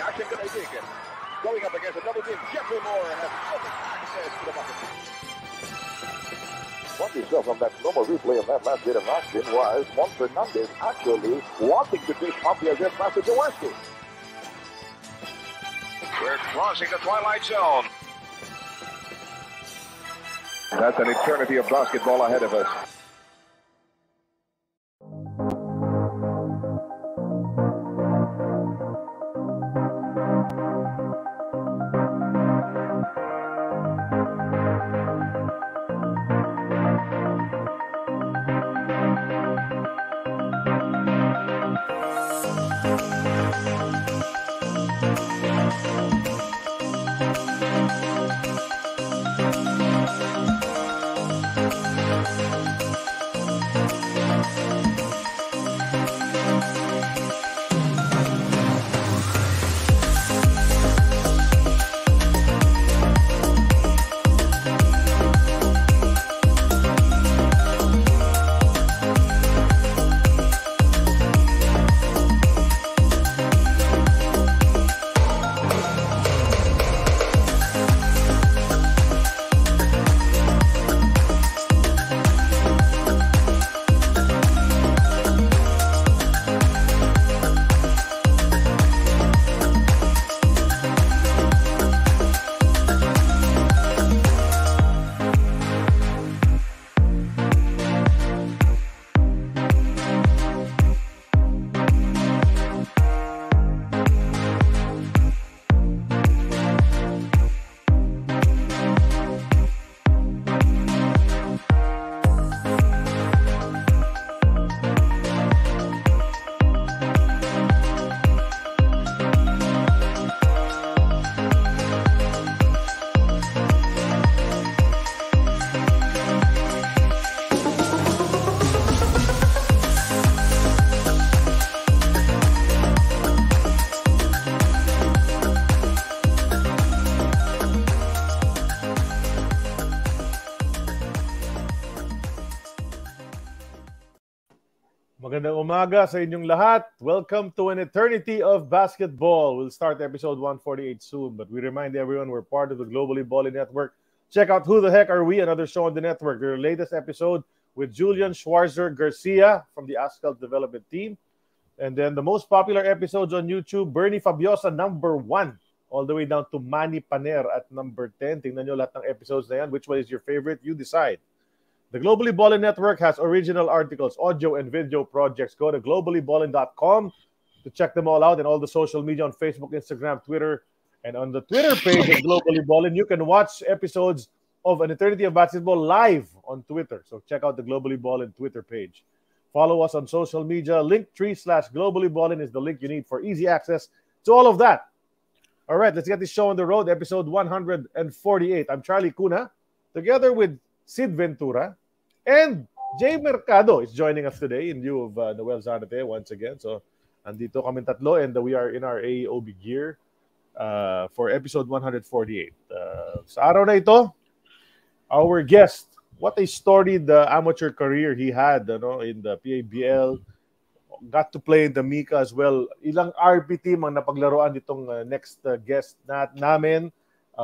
Action kanaibigan. Going up against another team, Jeffrey Moore has open access to the bucket. What you saw from that normal replay of that last bit of action was Juan Fernandez actually wanting to dish up the against Master Jaworski. We're crossing the twilight zone. That's an eternity of basketball ahead of us. Magandang umaga sa inyong lahat. Welcome to an eternity of basketball. We'll start episode 148 soon, but we remind everyone we're part of the Globally Ballin Network. Check out Who the Heck Are We, another show on the network. Their latest episode with Julian Schwarzer Garcia from the Ascal Development Team. And then the most popular episodes on YouTube, Bernie Fabiosa, number 1, all the way down to Manny Paner at number 10. Tingnan nyo lahat ng episodes na yan. Which one is your favorite? You decide. The Globally Ballin Network has original articles, audio, and video projects. Go to globallyballin.com to check them all out, and all the social media on Facebook, Instagram, Twitter. And on the Twitter page of Globally Ballin, you can watch episodes of An Eternity of Basketball live on Twitter. So check out the Globally Ballin Twitter page. Follow us on social media. Linktree/GloballyBallin is the link you need for easy access to all of that. All right, let's get this show on the road. Episode 148. I'm Charlie Cuna, together with Sid Ventura. And Jay Mercado is joining us today in lieu of Noel Zanate once again. So, andito kami tatlo and we are in our AEOB gear for episode 148. Sa araw na ito, our guest, what a storied amateur career he had in the PABL. Got to play in the Mika as well. Ilang RP team ang napaglaruan ditong next guest namin.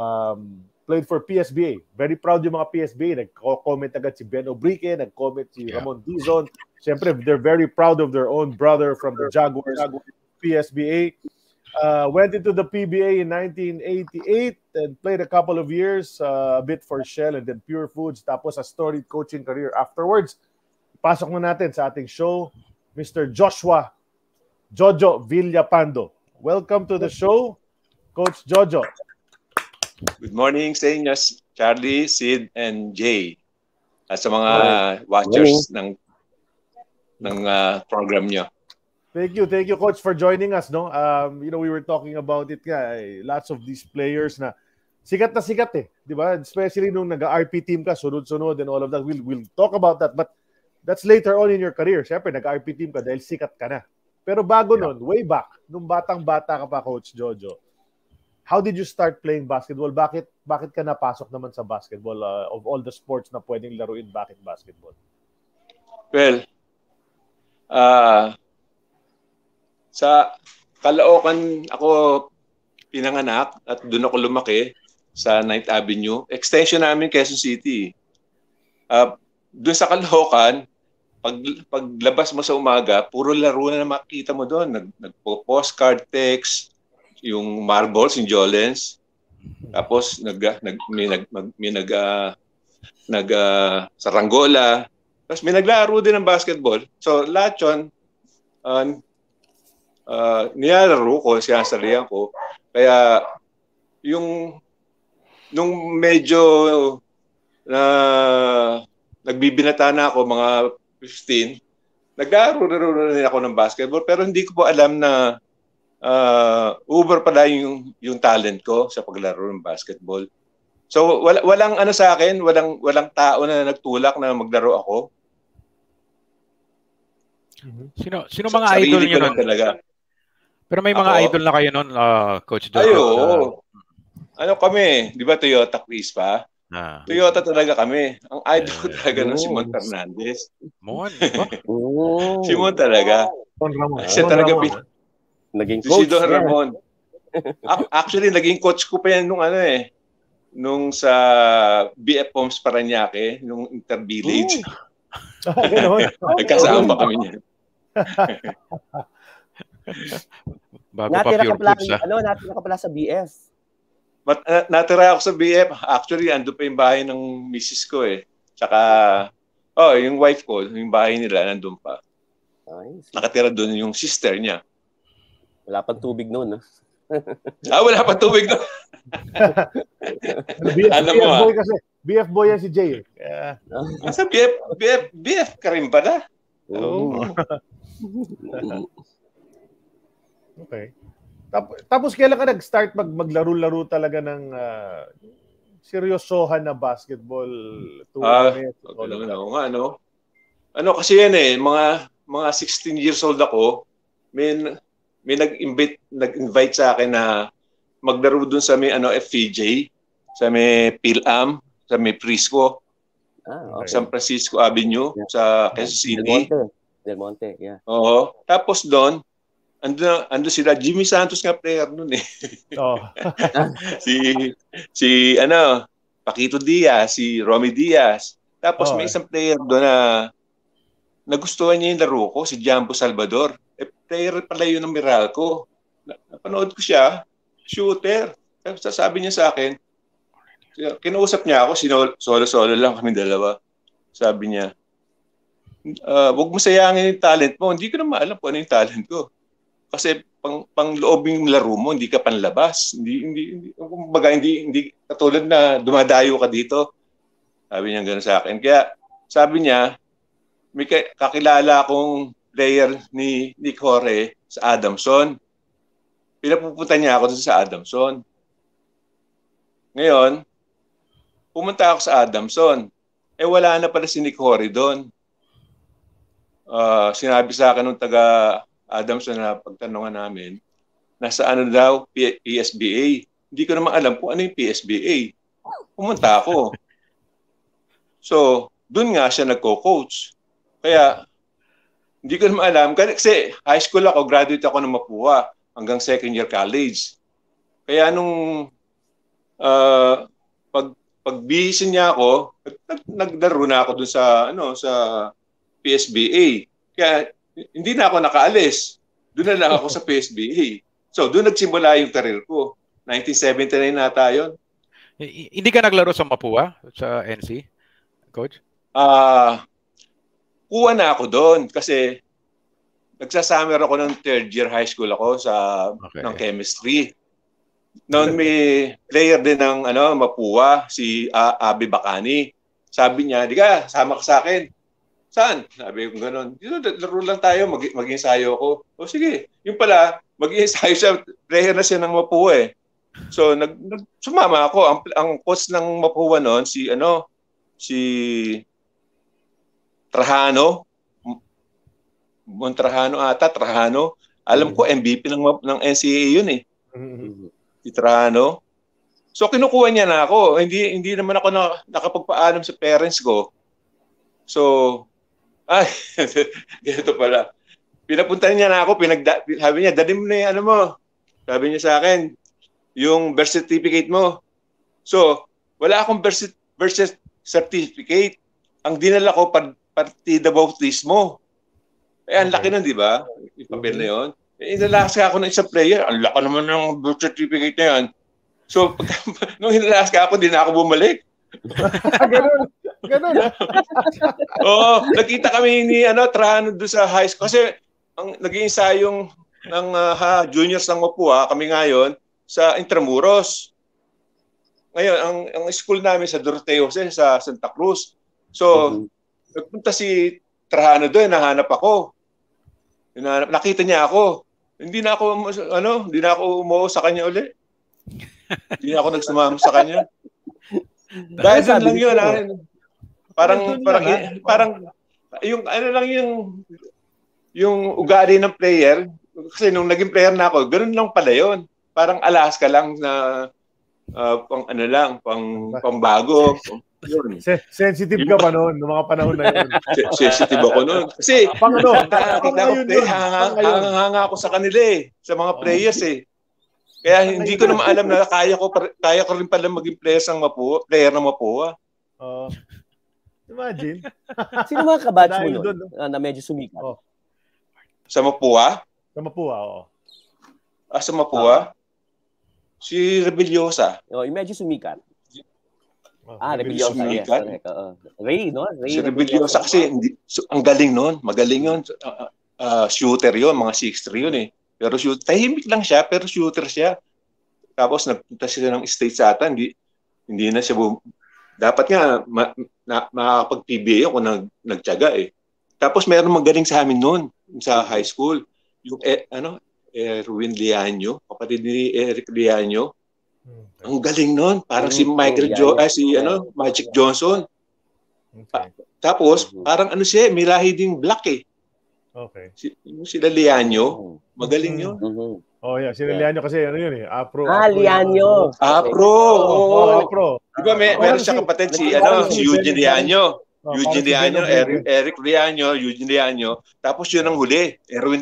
Played for PSBA. Very proud yung mga PSBA. Nag-comment agad si Ben Obrique, nag-comment si Ramon Dizon. Siyempre, they're very proud of their own brother from the Jaguars, PSBA. Went into the PBA in 1988 and played a couple of years, a bit for Shell and then Pure Foods. Tapos a storied coaching career afterwards. Pasok na natin sa ating show, Mr. Jojo Villapando. Welcome to the show, Coach Jojo. Good morning sa inyo, Charlie, Sid, and Jay. At sa mga watchers ng program nyo. Thank you, Coach, for joining us. No, we were talking about it. Lots of these players na sikat, di ba? Especially nung nag-RP team ka, sunod-sunod and all of that. We'll talk about that, but that's later on in your career. Siyempre, nag-RP team ka dahil sikat ka na. Pero bago nun, way back, nung batang-bata ka pa, Coach Jojo. How did you start playing basketball? Bakit ka napasok naman sa basketball of all the sports na pwedeng laruin? Bakit basketball? Well, sa Caloocan ako pinanganak at doon ako lumaki sa 9th Avenue. Extension namin Quezon City. Doon sa Caloocan, paglabas mo sa umaga, puro laro na makita mo doon. Nagpo-postcard text, yung marbles, yung Jolens. Tapos saranggola. Tapos may naglaro din ng basketball. So lahat 'yon nilalaro ko, sinasalihan ko. Kaya nung medyo nagbibinata na ako, mga 15, naglaro rin ako ng basketball, pero hindi ko po alam na uber pala yung talent ko sa paglaro ng basketball. So walang ano sa akin, walang tao na nagtulak na maglaro ako. Sino mga idol niyo nun? Talaga. Pero may mga idol na kayo nun, Coach Jojo. Ayo. Ano kami, 'di ba Toyota quiz pa? Toyota talaga kami. Ang idol ko talaga ng si Mon Fernandez. Mon, ba? Si Mon talaga. Siya talaga naging coach. Si Don Ramon. Actually, naging coach ko pa yan nung sa BF Homes Parañaque, nung Intervillage. Nagkasama kami niyan. Natira ka pala sa BF. Natira ako sa BF. Actually, ando pa yung bahay ng misis ko Tsaka, yung wife ko, yung bahay nila, nandun pa. Nice. Nakatira doon yung sister niya. Wala pang tubig noon, no? Wala pang tubig noon. BF boy yan si Jay. Sa BF ka rin pala. Okay. Tapos kailan ka nag-start maglaro-laro talaga ng seryosohan na basketball tournament? Ano kasi yan mga 16 years old ako, may nag-invite sa akin na maglaro dun sa may FJ, sa may PhilAm, sa may Prisco, San Francisco Avenue, sa Quezon City. Del Monte, yeah. Oo. Tapos doon, ando sila, Jimmy Santos nga player nun si Paquito Diaz, si Romy Diaz. Tapos may isang player doon na nagustuhan niya yung laro ko, si Jambo Salvador. Player pala yun ng Meralco. Napanood ko siya, shooter. Sasabi niya sa akin, kinausap niya ako, solo-solo lang kami dalawa. Sabi niya, huwag mo sayangin yung talent mo. Hindi ko na maalam kung ano yung talent ko. Kasi pang loob yung laro mo, hindi ka panlabas. Hindi katulad na dumadayo ka dito. Sabi niya gano'n sa akin. Kaya sabi niya, may kakilala akong player ni Nick Hore sa Adamson. Pinapupunta niya ako sa Adamson. Ngayon, pumunta ako sa Adamson. Wala na pala si Nick Hore doon. Sinabi sa akin nung taga Adamson na pagtanungan namin, nasa daw, PSBA. Hindi ko naman alam kung ano yung PSBA. Pumunta ako. So, doon nga siya nagko-coach. Kaya, hindi ko naman alam. Kasi high school ako, graduate ako ng Mapua hanggang second year college. Kaya nung pag-bihisin niya ako, naglaro na ako doon sa PSBA. Kaya hindi na ako nakaalis. Doon na lang ako sa PSBA. So, doon nagsimula yung career ko. 1979 nata yun. Hindi ka naglaro sa Mapua, sa NC, Coach? Kuha na ako doon kasi nagsasummer ako ng third year high school ako ng chemistry. Noon may player din ng Mapua, si Abi Bacani. Sabi niya, di ka, sama ka sa akin. Saan? Sabi ko gano'n. Dito, laro lang tayo, mag-ensayo ako. O sige, yung pala, mag-ensayo siya, player na siya ng Mapua So, sumama ako. Ang coach ng Mapua noon, si Trajano. Montrajano ata, Trajano. Alam ko, MVP ng NCAA yun Si Trajano. So, kinukuha niya na ako. Hindi naman ako nakapagpaalam sa parents ko. So, ganito pala. Pinapunta niya na ako, sabi niya, dali mo na yung Sabi niya sa akin, yung birth certificate mo. So, wala akong birth certificate. Ang dinala ko, partida bautismo. Ang laki nun, di ba? Yung papel na yun. Inalaska ako ng isang player. Ang laki naman ng birth certificate na yan. So, nung hinalaska ako, di na ako bumalik. Ganun. Oo, nakita kami ni Trano doon sa high school. Kasi ang naging ensayong ng juniors ng Mapua, kami ngayon, sa Intramuros. Ngayon, ang school namin sa Doroteo Jose, sa Santa Cruz. So, nagpunta si Trano doon, nahanap ako. Nakita niya ako. Hindi na ako umuo sa kanya uli. Hindi na ako nagsumama sa kanya. Dahil doon lang yun. Parang yung yung ugali ng player, kasi nung naging player na ako, ganoon lang pala yun. Parang Alaska lang na pangbago. Yun. Sensitive ka pa noon, noong mga panahon na yun. Sensitive ako noon. Kasi hanga ako sa kanila sa mga players Kaya hindi ko naman alam na kaya ko rin pala maging player ng Mapua. Imagine. Sino mga kabatch mo nun na medyo sumikat? Sa Mapua? Sa Mapua, oo. Sa Mapua? Si Rebeliosa. Yung medyo sumikat. Rebeliosa. Yes, Ray, no? Si Rebeliosa kasi ang galing nun. Magaling yun. Shooter yun. Mga 6'3 yun Pero tahimik lang siya, pero shooter siya. Tapos nagpunta sila ng States ata, hindi na siya dapat nga makakapag-PBA ako nagtiyaga Tapos mayroong magaling sa amin noon sa high school. Yung Erwin Lianyo, kapatid ni Eric Lianyo. Ang galing noon, parang si Magic Johnson. Okay. Tapos parang siya, may lahi ding black Okay. Sila Lianyo, magaling yun. Oh yeah, sila Lianyo kasi yun Afro. Lianyo. Afro. Afro. Di ba meron siya kapatid si Eugene Lianyo. Eugene Lianyo, Eric Lianyo, Eugene Lianyo. Tapos yun ang huli,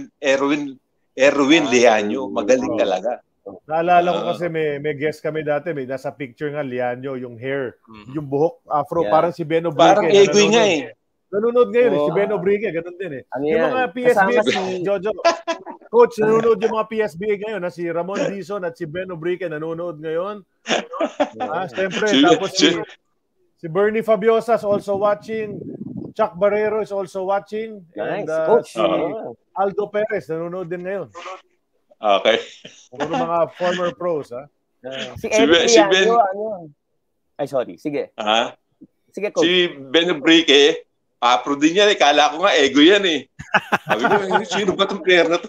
Erwin Lianyo. Magaling talaga. Naalala ko kasi may guest kami dati, may nasa picture nga Lianyo, yung hair, yung buhok afro, parang si Beno Brique. Parang Egoy nga Nanonood ngayon si Beno Brique, ganun din yung mga PSBA, Jojo. Coach, nanonood yung mga PSBA ngayon, si Ramon Dizon at si Beno Brique nanonood ngayon. Siyempre, tapos si Bernie Fabiosa is also watching. Chuck Barrero is also watching. Nice. And si Aldo Perez nanonood din ngayon. Okay. Mga former pros, Si Eric Ay, sorry. Sige. Sige, coach. Si Beno Brique, Afro din yan Kala ko nga ego yan Sabi ko, sino ba itong player na to?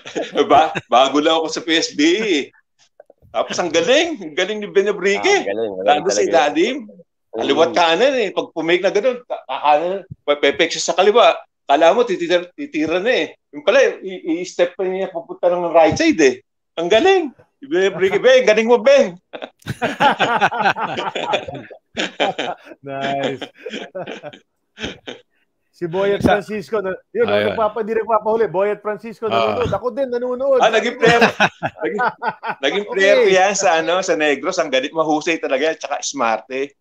Bago lang ako sa PSBA Tapos ang galing ni Beno Brique. Lalo sa ilalim. Kaliwat kanan Pag pumake na gano'n, kakanan, pepek siya sa kaliwa. Kala mo, titira na Yung pala, i-step pa niya papunta ng right side Ang galing. Ben Brique, galing mo, Ben. Nice. Si Boyet Francisco, hindi nagpapahuli. Boyet Francisco nanonood. Ako din nanonood. Naging player. Naging player yan sa Negros. Ang galit, mahusay talaga. Tsaka smarte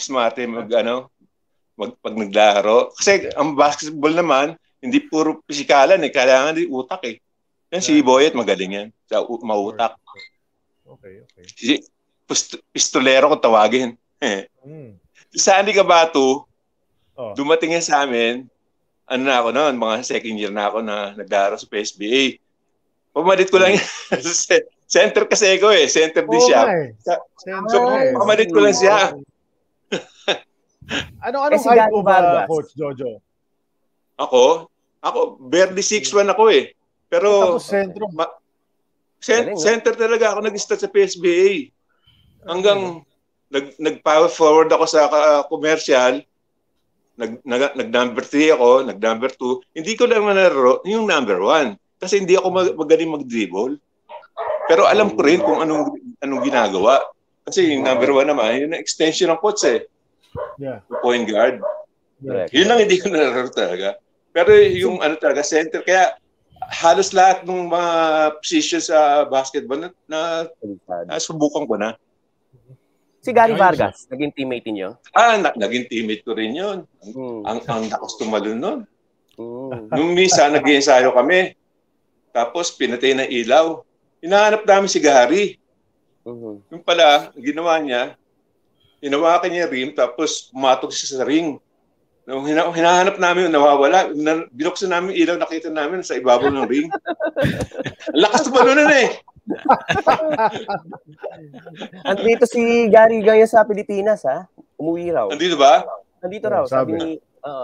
pag naglaro. Kasi ang basketball naman, hindi puro pisikalan kailangan din utak Yan si Boyet magaling yan. Sa mautak. Okay. Si pistolero kung tawagin. Sa Andy Cabato, dumating yan sa amin, na ako noon, mga second year na ako na naglaro sa PSBA. Pamalit ko lang center kasi ako center din siya. So, pamalit ko lang siya. Anong height mo ba, Coach Jojo? Ako, barely 6'1" ako Pero, tapos sentro. Center talaga ako nag-start sa PSBA. Hanggang nag-power forward ako sa commercial. Nag-number 3 ako, nag-number 2. Hindi ko lang manaro yung number 1. Kasi hindi ako magaling mag-dribble. Pero alam ko rin kung anong ginagawa. Kasi yung number 1 naman, yun ang extension ng coach Yeah. Point guard. Yun lang hindi ko nanaro talaga. Pero yung talaga center, kaya halos lahat ng mga positions sa basketball na subukan ko na. Si Gary Vargas, naging teammate niyo? Naging teammate ko rin yun. Ang lakas tumalon nun. Nung minsan, nag-iensayo kami. Tapos, pinatay ng ilaw. Hinahanap namin si Gary. Yung pala, ginawa niya, hinawakan niya rim, tapos pumatok siya sa ring. Nung hinahanap namin, nawawala. Binuksan namin ilaw, nakita namin sa ibabaw ng ring. Ang lakas tumalon nun eh. Andito si Gary Gaya sa Pilipinas, ha? Umuwi raw. Andito ba? Andito raw. Sabi ni...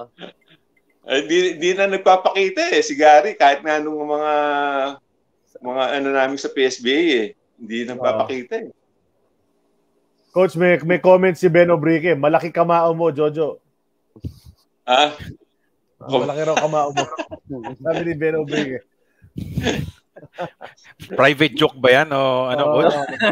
Di na nagpapakita eh, si Gary. Kahit nga nung mga ano namin sa PSBA eh. Hindi nagpapakita eh. Coach, may comment si Ben Obrique. Malaki kamao mo, Jojo. Malaki raw kamao mo. Sabi ni Ben Obrique. Private joke ba yan o ano, Coach?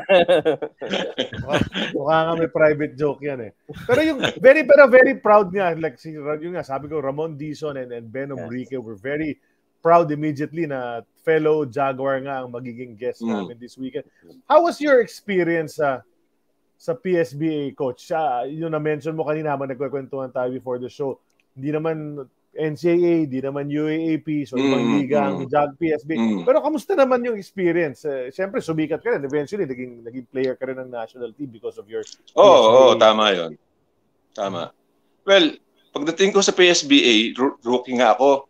Mukha nga may private joke yan eh. Pero yung very proud niya, like yung nga, sabi ko, Ramon Dizon and Ben Obrique were very proud immediately na fellow Jaguar nga ang magiging guest namin this weekend. How was your experience sa PSBA, Coach? Yung na-mention mo kanina habang nagkukwentuhan tayo before the show, hindi naman NCAA, di naman UAAP, so ibang liga ang PSBA. Pero kamusta naman yung experience? Siyempre, sumikat ka rin. Eventually, naging player ka rin ng national team because of your Oo, tama yun. Tama. Well, pagdating ko sa PSBA, rookie nga ako.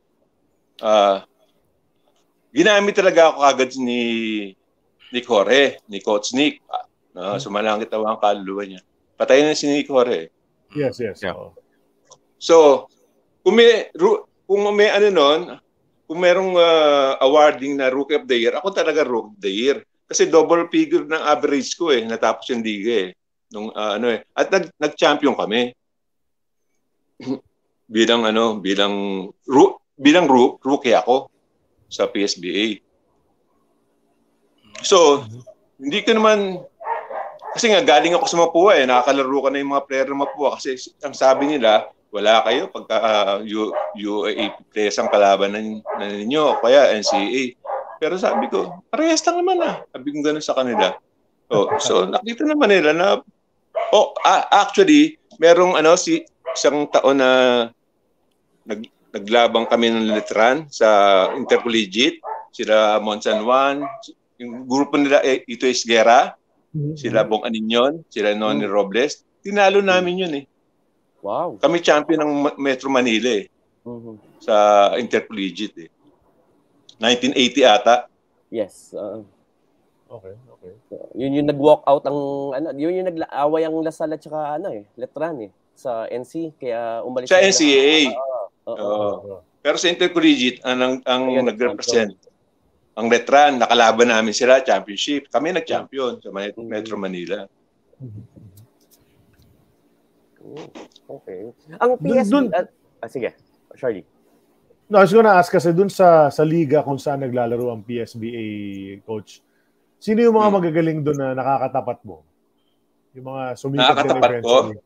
Ginamit talaga ako kagad ni Kore, ni Coach Nick. Sumalangit daw ang kaluluwa niya. Patay na si Nick Kore. Yes. Yeah. So, kung may ano nun, kung merong awarding na Rookie of the Year, ako talaga Rookie of the Year. Kasi double figure ng average ko natapos yung liga nung At nag-champion kami. bilang rookie ako sa PSBA. So, hindi ko naman kasi nga galing ako sa Mapua nakakalaro ka na yung mga player ng Mapua kasi ang sabi nila wala kayo pagka UAAP players ang kalaban ninyo, kaya NCAA. Pero sabi ko, parehas lang naman Sabi ko gano'n sa kanila. So nakita naman nila na, actually, merong isang taon na naglabang kami ng letran sa intercollegiate. Sila Monsan Juan, yung grupo nila, ito is Guerra, sila Bong Aninyon, sila Noni Robles. Tinalo namin yun Wow. Kami champion ng Metro Manila sa intercollegiate 1980 ata. Yes. Okay. So, yun yung nag-walk out yun yung nag-aaway ang Lasal at saka Letran sa NC kaya umalis sa NCAA. Pero sa intercollegiate ang nag-represent ang Letran, nakalaban namin sila championship. Kami nag-champion sa Metro Manila. Okay. Ang PSB... sige, Charlie. No, I was gonna ask kasi dun sa liga kung saan naglalaro ang PSBA, Coach, sino yung mga magagaling dun na nakakatapat mo? Yung mga sumikat din eventually.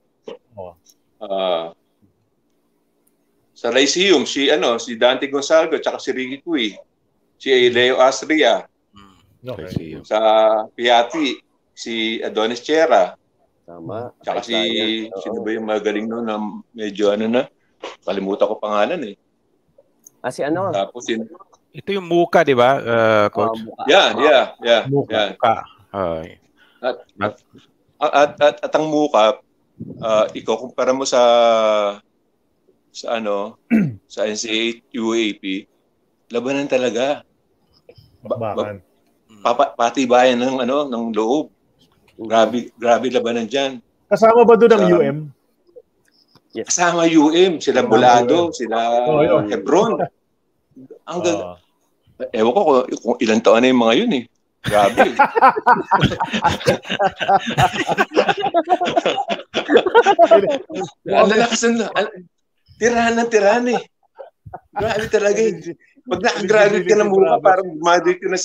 Sa Lyceum, si Dante Gonzalo at si Ricky Cui. Si Leo Astria. Okay. Sa Piatti, si Adonis Chera. Tama. Tsaka sino ba yung magaling noon na medyo kalimutan ko pangalan si Tapos ito yung Muka, di ba, Coach? Yeah. Muka. At ang Muka, ikaw kumpara mo sa NCAA, UAAP, labanan talaga. Bakbakan. Patibayan ng loob. Grabe labanan dyan. Kasama ba doon ang UM? Yes. Kasama UM, sila Bolado, sila Hebron. Ewan ko kung ilang taon na yung mga yun Grabe. Ang lalakas tirahan Grabe talaga Pag nakagraduate ka ng Muka, parang graduate ka na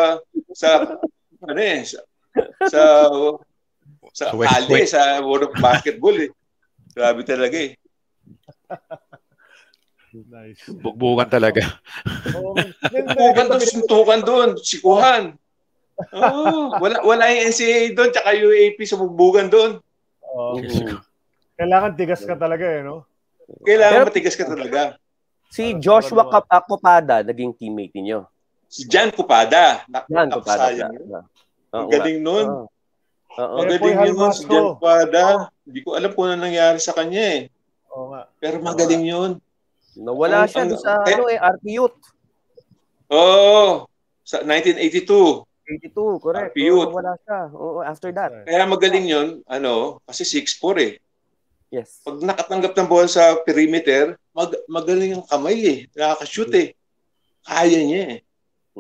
sa ALDE, sa World of Basketball Grabe talaga Nice. Bugbugan talaga. Suntukan doon, suntukan doon. Sikuhan. Wala yung NCAA doon, tsaka UAAP sa bugbugan doon. Kailangan tigas ka talaga no? Kailangan matigas ka talaga. Si Joshua Copada, naging teammate niyo. Si Jan Copada. Jan Copada. Ang galing nun. Magaling yun si Jan Copada. Hindi ko alam kung ano nangyari sa kanya eh. Pero magaling yun. Nawala siya sa RP Youth. Sa 1982. 82, correct. Nawala siya. After that. Kaya magaling yun, kasi 6'4" eh. Yes. Pag nakatanggap ng ball sa perimeter, magaling ang kamay eh. Nakaka-shoot eh. Kaya niya eh.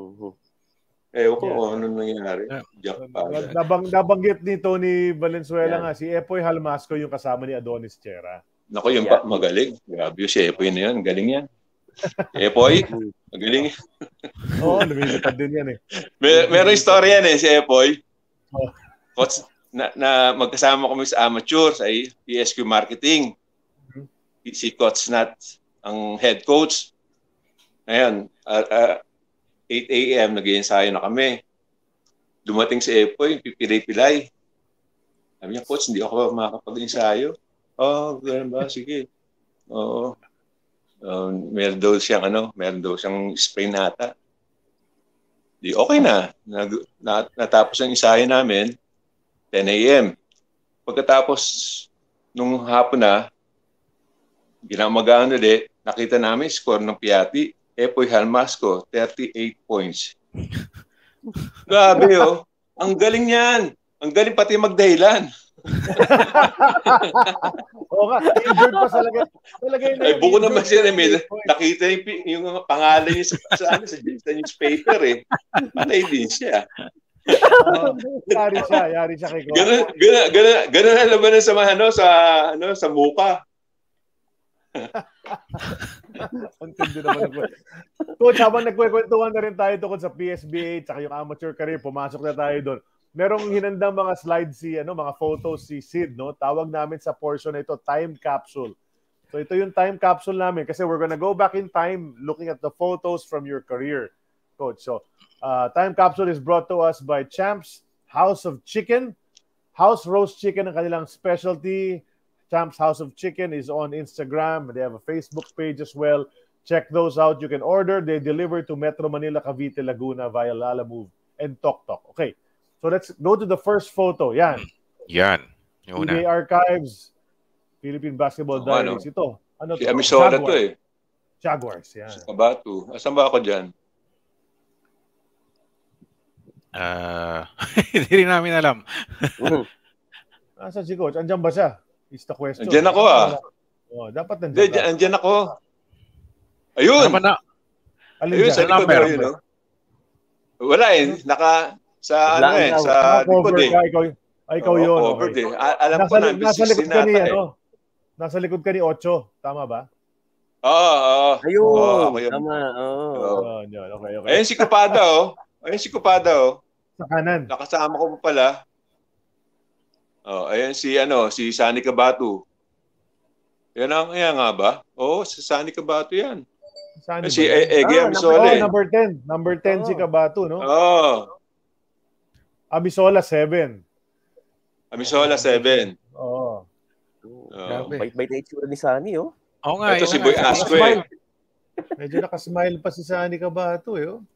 Ano nangyari. Nabanggit ni Tony Valenzuela nga, si Epoy Halmasco yung kasama ni Adonis Chera. Naku, yung magaling. Grabe si Epoy na yan. Galing yan. Epoy, magaling. Lumilipad din yan eh. Meron istorya yan eh, si Epoy. Coach, na magkasama kami sa amateur sa PSQ Marketing. Si Coach Nat ang head coach. Ngayon, 8 a.m. nag-i-ensayo na kami. Dumating si Epoy, pipilay-pilay. Sabi niya, Coach, hindi ako makakapag-ensayo. Ganun ba? Sige. Oo. Meron daw siyang sprain nata. Di okay na. Natapos ang ensayo namin. 10 a.m. Pagkatapos nung hapon na, ginamagaan ulit, nakita namin score ng Piatti, Epoy Halmasco, 38 points. Grabe ang galing niyan. Ang galing pati magdahilan. Injured pa talaga na. Buko naman siya nakita yung pangalan niya sa newspaper eh. Panay din siya. Yari siya kay Coach. Ganun na labanan sa muka. Ang tindi naman ako. Coach, habang nagkwekwentuhan na rin tayo tungkol sa PSBA at yung amateur career, pumasok na tayo doon. Merong hinandang mga slides mga photos si Sid, no? Tawag namin sa portion na ito, time capsule. So ito yung time capsule namin kasi we're gonna go back in time looking at the photos from your career, Coach. So, time capsule is brought to us by Champs House of Chicken. House Roast Chicken ang kanilang specialty. Champs House of Chicken is on Instagram. They have a Facebook page as well. Check those out. You can order. They deliver to Metro Manila, Cavite, Laguna via Lala Move and Tok Tok. Okay. So let's go to the first photo. Yan. PBA Archives, Philippine Basketball Diaries. Ito. Ano si Amisola to eh. Jaguars. Yan. Sa Kabatu. Asan ba ako dyan? Hindi rin namin alam. Asan si Coach? Andiyan ba siya? Is the question. Andiyan ako dapat nandiyan. Andiyan ako. Ayun! Ayun, sa likod mo yun. Wala eh. Sa likod eh. Ikaw yun. Covered eh. Alam ko na, nasa likod ka ni nasa likod ka ni Ocho. Tama ba? Oo. Ayun. Tama. Okay. Ayun si Copada Sa kanan. Nakasama ko pa pala. Ayun si Sunny Cabatu. Yan nga ba? Si Sunny Cabatu yan. Si Ege Amisola. Number 10 si Cabatu, no? Amisola 7. Amisola 7. Bait-bait na itsura ni Sunny, Oo nga. Ito si Boy Asque. Medyo nakasmile pa si Sunny Cabatu,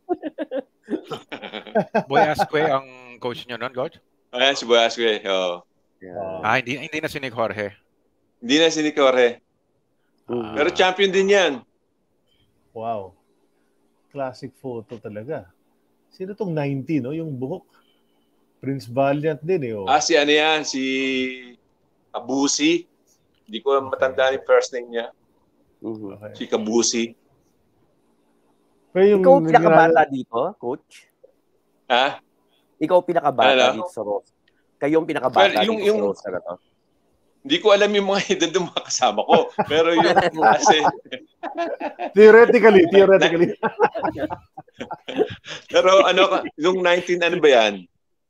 Boy Asque ang coach niyo noon, Coach? Ayan, si Boy Asque. Hindi na si Nick Jorge. Hindi na si Nick Jorge. Pero champion din yan. Wow. Classic photo talaga. Sino tong 90, no? Yung buhok. Prince Valiant din, si ano yan? Si Abusi. Hindi ko matanda yung first name niya. Okay. Si Kabusi. Ikaw pinakabata dito, Coach? Ha? Ikaw pinakabata dito sa roster. Kayong pinakabata dito sa roster na to? Hindi ko alam yung mga edad ng mga kasama ko. Pero yung kasi... Theoretically. Pero yung 19, ano ba yan?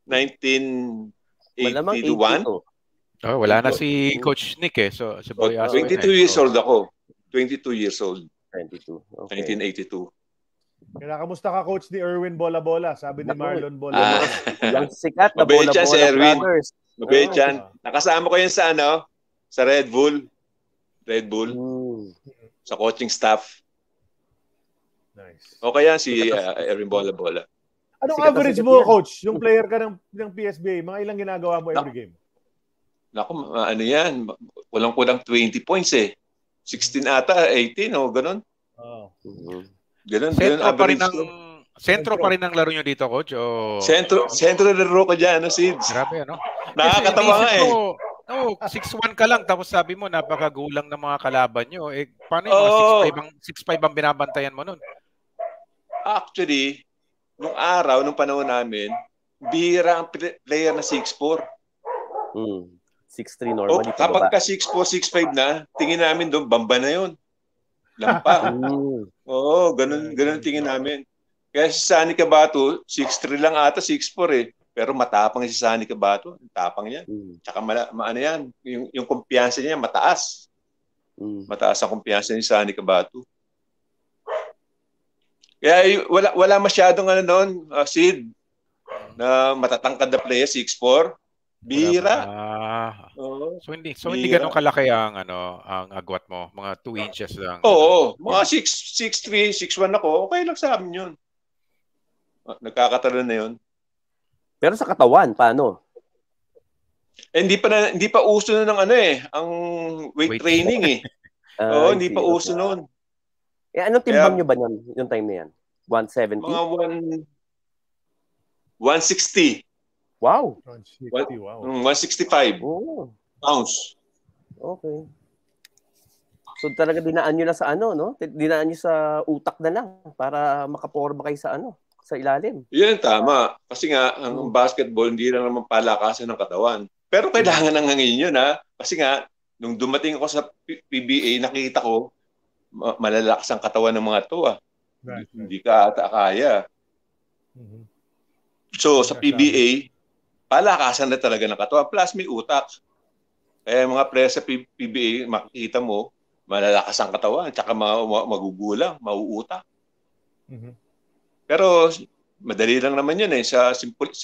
1981? Wala na si Coach Nick eh. So, si Boy 22 years old ako. 22 years old. Okay. 1982. Kaya kamusta ka, coach ni Erwin Bola-Bola? Sabi ni Marlon Bola-Bola. Yung sikat na Mabait yan si Bola-Bola Erwin. Brothers. Mabait yan. Nakasama ko yun sa sa Red Bull. Sa coaching staff. Nice. Okay yan si Erwin Bola-Bola. Anong Sikat na average sikat mo, yan. coach? Yung player ka ng PSBA, mga ilang ginagawa mo every game? Naku, ano yan? Kulang-kulang 20 points eh. 16 ata, 18 o ganun. Oh. Ganun Sentro average pa rin ang laro nyo dito, coach? O... Sentro laro ko dyan, Sids? Grabe, Nakakatawa nga eh. 6'1 ka lang, tapos sabi mo, napakagulang ng mga kalaban nyo. Paano yung mga 6'5 ang binabantayan mo nun? Actually, nung panahon namin, bihira ang player na 6'4". 6'3 normally. Kapag ka 6'4", 6'5 na, tingin namin doon, bamba na yun. Lampa. Ganun tingin namin. Kaya si Sunny Cabato, 6'3 lang ata, 6'4 eh. Pero matapang si Sunny Cabato. Tapang niya. Tsaka maano yan. Yung kumpiyansa niya, mataas. Mataas ang kumpiyansa ni Sunny Cabato. Kaya wala masyadong Sid, na matatangkad na player, 6'4". Bihira. So hindi ganun kalaki ang agwat mo, mga 2 inches lang. Oo, mga 6'3", 6'1 ako, okay lang sa amin 'yun. Nagkakatalon na 'yun. Pero sa katawan, paano? Hindi pa uso na ng ang weight training eh. Hindi pa uso noon. Anong timbang nyo ba yung time na yan? 170? Mga 160. Wow. 160, wow. 165 pounds. Okay. So talaga dinaan nyo na sa no? Dinaan nyo sa utak na lang para makaporma kayo sa ilalim. Yun, tama. Kasi nga, ang basketball, hindi lang naman palakasan ng katawan. Pero kailangan ng hangin yun, ha? Kasi nga, nung dumating ako sa PBA, nakita ko, malalakas ang katawan ng mga to, Right. Hindi ka ata kaya. So, sa PBA, palakasan na talaga ng katawan. Plus, may utak. Kaya mga players sa PBA, makikita mo, malalakas ang katawan, tsaka magugulang, mauutak. Pero, madali lang naman yun eh. Sa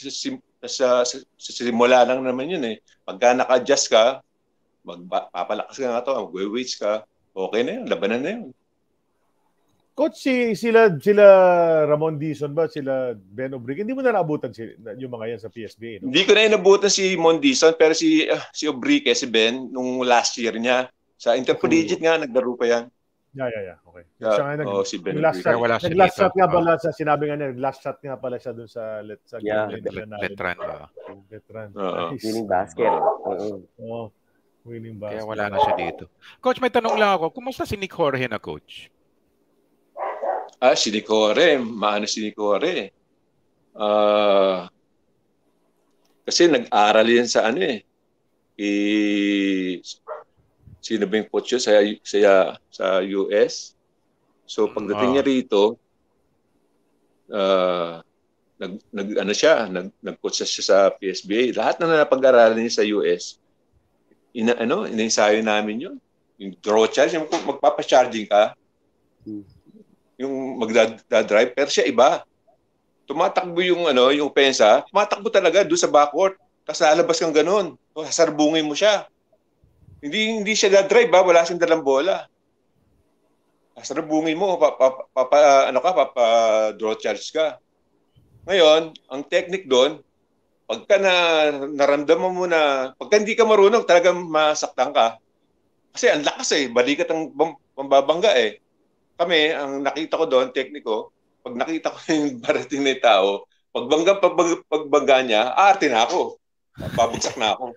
simula lang naman yun eh. Pagka naka-adjust ka, magpapalakas ka ng katawan, mag-weights ka, okay na yun, labanan na yun. Coach, sila Ramon Dizon ba? Sila Ben Obrique? Hindi mo na naabutan yung mga yan sa PSBA, no? Hindi ko na inabutan si Mon Dizon, pero si Obrique, si Ben, nung last year niya, sa Intercollegiate nga, naglaro pa yan. Yeah. Okay. Si Ben last shot nga pala sa sinabi nga niya, last shot nga pala siya dun sa Letran ba? Letran. Winning basket. Winning basket. Kaya wala na siya dito. Coach, may tanong lang ako. Kumusta si Nick Jorge na coach? Si Nick Jorge. Maano si Nick Jorge? Kasi nag-aral yan sa sino ba yung coach yun sa US? So pagdating niya rito, nag-coach siya sa PSBA. Lahat na napag-aralan niya sa US, ina-ensayo namin yun. Yung draw charge, yung magpapa-charging ka, yung magdadrive, pero siya iba. Tumatakbo yung pensa, tumatakbo talaga doon sa backcourt. Tapos lalabas kang ganun. Sasarbungin mo siya. Hindi siya da-drive, wala siyang dalang bola. Sasarbungin mo, draw charge ka. Ngayon, ang technique doon, pagka naramdaman mo na, pagka hindi ka marunong, talagang masaktan ka. Kasi ang lakas balikat ang pambabangga Kami, ang nakita ko doon, tekniko, pag nakita ko yung barating na yung tao, pagbangga niya, aarte na ako. Pabagsak na ako.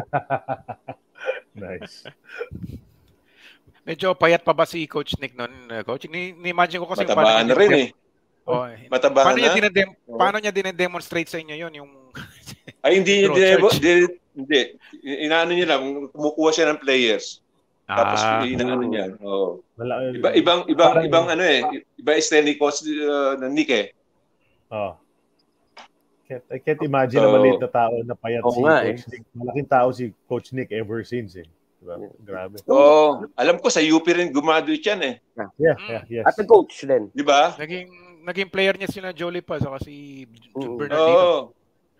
Nice. Medyo payat pa ba si Coach Nick noon, Coach? Ni-imagine ko kasi matabaan na rin Matabaan na? Paano niya dinedemonstrate sa inyo yun? Yung Ay, hindi niya hindi. Inaano niya lang, kumukuha siya ng players. Tapos inaano niya. Ibang iba style ni Coach ng Nick I can't imagine na maliit na tao na payat si Coach Nick. Malaking tao si Coach Nick ever since Diba? Grabe. Alam ko sa UP rin graduate yan eh. Yes. At coach din. Di ba? Naging player niya sina Jolie pa saka si Bernardino.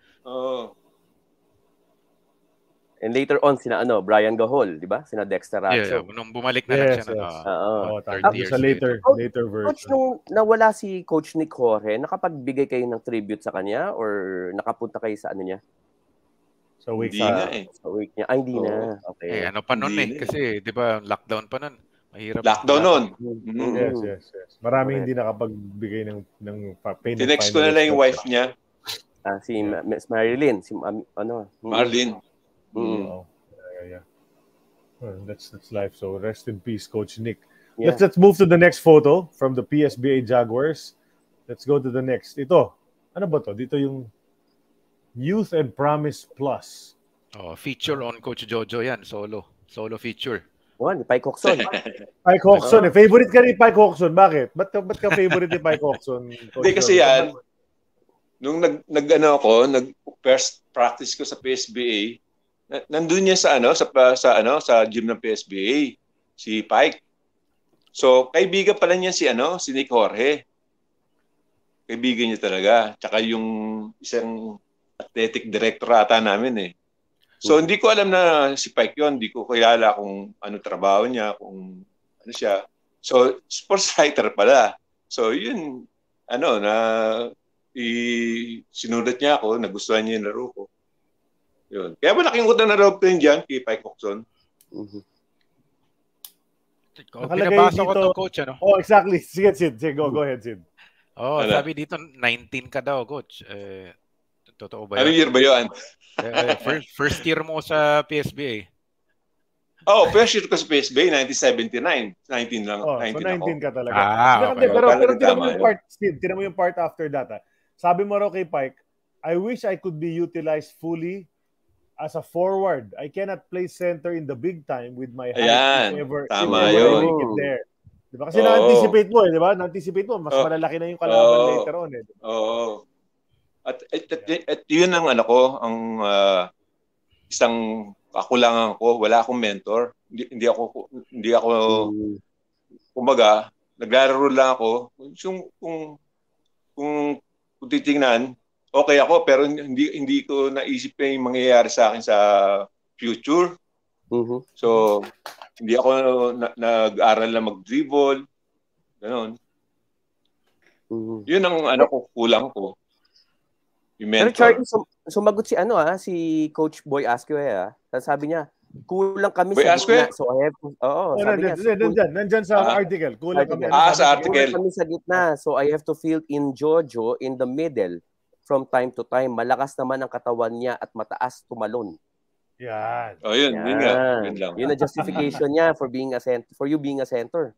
And later on, sina Brian Gahol, di ba? Sina Dexter Ratio. Nung bumalik na lang siya sa later version. Coach, nung nawala si Coach Nick Jorge, nakapagbigay kayo ng tribute sa kanya or nakapunta kayo sa ano niya? Sa wake Sa wake niya. Ay, hindi na. Okay. Ano pa nun kasi di ba lockdown pa nun. Mahirap. Lockdown nun. Yes. Maraming hindi nakapagbigay ng payment. Tinext ko na lang yung wife niya. Si Miss Marilyn. Marlene. Yeah. Well, that's life. So rest in peace, Coach Nick. Yeah. Let's move to the next photo from the PSBA Jaguars. Let's go to the next. Ito. Ano ba to? Dito yung Youth and Promise Plus. Feature on Coach Jojo yan. Solo feature. Ni Pike Hoxon. Pike Hoxon. Favorite ka ni Pike Hoxon. Bakit? Ba't ka favorite ni Pike Hoxon? Hindi kasi yan, nung nag-first practice ko sa PSBA, nandun niya sa gym ng PSBA, si Pike. So, kaibigan pala niya si Nick Jorge. Kaibigan niya talaga. Tsaka yung isang athletic director ata namin eh. So, hindi ko alam na si Pike yun. Hindi ko kilala kung ano trabaho niya, kung ano siya. So, sports writer pala. So, yun, sinulat niya ako, nagustuhan niya yung laro ko. Yun. Kaya malaking utang na loob ko yun dyan kay Pike Hoxon. Pinabasa ko to, Coach. Exactly. Sige, Sid. Go ahead, Sid. Sabi dito, 19 ka daw, Coach. Totoo ba yun? Anong year ba yun? First year mo sa PSBA. First year ko sa PSBA, 1979. 19 lang. So 19 ka talaga. Okay. Pero tinan mo yung part after that. Sabi mo raw kay Pike, I wish I could be utilized fully as a forward. I cannot play center in the big time with my height. Tama yun. There. Diba? Kasi na-anticipate mo di ba? Na-anticipate mo, mas malalaki na yung kalaban later on At yun ang ang isang kakulangan ko. Wala akong mentor. Hindi ako kumbaga, naglalaro lang ako. Kung titingnan, okay ako pero hindi ko naisip na yung mangyayari sa akin sa future. So, hindi ako nag-aral na mag-dribble. Ganon. Yun ang kulang ko. Pero Charlie, sumagot si Coach Boy Asque. Sabi niya, kulang kami Boy sa gitna. So I have sabi niya. Nandyan sa article. Kulang kami. Sa article. Kulang kami sa gitna. So I have to fill in Jojo in the middle from time to time. Malakas naman ang katawan niya at mataas tumalon. Yan. Yun nga. Yun lang. Yun ang justification niya for you being a center.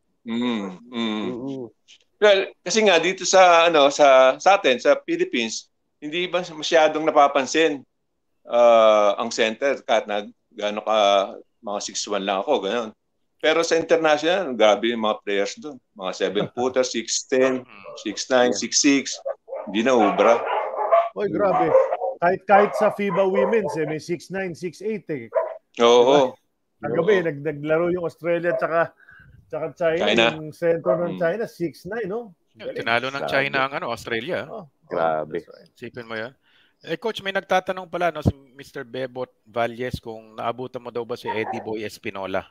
Well, kasi nga dito sa atin sa Philippines, hindi ba masyadong napapansin ang center kahit na gaano ka mga 6'1 lang ako, gano'n. Pero sa international, grabe yung mga players doon. Mga 7-footer, 6'10, 6'9, 6'6. Hindi na ubra. Grabe. Kahit sa FIBA Women's, may 6'9, 6'8 Oo. Kagabi, naglaro yung Australia tsaka China. Yung center ng China, 6'9, no? Tinalo ng China ang Australia. Grabe. Sipin mo yan. Coach, may nagtatanong pala si Mr. Bebot Valles kung naabutan mo daw ba si Eddie Boy Espinola.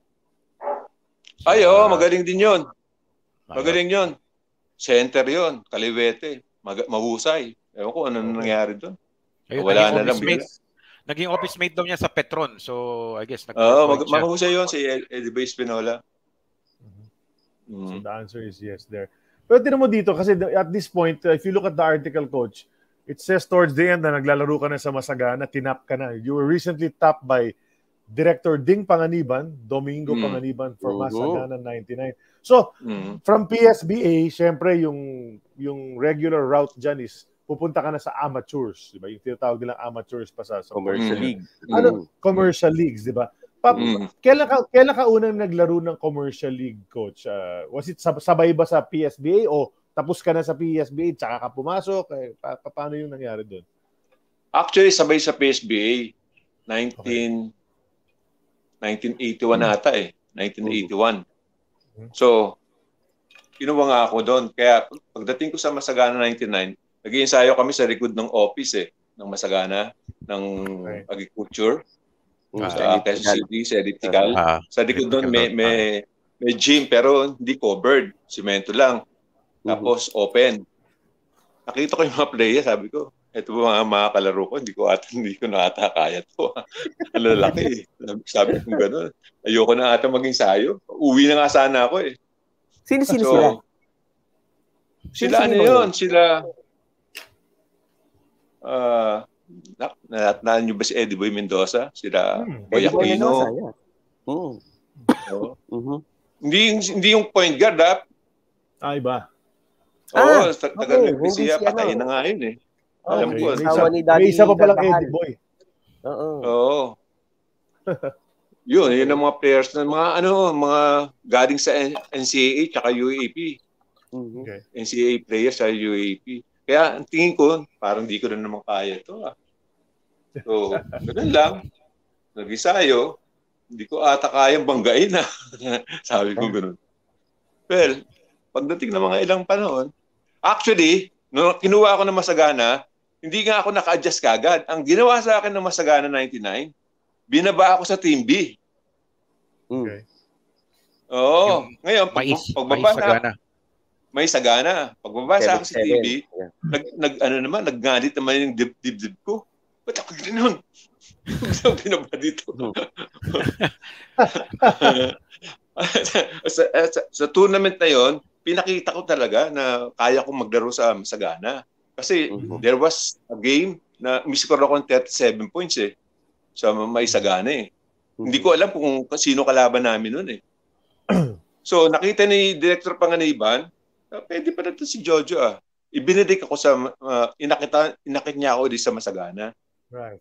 Magaling din yun. Magaling yun. Center yun. Kaliwete. Mahusay. Ewan ko ano nangyari doon. Wala na lang. Naging office mate daw niya sa Petron. So, I guess mahusay yun si Eddie Boy Espinola. So the answer is yes there. Pero tinan mo dito kasi at this point, if you look at the article, Coach, it says towards the end na naglalaro ka na sa Masagana, tinap ka na. You were recently tapped by Director Ding Panganiban, Domingo Panganiban for Masagana 99. So, from PSBA, syempre yung regular route dyan is pupunta ka na sa amateurs, di ba? Yung tinatawag nilang amateurs pa sa commercial league. Commercial leagues, di ba? Kailan ka unang naglaro ng commercial league, Coach? Was it sabay ba sa PSBA o tapos ka na sa PSBA tsaka ka pumasok? Paano yung nangyari doon? Actually, sabay sa PSBA. 19 1981 ata eh. 1981. So, kinuha nga ako doon. Kaya pagdating ko sa Masagana 99, nag-iensayo kami sa likod ng office eh, ng Masagana, ng agriculture. Sa Quezon City, sa elliptical. Sa likod doon may gym pero hindi covered. Simento lang. Tapos open. Nakita ko yung mga player, sabi ko, ito ba mga kalaro ko, hindi ko na ata kaya to. Ang lalaki eh. Sabi ko gano'n. Ayoko na ata mag-ensayo. Uwi na nga sana ako eh. Sino sila? Sila ano yun? Sila nyo ba si Eddie Boy Mendoza? Sila Boy Aquino. Hindi yung point guard iba. Oo, taga-Lucia, patay na nga yun eh. Alam ko. May isa pa palang Eddie Boy. Oo. Yun ang mga players na mga galing sa NCAA tsaka UAAP. NCAA players sa UAAP. Kaya ang tingin ko, parang di ko na naman kaya ito. So, ganun lang. Nag-isayo, hindi ko ata kayang banggain na. Sabi ko ganun. Well, pagdating ng mga ilang panahon, actually, nung kinuha ako ng Masagana, hindi nga ako naka-adjust kagad. Ang ginawa sa akin ng Masagana 99, binaba ako sa Team B. Okay. Oo. Ngayon, may sagana. Pagbaba sa akin sa Team B, naggalit naman yung dibdib ko. Ba't ako gano'n? Ba't binaba dito? Sa tournament na yon, pinakita ko talaga na kaya kong maglaro sa Masagana. Kasi there was a game na umiscore ako ng 37 points eh. Sa Maisagana eh. Hindi ko alam kung sino kalaban namin noon eh. So nakita ni Director Panganiban, pwede pa na ito si Jojo ah. Ibinidik ako sa, inakit niya ako di sa Masagana. Right.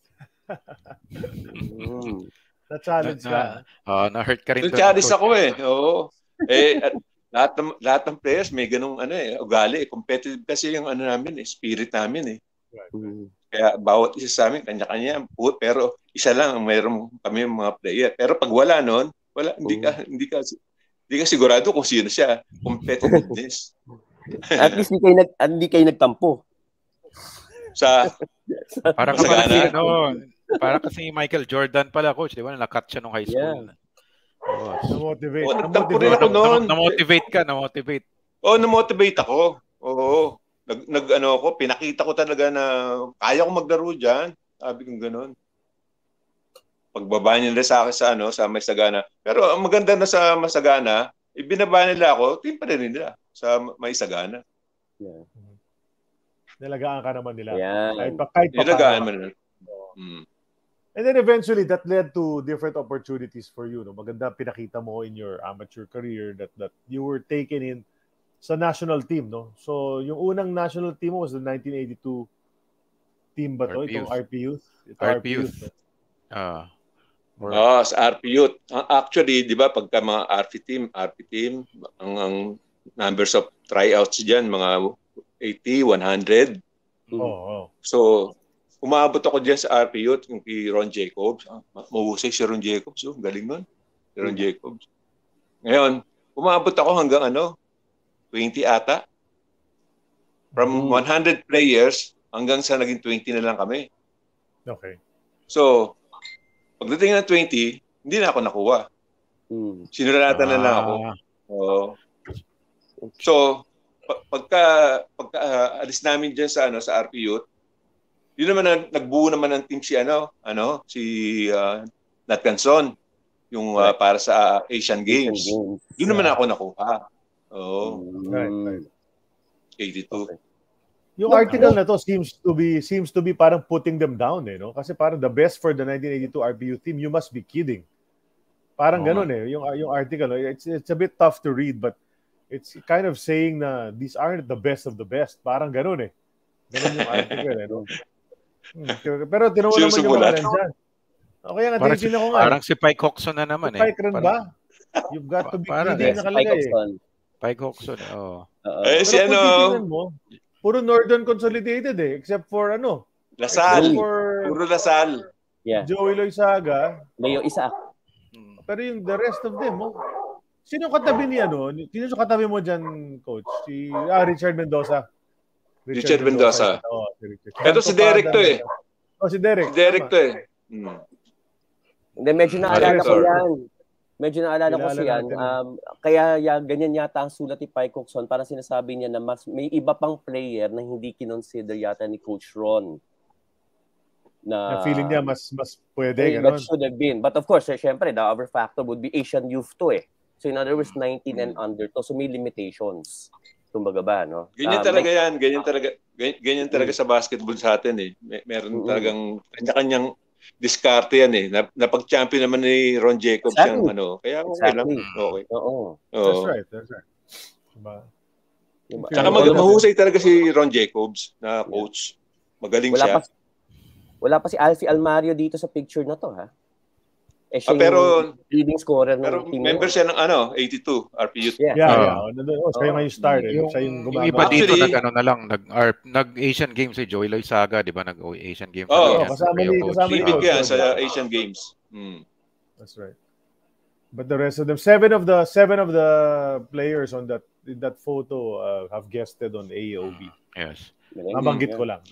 Na-challenge ka. Na-hurt ka rin. Na-challenge ako eh. Oo. Lahat ng players may ganung ugali. Competitive kasi yung namin spirit namin eh. Right. Kaya bawat isa sa amin kanya-kanya. Pero isa lang mayroon kami mga player. Pero pag wala noon, hindi ka sigurado kung sino siya. Competitiveness. At least hindi kayo nagtampo. Para kasi Michael Jordan pala, coach, di ba? Nakat siya nung high school. Yeah. Na-motivate. Nagtampo rin ako noon. Na-motivate. Na-motivate ako. Oo. Pinakita ko talaga na kaya ko maglaro diyan. Sabi ko ganoon. Pagbaba nila sa akin sa Maisagana. Pero ang maganda na sa Masagana, ibinaba nila ako, team pa rin nila sa Maisagana. Yeah. Nalagaan ka naman nila. Yeah. Kahit pa nalagaan naman nila. And then eventually, that led to different opportunities for you. No? Maganda pinakita mo in your amateur career that you were taken in sa national team. No? So, yung unang national team mo was the 1982 team ba to? Itong RP Youth? RP Youth. Sa RP Youth. Actually, di ba, pagka mga RP team, ang numbers of tryouts dyan, mga 80, 100. So, umabot ako dyan sa RP Youth, yung kay Ron Jacobs. Mahusay si Ron Jacobs. Galing nun. Si Ron Jacobs. Ngayon, umabot ako hanggang 20 ata. From 100 players, hanggang sa naging 20 na lang kami. Okay. So, pagdating ng 20, hindi na ako nakuha. Sinulatan na lang ako. So, pagka alis namin dyan sa RP Youth, yun naman nagbuo naman ng team si Nat Canson yung para sa Asian Games. Yun naman ako nakuha. Right. 82. Okay. Yung article na to seems to be parang putting them down no? Kasi parang the best for the 1982 RPU team, you must be kidding. Parang ganun yung article. It's a bit tough to read but it's kind of saying na these aren't the best of the best. Parang ganun Ganun yung article no? Pero tinuwa naman yung mga nandyan. Okay nga, tingin ako nga. Parang si Pike Hoxon na naman Pike rin ba? You've got to be kidding nakalagay Pike Hoxon, si puro Northern Consolidated except for Lasal. Puro Lasal. Yeah. Joey Loizaga. Mayo isa. Pero yung the rest of them, sino katabi ni Sino katabi mo dyan, coach? Si Richard Mendoza. Richard Mendoza. Si Richard. Ito si Derek to eh. Si Derek. Si Derek to eh. Hindi, medyo naalala ko yan. Medyo naalala ko siya. Kaya ganyan yata ang sulat ni Pai Coxon. Parang sinasabi niya na may iba pang player na hindi kinonsider yata ni Coach Ron. Na feeling niya mas pwede. That should have been. But of course, syempre, the other factor would be Asian youth to eh. So in other words, 19 and under to. So may limitations. Kumbaga ba, no? Ganyan talaga yan. Ganyan talaga sa basketball sa atin eh. Meron talagang kanya-kanyang diskarte yan eh. Napag-champion naman ni Ron Jacobs yung Kaya okay lang. Okay. Oo. That's right. Diba? Tsaka mahusay talaga si Ron Jacobs na coach. Magaling siya. Wala pa si Alfie Almario dito sa picture na to, ha? Siya pero leading scorer ng team. Member siya ng 82 RPU. Yeah. Siya yung start. Siya yung iba dito nag-Asian Games si Joey Loizaga, di ba? Nag-Asian Games. Kasama yan sa Asian Games. That's right. But the rest of them, seven of the players in that photo have guested on AEOB. Yes. Mabanggit ko lang.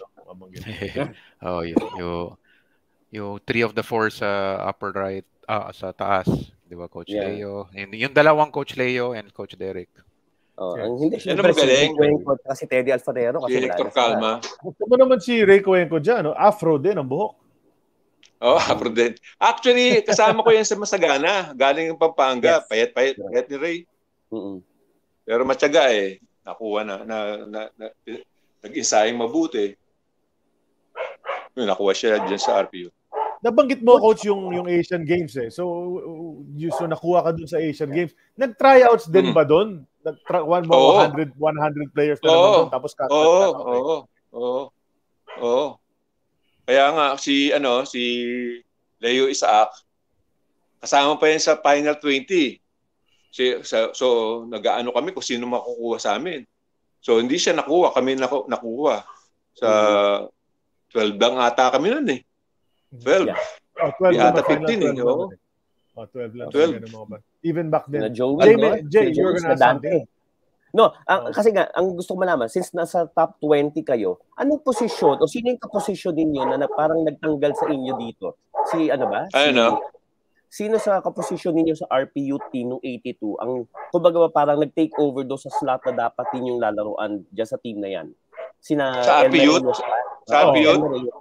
Yung 3 of the 4 sa upper right, sa taas, di ba, Coach Leo? Yung dalawang Coach Leo and Coach Derek. Hindi siya magaling. Kasi Teddy Alfarero. Si Hector Calma. Gusto mo naman si Ray Cuenco dyan, afro din ang buhok. Afro din. Actually, kasama ko yan sa Masagana. Galing yung Pampanga. Payat ni Ray. Pero matyaga eh. Nakuha nag-insayang mabuti. Nakuha siya dyan sa RPU. Nabanggit mo, Coach, yung Asian Games eh. So nakuha ka dun sa Asian Games. Nag-tryouts din ba dun? 100 players na naman dun. Tapos Kaya nga, si Leo Isaac, kasama pa yan sa Final 20. So nag-aano kami kung sino makukuha sa amin. So hindi siya nakuha, kami nakuha. Sa 12 lang ata kami nun eh. 12. Yeah. 12 ata 15 eh. 12 lang. 12. Even back then. Jay, you're gonna ask something. No, kasi nga, ang gusto ko malaman, since nasa top 20 kayo, anong posisyon o sino yung kaposisyon ninyo na parang nagtanggal sa inyo dito? Sino sa kaposisyon ninyo sa RPU team ng 82 ang kumbaga parang nag-take over do sa slot na dapat ninyong lalaruan dyan sa team na yan? Sa RPU? Sa RPU?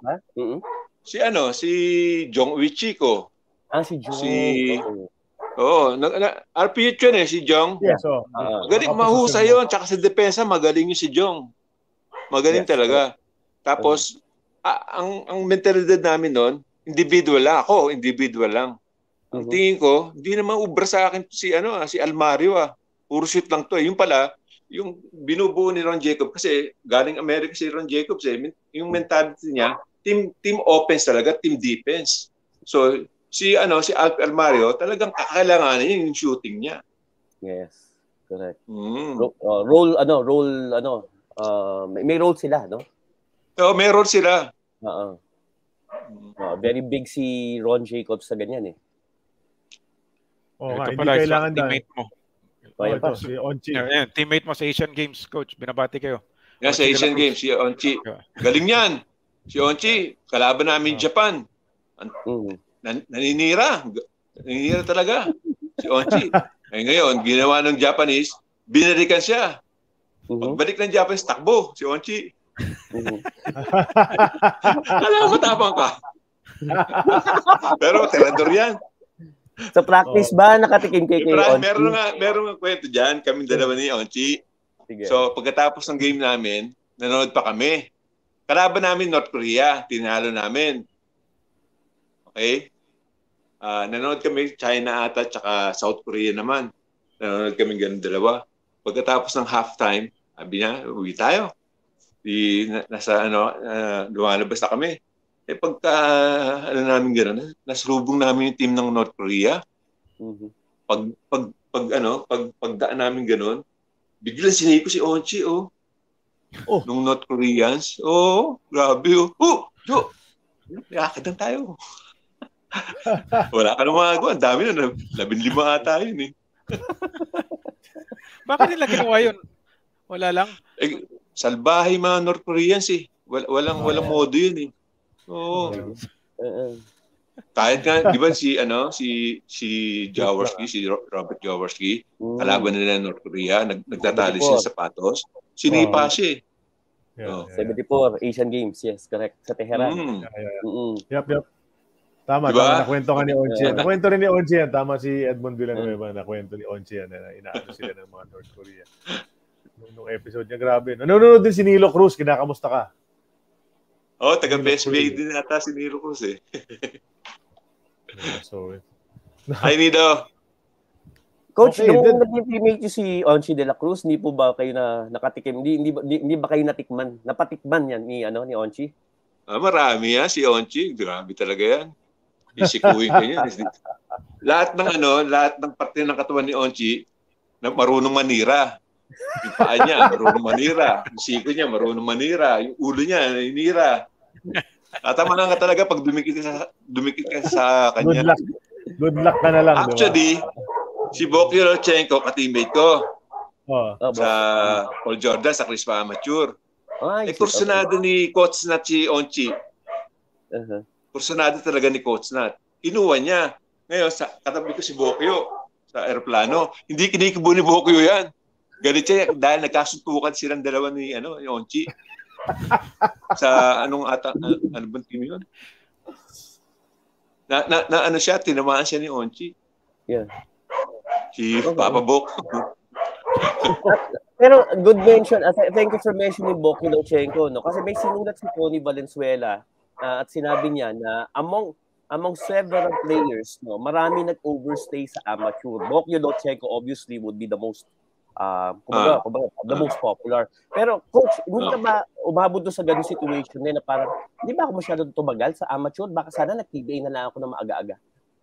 Si Jong Wichiko. Si Jong. RPU yun eh, si Jong. Yes, magaling, mahusay yun. Tsaka sa depensa, magaling yun si Jong. Magaling talaga. Tapos, ang mentalidad namin nun, individual lang. Ang tingin ko, hindi naman ubra sa akin si Almario Puro shoot lang to. Yung pala, yung binubuo ni Ron Jacob kasi galing America si Ron Jacobs yung mentality niya, team offense talaga, team defense. So, si Almario, talagang kakailanganin yung shooting niya. Yes, correct. May role sila, no? May role sila. Very big si Ron Jacobs sa ganyan eh. Ito pala, teammate mo. Si Onchi. Teammate mo sa Asian Games, Coach. Binabati kayo. Sa Asian Games, si Onchi. Galing yan. Si Onchi, kalaban namin Japan. Naninira. Naninira talaga. Si Onchi. Ngayon, ginawa ng Japanese, binalikan siya. Pagbalik ng Japanese, takbo. Si Onchi. Alam mo, matapang ka. Pero, terador yan. Sa practice ba nakatikim kay Onchi? Meron nga kwento dyan. Kaming dalawa ni Onchi. Sige. So, pagkatapos ng game namin, nanonood pa kami. Kalaban namin North Korea. Tinalo namin. Okay? Nanonood kami China ata tsaka South Korea naman. Nanonood kami ganun dalawa. Pagkatapos ng halftime, sabi niya, uwi tayo. Lumalabas na kami. Pagka namin gano'n, nasalubong namin yung team ng North Korea. Pagdaan namin gano'n, biglang siniko si Onchi, nung North Koreans. Grabe, Jho! Yakad lang tayo. Wala ka na magagawa. Ang dami na. 15 ata yun eh. Bakit nila ginawa yun? Wala lang. Salbahe mga North Koreans eh. Walang modo yun eh. Oo. Kahit nga, di ba si Jaworski, si Robert Jaworski, kalaban nila ng North Korea, nagtatali siya sa sapatos. Sinipa siya eh. 74 Asian Games, yes, correct. Sa Tehran. Yep. Tama, diba? tama. Nakwento nga ni Onchi. Nakwento rin ni Onchi yan. Tama si Edmond Villanueva. Nakwento ni Onchi yan. Inaano sila ng mga North Korea. Nung episode niya, grabe. Nanonood din si Nilo Cruz. Kinakamusta ka? Taga-PSBA din ata si Nilo Cruz eh. Hi, Nido. Coach, nung naging teammate niyo si Onchi de la Cruz, hindi po ba kayo nakatikim? Hindi ba kayo natikman? Napatikman yan ni Onchi? Marami yan si Onchi. Grabe talaga yan. Isikuhin ka niya. Lahat ng parte ng katawan ni Onchi na marunong manira. Yung paa niya, marunong manira. Yung siko niya, marunong manira. Yung ulo niya, nanira. Tatama lang ka talaga pag dumikit ka sa kanya. Good luck ka na lang. Actually, si Bokyo Lochenko, ka-teammate ko. Sa Paul Jordan, sa Crispa Amateur. Kursunado ni Coach Nat si Onchi. Kursunado talaga ni Coach Nat. Inuwan niya. Ngayon, katabi ko si Bokyo sa aeroplano. Hindi kinikibo ni Bokyo yan. Galit siya dahil nagkasuntukan silang dalawa ni Onchi. Sa ano bang team yun? Ano siya, tinamaan siya ni Onchi. Yeah. Si Papa Bok. Pero good mention. Thank you for mentioning Bokyo Lochenko, no? Kasi may sinulat si Tony Valenzuela at sinabi niya na among several players, no, marami nag-overstay sa amateur. Bokyo Lochenko obviously would be the most the most popular. Pero coach, hindi ka ba umabot doon sa ganung situation na parang hindi ba ako masyado tumagal sa amateur? Baka sana nag-PBA na lang ako na maaga-aga.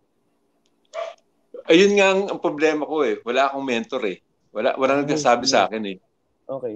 Ayun nga ang problema ko eh. Wala akong mentor eh. Walang nagsasabi sa akin eh. Okay.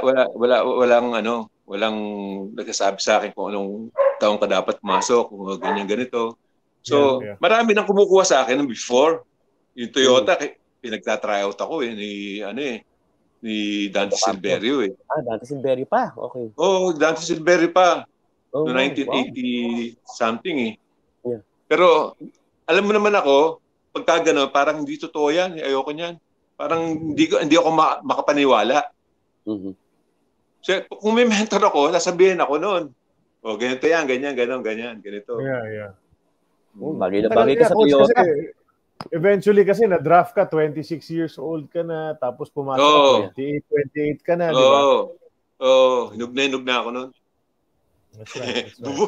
Walang nagsasabi sa akin kung anong taong ka dapat pumasok, kung ganito. So, marami nang kumukuha sa akin before. Yung Toyota, pinagta-tryout ako eh ni Dante Silverio eh. Dante Silverio pa. Okay. Dante Silverio pa. No 1980 something eh. Yeah. Pero alam mo naman ako, pagka gano'n, parang hindi totoo yan. Ayoko niyan. Parang hindi ako makapaniwala. So, kung may mentor ako, sasabihin ako noon. Ganito yan, ganyan, ganito. Yeah. Bagay na bagay ka sa Toyota. Eventually kasi na-draft ka, 26 years old ka na, tapos pumasok 28 ka na, di ba? Hinug na ako noon. That's right.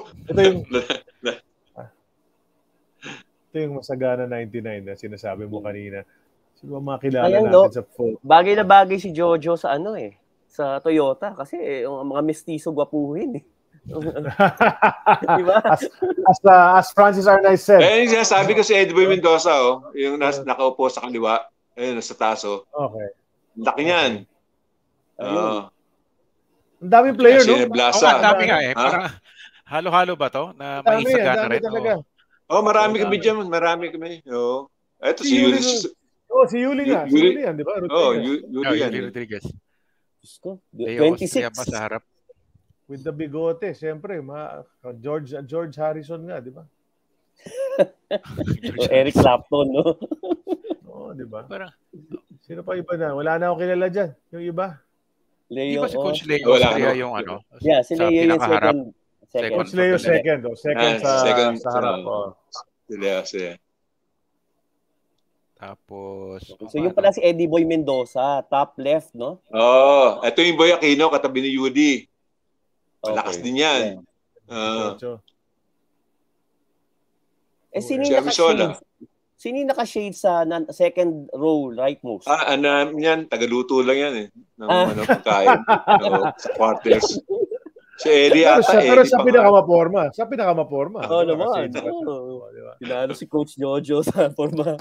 Ito yung Masagana 99 na sinasabi mo kanina. Sino ba makilala natin sa phone? Bagay na bagay si Jho Jho sa sa Toyota kasi yung mga mestizo gwapuhin eh. Diba? As Francis Arnaiz said. Yung sinasabi ko si Edwin Mendoza, yung nakaupo sa kaliwa, nasa taso. Okay. Laki niyan. Ang daming player, no? Blasa. Ang dami nga eh. Parang halo-halo ba to? Na may Sagana rin. Marami kami dyan. Marami kami. Ito si Yuli. Si Yuli nga. Si Yuli yan, di ba? Yuli Rodriguez. 26. Sa harap. With the bigote, siyempre. George Harrison nga, di ba? Eric Clapton, no? Di ba? Sino pa iba na? Wala na akong kilala dyan. Yung iba. Leo. Di ba si Coach Leo? Yung Yeah, si Leo yung second. Coach Leo second. Second sa harap. Leo siya. Tapos... So yung pala si Eddie Boy Mendoza, top left, no? Ito yung Boy Aquino, katabi ni Yudi. Malakas din yan. Sino yung naka-shade sa second row, rightmost? Yan, tagaluto lang yan eh. Ng pagkain. Sa quarters. Si Eddie ata. Pero sa pinakamaporma. Naman. Pinalo si Coach Jojo sa formahan.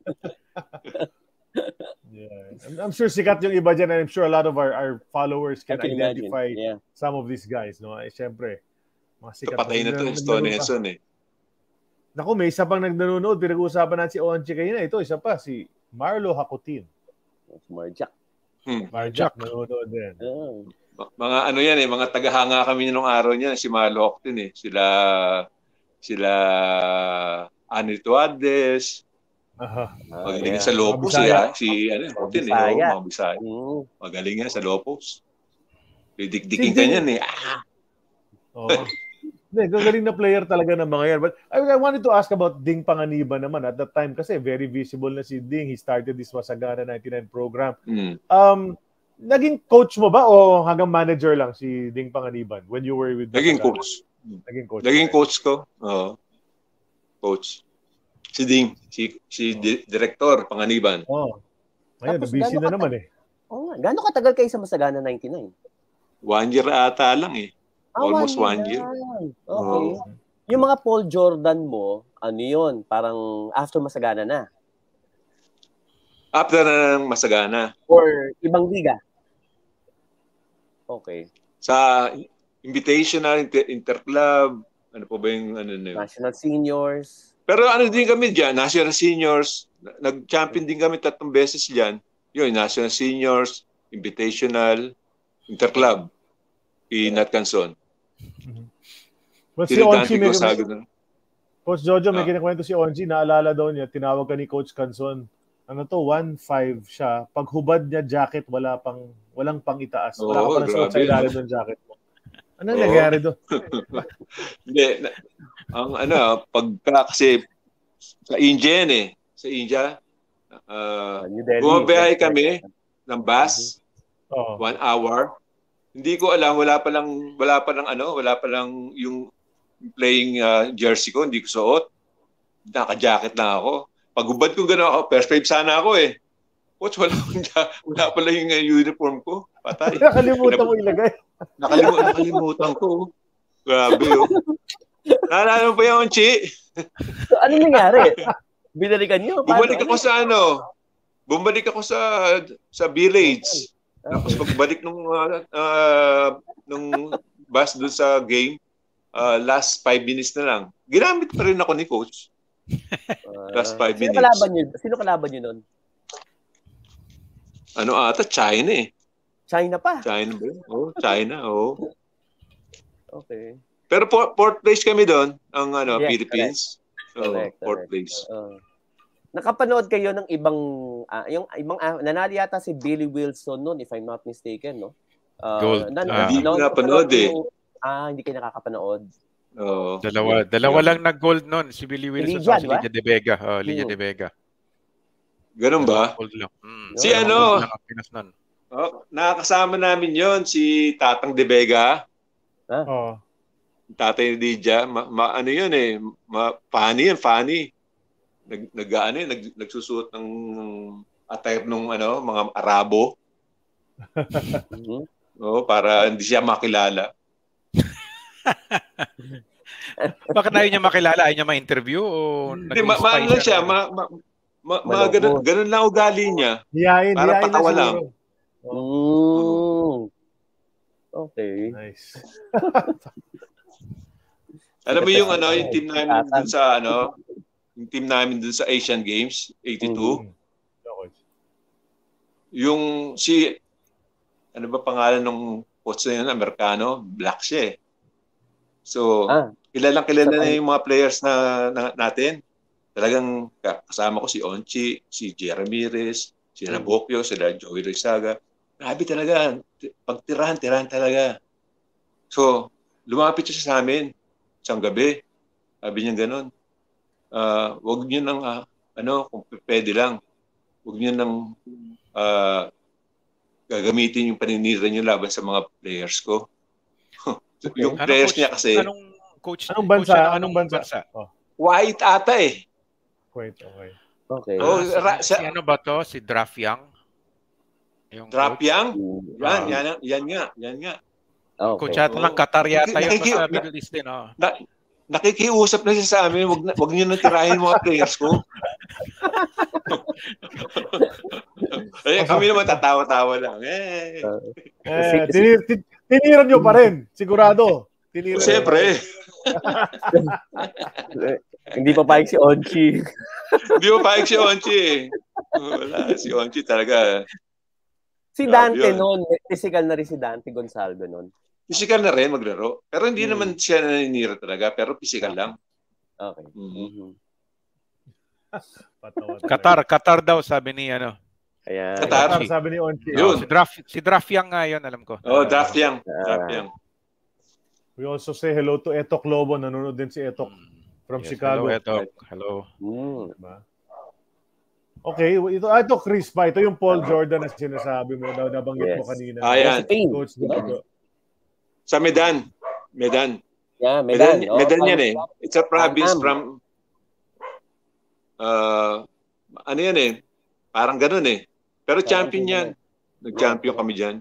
I'm sure sikat yung iba dyan, and I'm sure a lot of our followers can identify some of these guys, no? Siyempre, mga sikat. Patay na to, Stone Henson eh. Naku, may isa pang nanonood. Pinag-uusapan natin si Onchi kanina. Ito, isa pa, si Marlo Hakutin. Marjak. Marjak, nanonood din. Mga ano yan mga tagahanga kami nung araw niyan, si Marlo Hakutin Sila Ani Tuades. Magaling sa Lopos si Hakutin mga Bisaya. Magaling yan sa Lopos. Didikdikin ka niyan Gagaling na player talaga ng mga yan. But I wanted to ask about Ding Panganiban naman. At that time kasi very visible na si Ding. He started this Masagana 99 program. Naging coach mo ba o hanggang manager lang si Ding Panganiban when you were with Naging Masagana? coach. Naging coach ko. Coach. Si Ding, si Director Panganiban. Ayun, busy na naman Gaano katagal kayo sa Masagana 99? 1 year ata lang Almost 1 year. Okay. Yung mga Paul Jordan mo, ano yun? Parang after Masagana na? After na ng Masagana. Or ibang liga? Okay. Sa Invitational, Interclub, ano po ba yung National Seniors. Pero din kami dyan, National Seniors. Nag-champion din kami 3 beses dyan. Yun, National Seniors, Invitational, Interclub, Nat Canson. But si Onchi, Coach Jojo, may kinakwento si Onchi, naalala daw niya, tinawag ka ni Coach Canson. 1.5 siya. Pag hubad niya jacket, walang pang itaas. Wala ka pa nasuot sa ilalim ng jacket mo. Anong nangyari doon? Hindi. Pagka kasi sa India sa India, bumabiyahe kami ng bus, 1 hour. Hindi ko alam, wala pa lang yung playing jersey ko, hindi ko suot. Naka-jacket lang ako. Pag-ubad ko gano'n ako, first 5 sana ako Coach, wala pala yung uniform ko. Patay. Nakalimutan mo ilagay. Nakalimutan ko. Grabe Naalala mo pa yung Chi? So, ano nangyari? Binalikan niyo? Bumalik ako sa village. Tapos pagbalik nung bus doon sa game, last 5 minutes na lang. Ginamit pa rin ako ni Coach. Last 5 minutes. Sino kalaban niyo nun? China China pa? China ba? China. Okay. Pero 4th place kami doon, ang Philippines. Correct. 4th place. Nakapanood kayo ng ibang nanalo yata si Billy Wilson noon, if I'm not mistaken, no? Gold. Hindi ko napanood hindi kayo nakakapanood. Dalawa lang nag-gold noon, si Billy Wilson at si Lidia De Vega. Lidia De Vega. Ganun ba? Gold lang. Si nakakasama namin yon si Tatang De Vega. Tatay ni Lidia. Funny. Nagsusuot ng attire ng mga Arabo. Para hindi siya makilala. Bakit ayaw niya makilala? Ayaw niya ma-interview? Hindi, maano siya. Ganun lang ugali niya. Para patawa lang. Okay. Nice. Alam mo yung yung team namin dun sa yung team namin dun sa Asian Games 82. Yung ano ba pangalan ng coach na yun, Amerikano, black siya So, kilala na yung mga players natin. Talagang kasama ko si Onchi, si Jeremy Ramirez, si Nabokyo, sila Joey Rizaga. Grabe talaga. Pagtirahan talaga. So, lumapit siya sa amin isang gabi. Sabi niya gano'n. Wag niyo nang, kung pwede lang, wag niyo nang gagamitin yung paninira niyo laban sa mga players ko. Yung players niya kasi... Anong bansa? White ata White, okay. Okay. Si ano ba to? Si Drafyang? Drafyang? Yan nga. Okay. Coach ata lang Qatar yata yung sa Middle East din. Nakikiusap na siya sa amin, wag niyo nang tirahin mga players ko. Kami naman tatawa-tawa lang. Tiniran nyo pa rin, sigurado. Siyempre. Hindi pa payag si Onchi. Hindi pa payag si Onchi eh. Wala, si Onchi talaga. Si Dante noon, physical na rin si Dante Gonzalgo noon. Physical na rin maglaro. Pero hindi naman siya naninira talaga, pero physical lang. Okay. Qatar daw sabi ni ano. Ayan. Qatar sabi ni Onchi. Si Draft Young nga yun, alam ko. Draft Young. Draft Young. We also say hello to Etok Lobo. Nanonood din si Etok from Chicago. Hello, Etok. Hello. Diba? Okay, ito Chris pa. Ito yung Paul Jordan na sinasabi mo. Nabanggit mo kanina. Ayan. Coach Jojo. Sa Medan. Yeah, Medan. Medan yan eh. It's a province from ano yan eh. Parang ganun eh. Pero champion yan. Nag-champion kami dyan.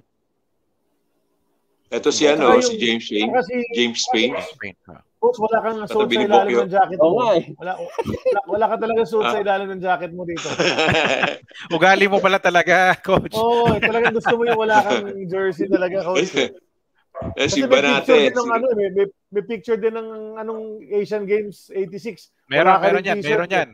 Ito si si James Spain. James Spain. Coach, wala kang suot sa ilalim ng jacket mo. Wala ka talaga suot sa ilalim ng jacket mo dito. Ugali mo pala talaga, Coach. Talagang gusto mo yung wala kang jersey talaga, Coach. Si Banate. May picture din ng anong Asian Games 86. Meron yan.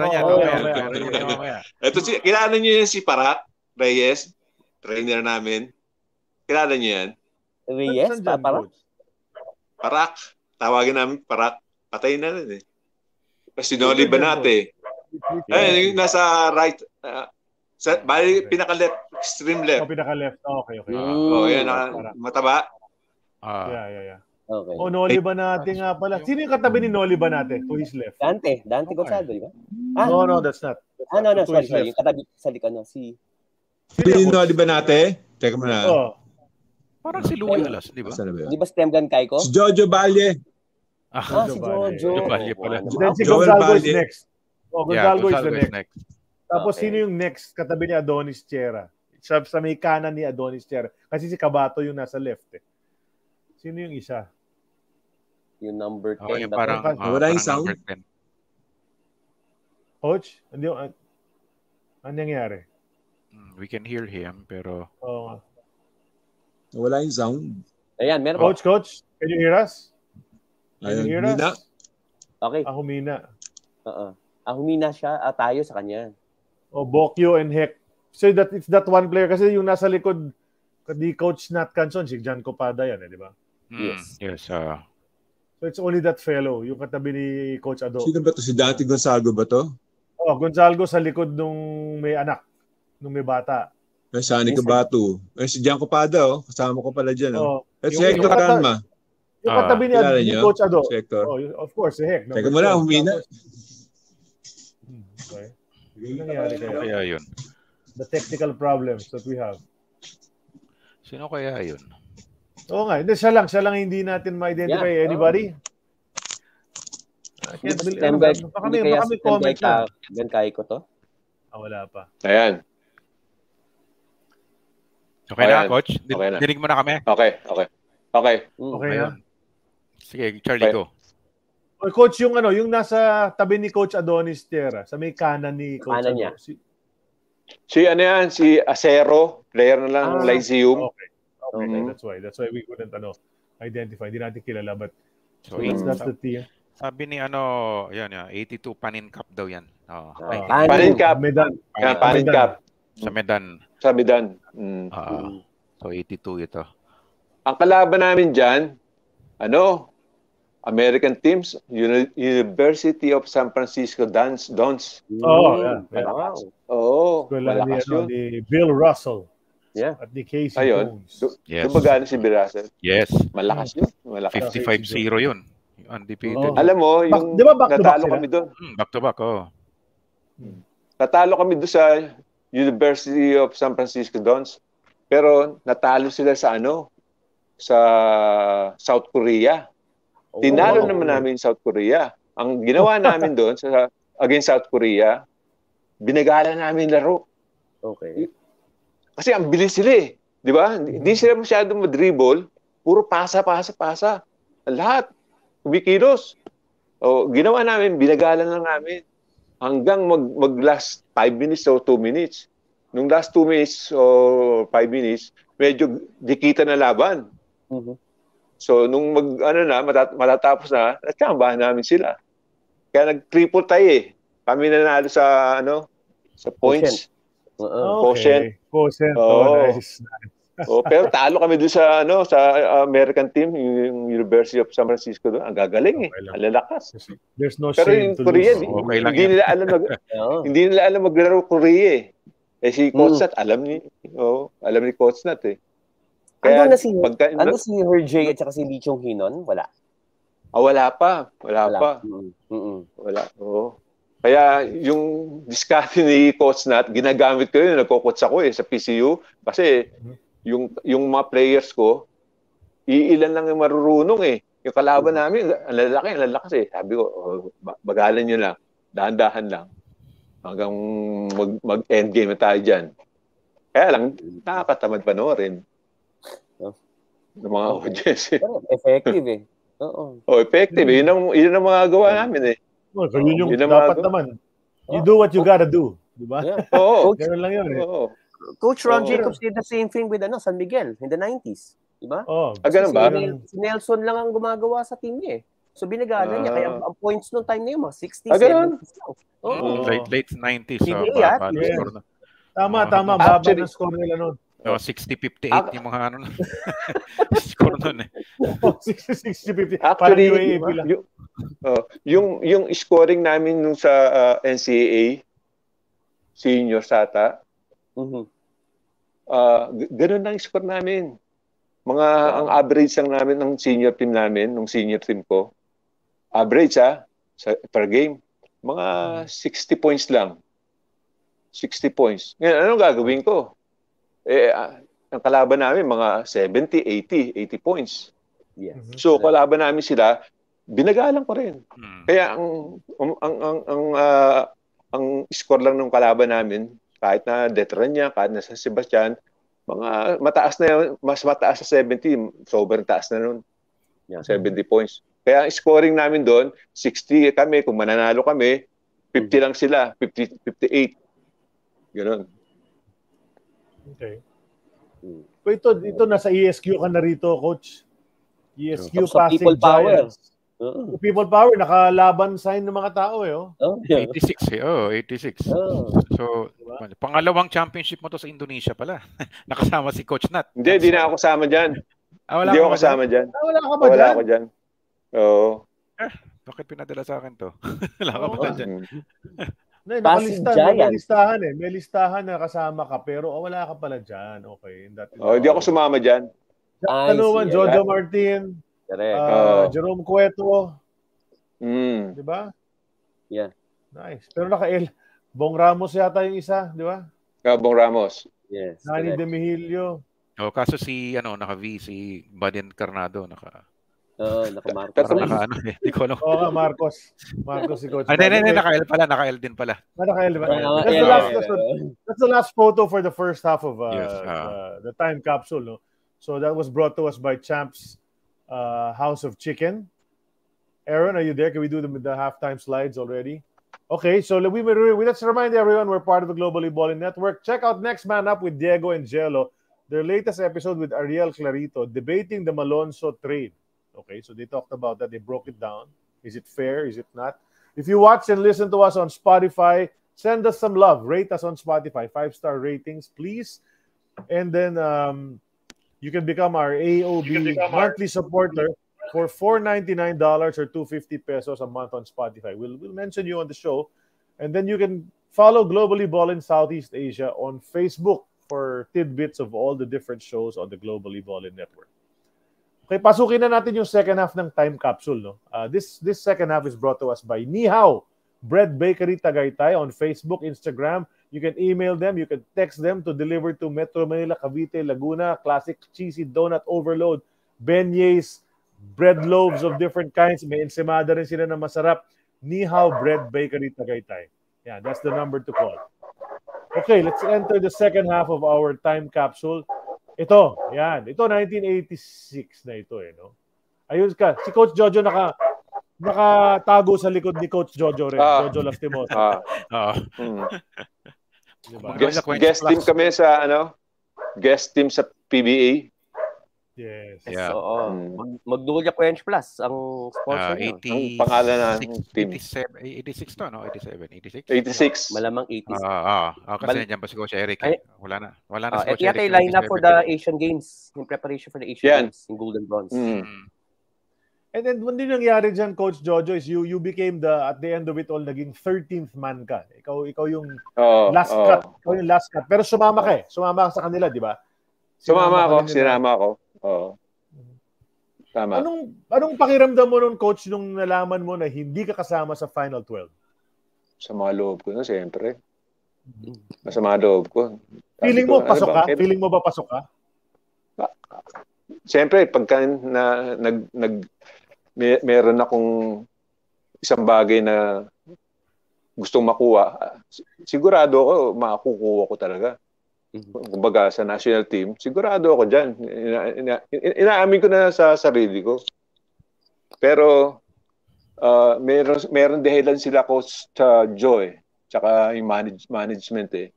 Ito kilala niyo yan si Parak Reyes, trainer namin. Kilala niyo yan? Reyes, Parak. Tawagin namin Parak. Patay na rin eh. Kasi Noli Banate. Yung nasa right. Pinaka-left. Extreme left. Pinaka-left. Okay. Yan. Mataba. Yeah. Okay. Noli Banate nga pala. Sino yung katabi ni Noli Banate? To his left. Dante Gonzalo, di ba? No, that's not. No, sorry. Yung katabi sa likod na si Noli Banate? Teka mo na. Parang si Louie Alas, di ba? Di ba Stem Gun Kaiko? Si Jojo Valle. Si Jojo. Valle pala. Then si Gonzalo is next. Gonzalo is the next. Tapos sino yung next? Katabi ni Adonis Chera. Sa may kanan ni Adonis Chera. Kasi si Kabato yung nasa left eh. Sino yung isa? Yung number 10. Yung parang wala yung sound. Coach? Ano nangyari? We can hear him, pero... Wala yung sound. Ayan, meron Coach, can you hear us? Humina. Okay. Humina. Humina siya, tayo sa kanya. Bokyo and Heck. So it's that one player kasi yung nasa likod di Coach Nat Canson, si Jan Copada yan, di ba? Yes. So it's only that fellow, yung katabi ni Coach Ado. Sino ba to? Si Dante Gonzalo ba to? Gonzalo sa likod nung may anak, nung may bata. Sani Kabato. Si Jan Copada, kasama ko pala dyan. At si Hector Calma. Yung katabi ni Coach Ado. Si Hector. Of course, si Hector. Teka mo na, humina. Okay. Yung nangyari kaya yun. The technical problems that we have. Sino kaya yun? Oo nga. Siya lang hindi natin ma-identify anybody. Baka may comment lang. Gankay ko to? Wala pa. Ayan. Okay na, Coach? Dinig mo na kami? Okay. Okay na. Sige, Charlie, go. Coach, yung nasa tabi ni Coach Adonis Terra, sa may kanan ni Coach kanan niya. Si Acero, player na lang ng Lyceum. Okay. That's why we couldn't identify. Hindi natin kilala, but so that's the team. Sabi ni 82 Panin Cup daw yan. Panin Cup. Medan. Panin Cup. Sa Medan. So 82 ito. Ang kalaban namin dyan, American teams, University of San Francisco Dons. Malakas. Malakas yun. Ni Bill Russell. Yeah. At ni Casey Jones. Yes. Gumagana si Bill Russell. Yes. Malakas yun. 55-0 yun. Undefeated. Alam mo, yung natalo kami doon. Back to back, Natalo kami doon sa University of San Francisco Dons. Pero natalo sila sa sa South Korea. Tinalo naman namin South Korea. Ang ginawa namin doon against South Korea, binagala namin laro. Okay. Kasi ang bilis sila eh. Di ba? Hindi sila masyadong madribble. Puro pasa. Lahat. Kumikilos. Ginawa namin, binagala lang namin. Hanggang mag-last 5 minutes o 2 minutes. Nung last 2 minutes o 5 minutes, medyo dikita na laban. So, nung matatapos na, natsambahan namin sila. Kaya nag-triple tie Kami nanalo sa sa points. Okay. Quotient. Nice. Pero talo kami doon sa sa American team, yung University of San Francisco doon. Ang gagaling Ang lalakas. There's no Pero shame yung to Korean, lose. Okay lang hindi nila alam hindi nila alam maglaro Korea si Coach Nat, alam ni Coach Nat Kaya ano si Herjay at saka si Lee Chong Hinon? Wala. Wala pa. Wala. Kaya yung diskarte ni Coach Nat, ginagamit ko yun, nagko-coach ako sa PCU kasi yung mga players ko, iilan lang yung marurunong Yung kalaban namin, ang lalakas Sabi ko, bagalan nyo lang, dahan-dahan lang. Hanggang mag-end game na tayo dyan. Kaya lang, nakakatamad panoorin ng mga audience. Effective Effective. Yun ang mga gawa namin Yun yung dapat naman. You do what you gotta do. Diba? Ganun lang yun Coach Ron Jacobs did the same thing with San Miguel in the 90s. Diba? Ganun ba? Si Nelson lang ang gumagawa sa team niya So binagalan niya. Kaya ang points noong time na yun, mga 60, 70s. Late 90s. Tama. Baba ng score nila noon. 60-58 yung mga score noon 60-50. Actually, yung scoring namin nung sa NCAA, senior sata, ganun lang yung score namin. Ang average lang namin ng senior team namin, nung senior team ko, average per game, mga 60 points lang. 60 points. Ngayon, anong gagawin ko? Ang kalaban namin, mga 70, 80 points. Yes. So, kalaban namin sila, binagalan ko rin. Kaya ang score lang ng kalaban namin, kahit na veteran niya, kahit na sa Sebastian, mga mataas na yun, mas mataas sa 70, sobrang taas na nun. 70 points. Kaya ang scoring namin doon, 60 kami, kung mananalo kami, 50 lang sila, 58. Ganoon. Okay. Ito nasa ESQ ka na rito, Coach. ESQ Pasig People Power. People Power, nakalaban sign ng mga tao 86 86. So, pangalawang championship mo to sa Indonesia pala. Nakasama si Coach Nat. Hindi na ako kasama dyan. Hindi ako kasama dyan. Wala ka ba Wala ako dyan. Oo. Bakit pinadala sa akin to? Wala ka ba dyan? May listahan na kasama ka pero wala ka pala dyan. Okay. Hindi ako sumama dyan. Jojo Martin, Jerome Cueto. Di ba? Yeah. Nice. Pero Bong Ramos yata yung isa, di ba? Bong Ramos. Yes. Nani De Mihilio. Kaso si naka-V, si Ballin Carnado, naka-Marcos. Hindi ko alam. Marcos si Coach. Naka-L pala, naka-L din pala. Naka-L din pala. That's the last photo for the first half of the time capsule, no? So that was brought to us by Champs House of Chicken. Aaron, are you there? Can we do the halftime slides already? Okay, so let's remind everyone we're part of the Globally Ballin Network. Check out Next Man Up with Diego and Jello, their latest episode with Ariel Clarito, debating the Malonzo trade. Okay, so they talked about that. They broke it down. Is it fair? Is it not? If you watch and listen to us on Spotify, send us some love. Rate us on Spotify. 5-star ratings, please. And then you can become our AEOB monthly supporter for $4.99 or 250 pesos a month on Spotify. We'll mention you on the show. And then you can follow Globally Ballin Southeast Asia on Facebook for tidbits of all the different shows on the Globally Ballin Network. Okay, pasukin na natin yung second half ng time capsule. No? This second half is brought to us by Nihao Bread Bakery Tagaytay on Facebook, Instagram. You can email them, you can text them to deliver to Metro Manila, Cavite, Laguna. Classic cheesy donut overload, beignets, bread loaves of different kinds. May ensimada rin sila na masarap. Nihao Bread Bakery Tagaytay. Yeah, that's the number to call. Okay, let's enter the second half of our time capsule. Ito, 1986 na ito no. Ayun ka, si Coach Jojo nakatago sa likod ni Coach Jojo rin. Jojo Lastimosa. Diba? Guest team kami sa guest team sa PBA. Yes. Yeah. Oo. Mag-Dulia Quench Plus ang sponsor nyo. 80, ang pangalan ng team. 86 to, no? 86? 86. Malamang 86. Kasi nandiyan pa si Coach Eric. Wala na si Coach ito yata Eric. yung lineup for the Asian Games. In preparation for the Asian Games in Golden Bronze. And then, when din nangyari dyan, Coach Jojo, is you became at the end of it all, naging 13th man ka. Ikaw yung last cut. Ikaw yung last cut. Pero sumama ka eh. Sumama ka sa kanila, di ba? Sinama ako. Oo. Tama. Anong pakiramdam mo nun, Coach, nung nalaman mo na hindi ka kasama sa Final 12? Sa mga loob ko na, siyempre. Masama loob ko. Feeling mo, pasok ka? Feeling mo ba pasok ka? Siyempre, pagka meron akong isang bagay na gustong makuha, sigurado ako, makukuha ko talaga. Kumbaga sa national team, sigurado ako dyan. Inaamin ko na sa sarili ko. Pero, meron dahilan sila Coach Jho tsaka yung management eh.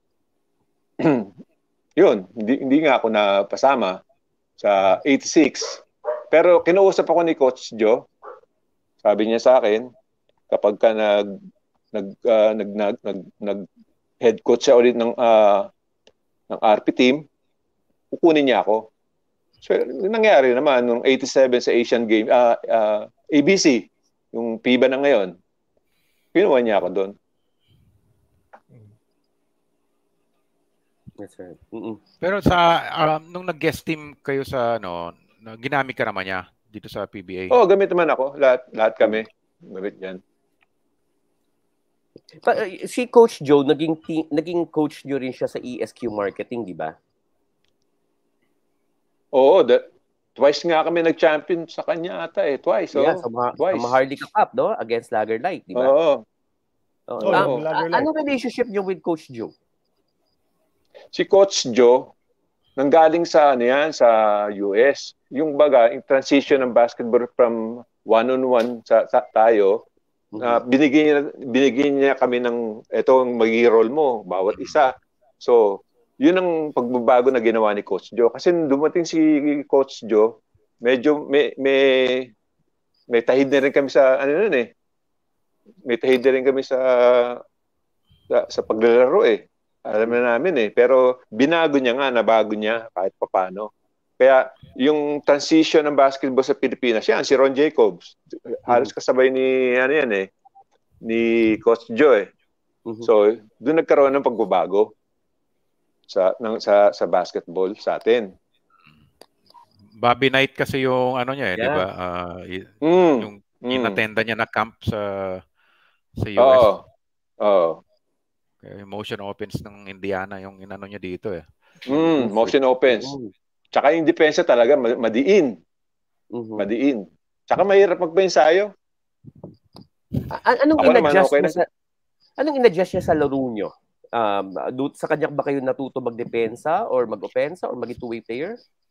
Yun, hindi nga ako napasama sa 86. Pero kinuusap ako ni Coach Jho. Sabi niya sa akin, kapag ka nag head coach siya ulit ng RP team, kukunin niya ako. So, nangyari naman nung 87 sa Asian Game, ABC, yung FIBA na ngayon. Kinuha niya ako doon. That's right. Pero sa nung nag-guest team kayo sa ginamit ka naman niya dito sa PBA? Gamit naman ako. Lahat kami. Gamit yan. Si Coach Jho, naging coach nyo rin siya sa ESQ Marketing, di ba? Oo. Twice nga kami nag-champion sa kanya ata eh. Twice. Yeah, sa Maharlika Cup, no? Against Lagerlight, di ba? Oo. Anong relationship nyo with Coach Jho? Si Coach Jho, nanggaling sa US. Yung transition ng basketball from one-on-one sa tayo, binigyan niya kami ng itong magiging role mo, bawat isa. So, yun ang pagbabago na ginawa ni Coach Jho. Kasi dumating si Coach Jho, medyo may tahid na rin kami sa may tahid na rin kami sa paglalaro eh. Alam na namin eh. Pero binago niya nga, nabago niya kahit papano. Kaya yung transition ng basketball sa Pilipinas, si Ron Jacobs. Halos kasabay ni Coach Jho eh. So, doon nagkaroon ng pagbabago sa basketball sa atin. Bobby Knight kasi yung niya di ba? Yung inattenda niya na camp sa US. Motion opens ng Indiana yung niya dito eh. Motion opens. Tsaka yung depensa talaga madiin. Madiin. Tsaka mahirap magpa-ensayo. Anong in-adjust niya sa laro nyo? Sa kanya ba kayo natuto magdepensa or mag-opensa or maging two-way player?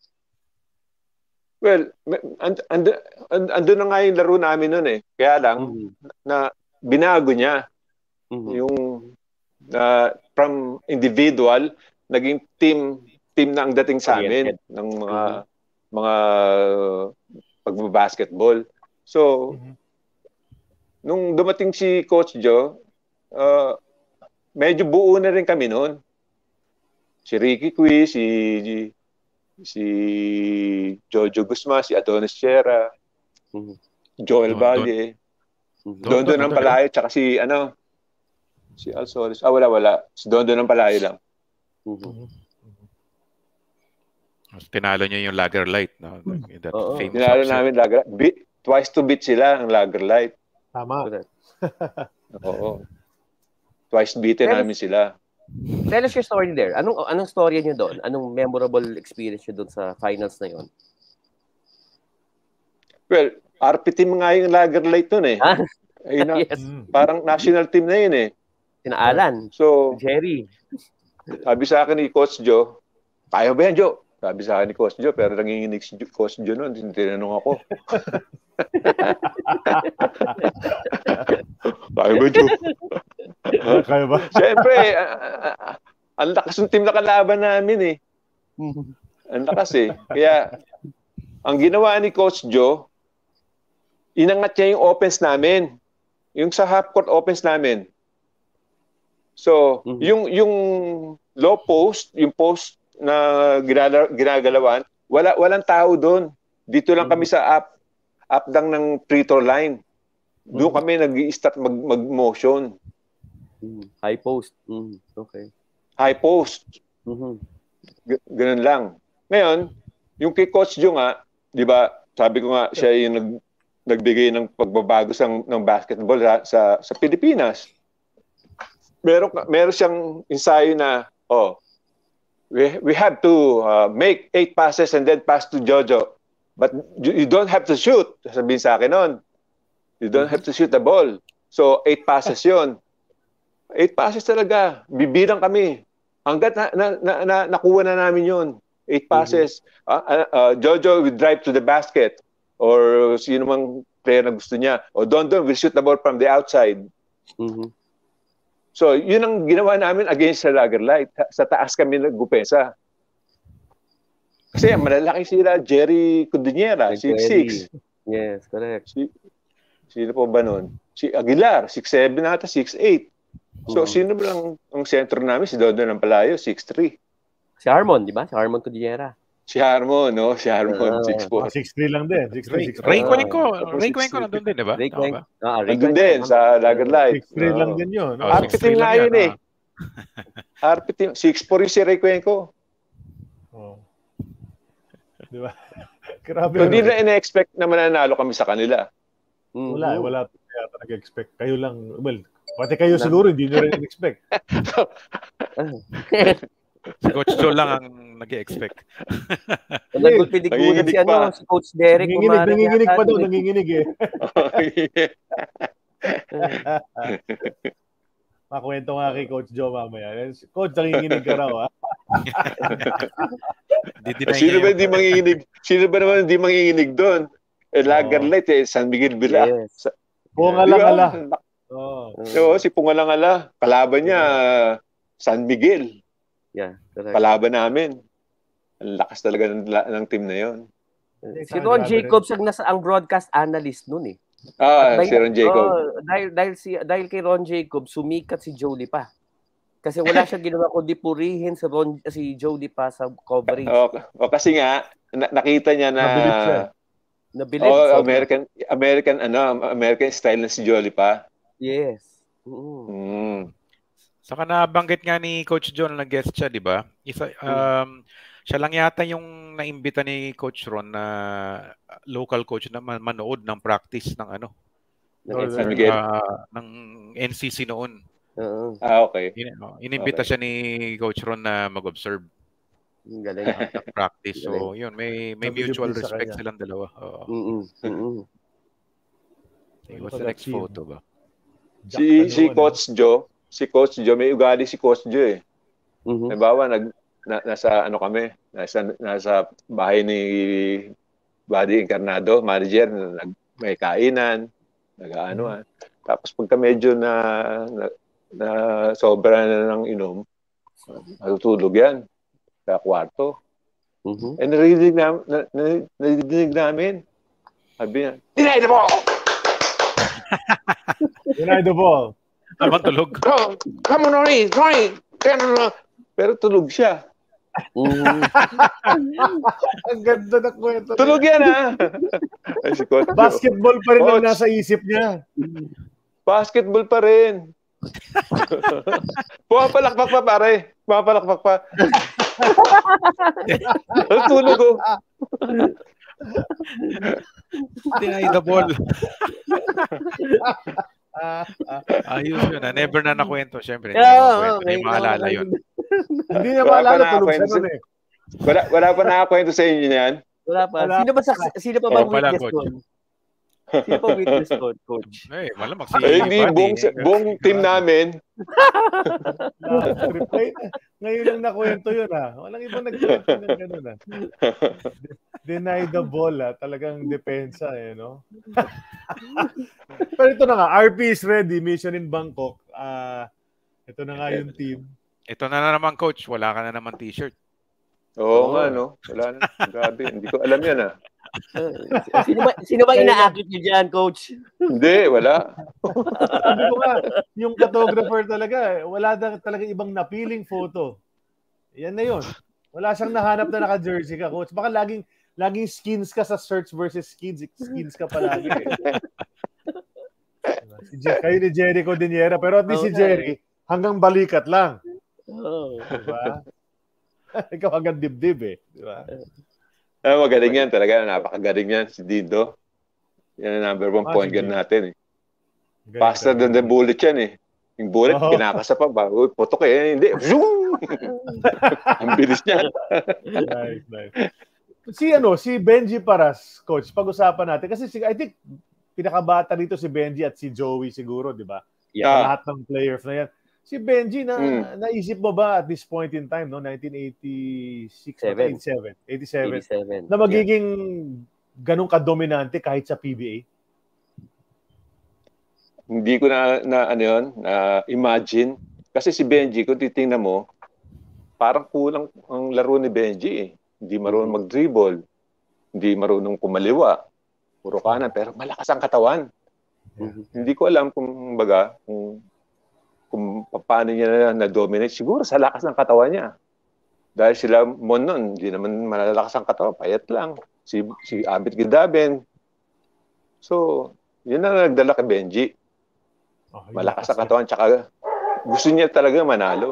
Well, andun na nga yung laro namin nun eh. Kaya lang, na binago niya yung from individual, naging team na ang dating sa amin ng mga pagbabasketball. So, nung dumating si Coach Jho, medyo buo na rin kami noon. Si Ricky Cui, si Jojo Guzman, si Adonis Sierra, Joel Valle, Dondo ng Palayo, tsaka si Alsoris. Wala. Si Dondo ng Palayo lang. Tinalo niyo yung Lagerlight. No? Tinalo namin Lagerlight. Twice to beat sila ang Lagerlight. Tama. Oo. Twice beaten namin sila. Tell us your story there. Anong story niyo doon? Anong memorable experience niyo doon sa finals na yon? Well, RP team nga yung Lagerlight nun eh. Yes. Parang national team na yun eh. Sinaalan. So, Jerry. Sabi sa akin ni Coach Jho, kaya ba yan, Jho? Sabi sa akin ni Coach Jho, pero nanginginig si Coach Jho noon. Tinanong ako. Kaya ba, Jho? Kaya ba? Siyempre, ang lakas ng team na kalaban namin eh. Ang lakas eh. Kaya, Ang ginawa ni Coach Jho, inangat niya yung offense namin. Yung sa half-court offense namin. So, yung low post, yung post na ginagalawan, walang tao doon. Dito lang kami sa up lang ng free throw line. Doon kami nag-i-start mag-motion. High post. Okay. High post. Ganun lang. Ngayon, yung kay Coach Jho nga, di ba, sabi ko nga, siya yung nagbigay ng pagbabago ng basketball sa Pilipinas. Meron siyang ensayo na, we have to make 8 passes and then pass to Jojo. But you don't have to shoot. Sabihin sa akin noon. You don't have to shoot the ball. So, 8 passes yon. 8 passes talaga. Bibilang kami. Hanggat nakuha na namin yon. 8 passes. Jojo will drive to the basket. Or sino mang player na gusto niya. O Don will shoot the ball from the outside. So, yun ang ginawa namin against sa Lagerlight. Sa taas kami nagupesa. Kasi malalaki sila, Jerry Cudinera, 6'6". Yes, correct. Sino po ba nun? Si Aguilar, 6'7 nata, 6'8". So, sino ba lang ang sentro namin? Si Dodo ng Palayo, 6'3". Si Harmon, di ba? Si Harmon Cudinera. Si Harmon, no? Si Harmon, 6'4". 6'3 lang din. 6'3. Ray Cuenco nandun din, di ba? Ray Cuenco. Nandun din, sa Lagerlight. 6'3 lang din yun. RP team nga yun eh. RP team, 6'4 yung si Ray Cuenco. Di ba? Grabe. Hindi na ina-expect na mananalo kami sa kanila. Wala yata nag-expect. Kayo lang, well, pati kayo siguro hindi nyo rin expect. Si Coach Jho lang ang nag-expect. Nagpiligunan si Coach Derek. Nanginginig pa daw, nanginginig eh. Makwento nga kay Coach Jho mamaya. Coach, nanginginig ka raw, ha? Sino ba hindi manginginig? Sino ba naman hindi manginginig doon? Lagerlight San Miguel Villa. Yes. Pungalangala. Si Pungalangala. Kalaban niya, San Miguel. Yeah, kalaban namin. Ang lakas talaga ng team na yon. Si Ron Jacobs ang broadcast analyst noon eh. Si Ron Jacobs. Dahil kay Ron Jacobs, sumikat si Joe Lipa. Kasi wala siyang ginawa kundi purihin si Joe Lipa sa coverage. Kasi nga, nakita niya na nabilib. American style na si Joe Lipa. Yes. Saka nabanggit nga ni Coach Jho na nag-guest siya, di ba? Siya lang yata yung naimbita ni Coach Ron na local coach na manood ng practice ng ng NCC noon. Okay. Inimbita siya ni Coach Ron na mag-observe. Galing. Practice. So, yun, may mutual respect silang dalawa. What's the next photo ba? Si Coach Jho, may ugali si Coach Jho eh. Halimbawa, nasa bahay ni Buddy Encarnado, manager, may kainan, nag-aanoan. Tapos pagka medyo na sobra na ng inom, natutulog yan sa kwarto. And narinig namin. Sabi niya, deny the ball! Deny the ball. Tama tulog. Come on, Ronnie. Pero tulog siya. Ang ganda na kwento. Tulog yan, ha? Basketball pa rin ang nasa isip niya. Basketball pa rin. Pumapalakpak pa, pare. Pumapalakpak pa. Tulog ko. Deny the ball. Ayos yun. Never na nakwento. Siyempre, hindi maalala yun. Hindi na maalala. Tulog siya nun eh. Wala pa nakakwento sa inyo yan? Wala pa. Sino pa bang witness doon? Sino pa witness doon, Coach? Malamang hindi, buong team namin. Ngayon lang nakwento yun, ha? Walang ibang nagkwento ng gano'n, ha? Deny the ball, ha? Talagang depensa, eh, no? Pero ito na nga, RP is ready. Mission in Bangkok. Ito na nga yung team. Ito na naman, Coach. Wala ka na naman t-shirt. Oo nga, no? Wala na. Grabe. Hindi ko alam yan, ha? Sino ba inaakit niyo dyan, coach? Hindi, wala. Sabi ko nga, yung photographer talaga, wala talaga ibang napiling photo. Yan na yun. Wala siyang nahanap na naka-jersey ka, coach. Baka laging skins ka sa search versus skins ka palagi. Kayo ni Jericho Diniera, pero at least si Jerry, hanggang balikat lang. Diba? Ikaw hanggang dibdib eh. Diba? Magaling yan talaga. Napakagaling yan si Dindo. Yan ang number 1 point guard natin. Faster than the bullet yan eh. Yung bullet, kinakasa pa ba? Uy, putok eh. Hindi. Ang bilis niya. Nice. Si Benji Paras, coach, pag-usapan natin. Kasi I think pinakabata dito si Benji at si Joey siguro, di ba? Yeah. Lahat ng players na yan. Si Benji, naisip mo ba at this point in time, no, 1987, na magiging ganun ka-dominante kahit sa PBA? Hindi ko na imagine. Kasi si Benji, kung titingnan mo, parang kulang ang laro ni Benji eh. Hindi marunong mag-dribble, hindi marunong kumaliwa, puro kanan, pero malakas ang katawan. Hindi ko alam kung paano niya na-dominate. Siguro sa lakas ng katawan niya. Dahil sila noon, hindi naman malalakas ang katawan. Payat lang. Si Amit Gidaben. So, yun na nagdala kay Benji. Malakas ang katawan. Tsaka gusto niya talaga manalo.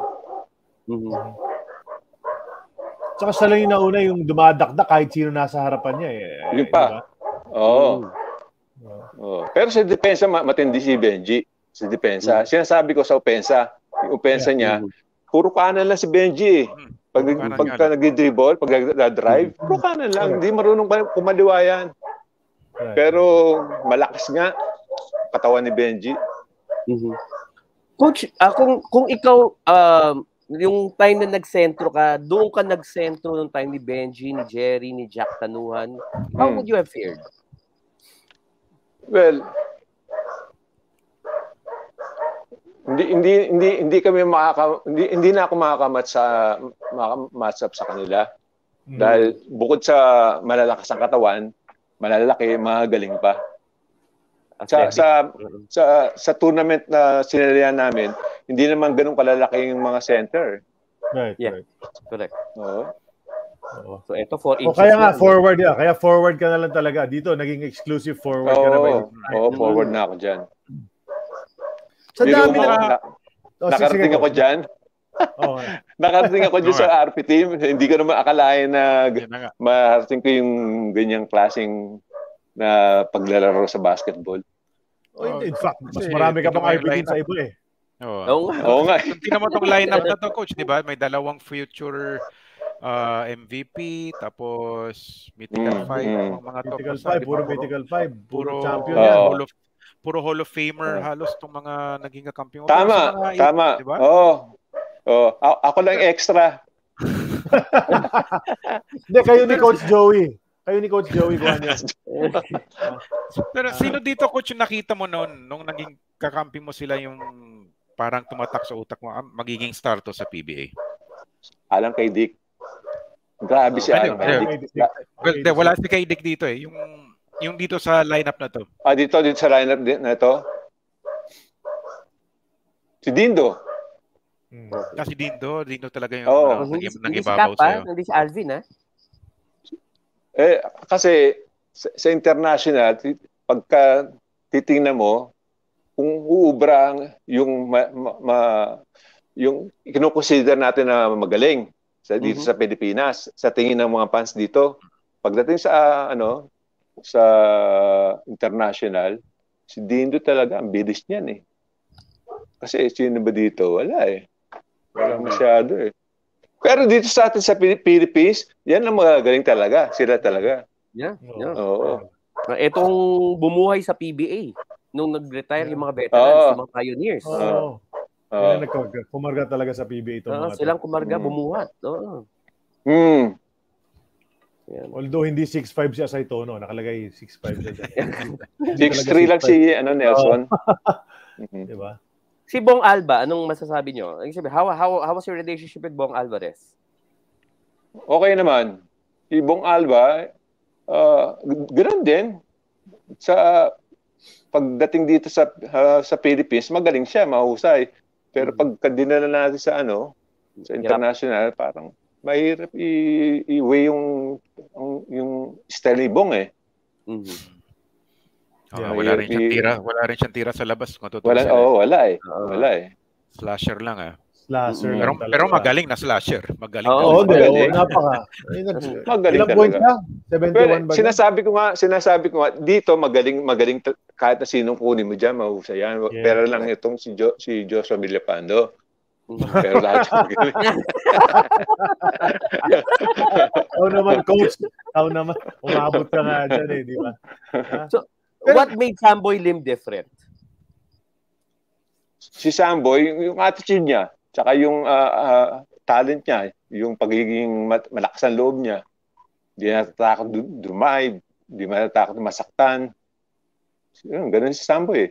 Tsaka siya lang yung nauna yung dumadakdak kahit sino nasa harapan niya. Yun pa. Diba? Oo. Pero sa depensa, matindi si Benji. Sa depensa. Sinasabi ko sa opensa, yung opensa niya, puro kanan lang si Benji. Pagka nag-dribble, pag nag-drive, puro kanan lang. Hindi marunong kumaliwa yan. Pero malakas nga katawan ni Benji. Coach, kung ikaw, yung time na nagsentro ka, doon ka nagsentro nung time ni Benji, ni Jerry, ni Jack Tanuhan, how would you have fared? Well, hindi na ako match up sa kanila. Dahil bukod sa malalakas ang katawan, malalaki, magaling pa. Sa tournament na sinalihan namin, hindi naman ganun kalalaki yung mga center. Right. Correct. Oo. So ito 4 inches. Kaya nga forward yan. Kaya forward ka na lang talaga. Dito naging exclusive forward ka na ba? Forward na ako diyan. Sa dami nakarating ako diyan. Nakarating ako dyan sa RP team. Hindi ko naman akalain na maharating ko yung ganyang klaseng na paglalaro sa basketball. In fact, mas marami ka pang RP team sa iba eh. Oo nga. Tingnan mo tong lineup na to, coach, di ba? May dalawang future MVP, tapos Mythical 5, mga top. Mythical 5, puro Mythical 5, puro champion yan. Puro Hall of Famer halos itong mga naging kampiyon. Tama. Diba? Ako lang extra. Hindi, kayo ni Coach Joey. Kuha niya. Pero sino dito, coach, yung nakita mo noon, nung naging kakampi mo sila yung parang tumatak sa utak mo, magiging star to sa PBA? Alam kay Dick. Grabe siya. Wala si kay Dick dito eh. Yung dito sa lineup na to. Dito sa lineup na to. Si Dindo. Kasi Dindo talaga yung nag-ibabaw sa'yo. Hindi si Alvin, ha? Kasi sa international, pagka titingnan mo, kung uubra yung kinukonsider natin na magaling dito sa Pilipinas, sa tingin ng mga fans dito, pagdating sa sa international, si Dindo talaga ang bilis niyan eh. Kasi sino ba dito? Wala eh. Wala masyado eh. Pero dito sa atin sa Philippines, yan ang magagaling talaga. Sila talaga. Yeah. Oo. Itong bumuhay sa PBA nung nag-retire yung mga veterans, yung mga pioneers. Kumarga talaga sa PBA itong mga silang kumarga, bumuhat. Although hindi 6'5 siya sa ito, nakalagay 6'5 siya. 6'3 lang si Nelson. Diba? Si Bong Alba, anong masasabi nyo? How was your relationship with Bong Alvarez? Okay naman. Si Bong Alba, Ganoon din. Sa pagdating dito sa Philippines, magaling siya, mahusay. Pero pag dinala natin sa sa international, parang mahirap i-weigh yung style ni Bong eh. Wala rin siyang tira sa labas kung tutusin. Wala eh. Slasher lang ah. Slasher lang talaga. Pero magaling na slasher. Magaling. Napaka. Magaling ilang point talaga. 71 ba? Sinasabi ko nga dito magaling kahit na sinong kunin mo diyan, mahusay yan. Yeah. Pero lang itong si Jojo Villapando. Pero lahat magaling. naman coach. Naman umabot ka nga diyan eh, di ba? So, what made Samboy Lim different? Si Samboy, yung attitude niya, tsaka yung talent niya, yung pagiging malakas ang loob niya. Hindi natatakot dumive, hindi natatakot masaktan. Ganun si Samboy eh.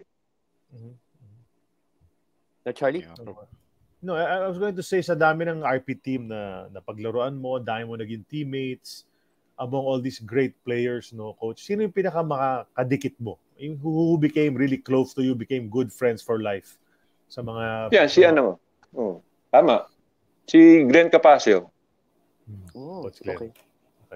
Charlie? No, I was going to say sa dami ng RP team na paglaruan mo, dami mo naging teammates, among all these great players, no, coach, sino yung pinaka-makadikit mo? Yung who became really close to you, became good friends for life? Sa mga... Yeah, tama. Si Glenn Capasio. Coach Glenn. Okay.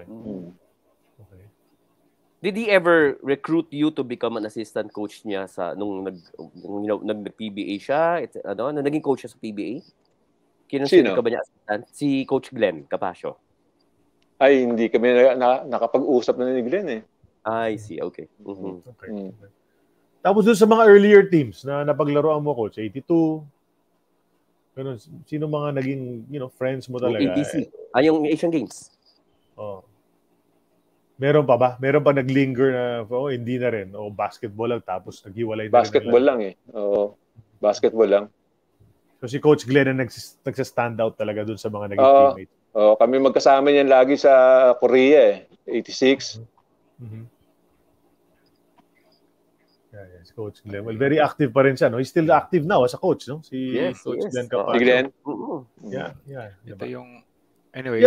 Did he ever recruit you to become an assistant coach niya nung nag-PBA siya? Nung naging coach siya sa PBA? Kinonsider ka ba niya assistant? Si Coach Glenn Capasio. Ay, hindi kami nakapag-usap na ni Glenn eh. I see, okay. Okay. Tapos doon sa mga earlier teams na napaglaruan mo, Coach, 82, ganun, sino mga naging, friends mo talaga? ATC. Yung Asian Games. Meron pa ba? Meron pa naglinger na, hindi na rin. O basketball lang, tapos naghiwalay na basketball lang eh. Oo, basketball lang. So si Coach Glenn na nagsa-stand out talaga dun sa mga naging teammates. Kami magkasama niyan lagi sa Korea eh. 86. Yes, Coach Glenn. Well, very active pa rin siya, no? He's still active now as a coach, no? Si Coach Glenn Capasio. Si Glenn? Yeah. Ito yung... Anyway.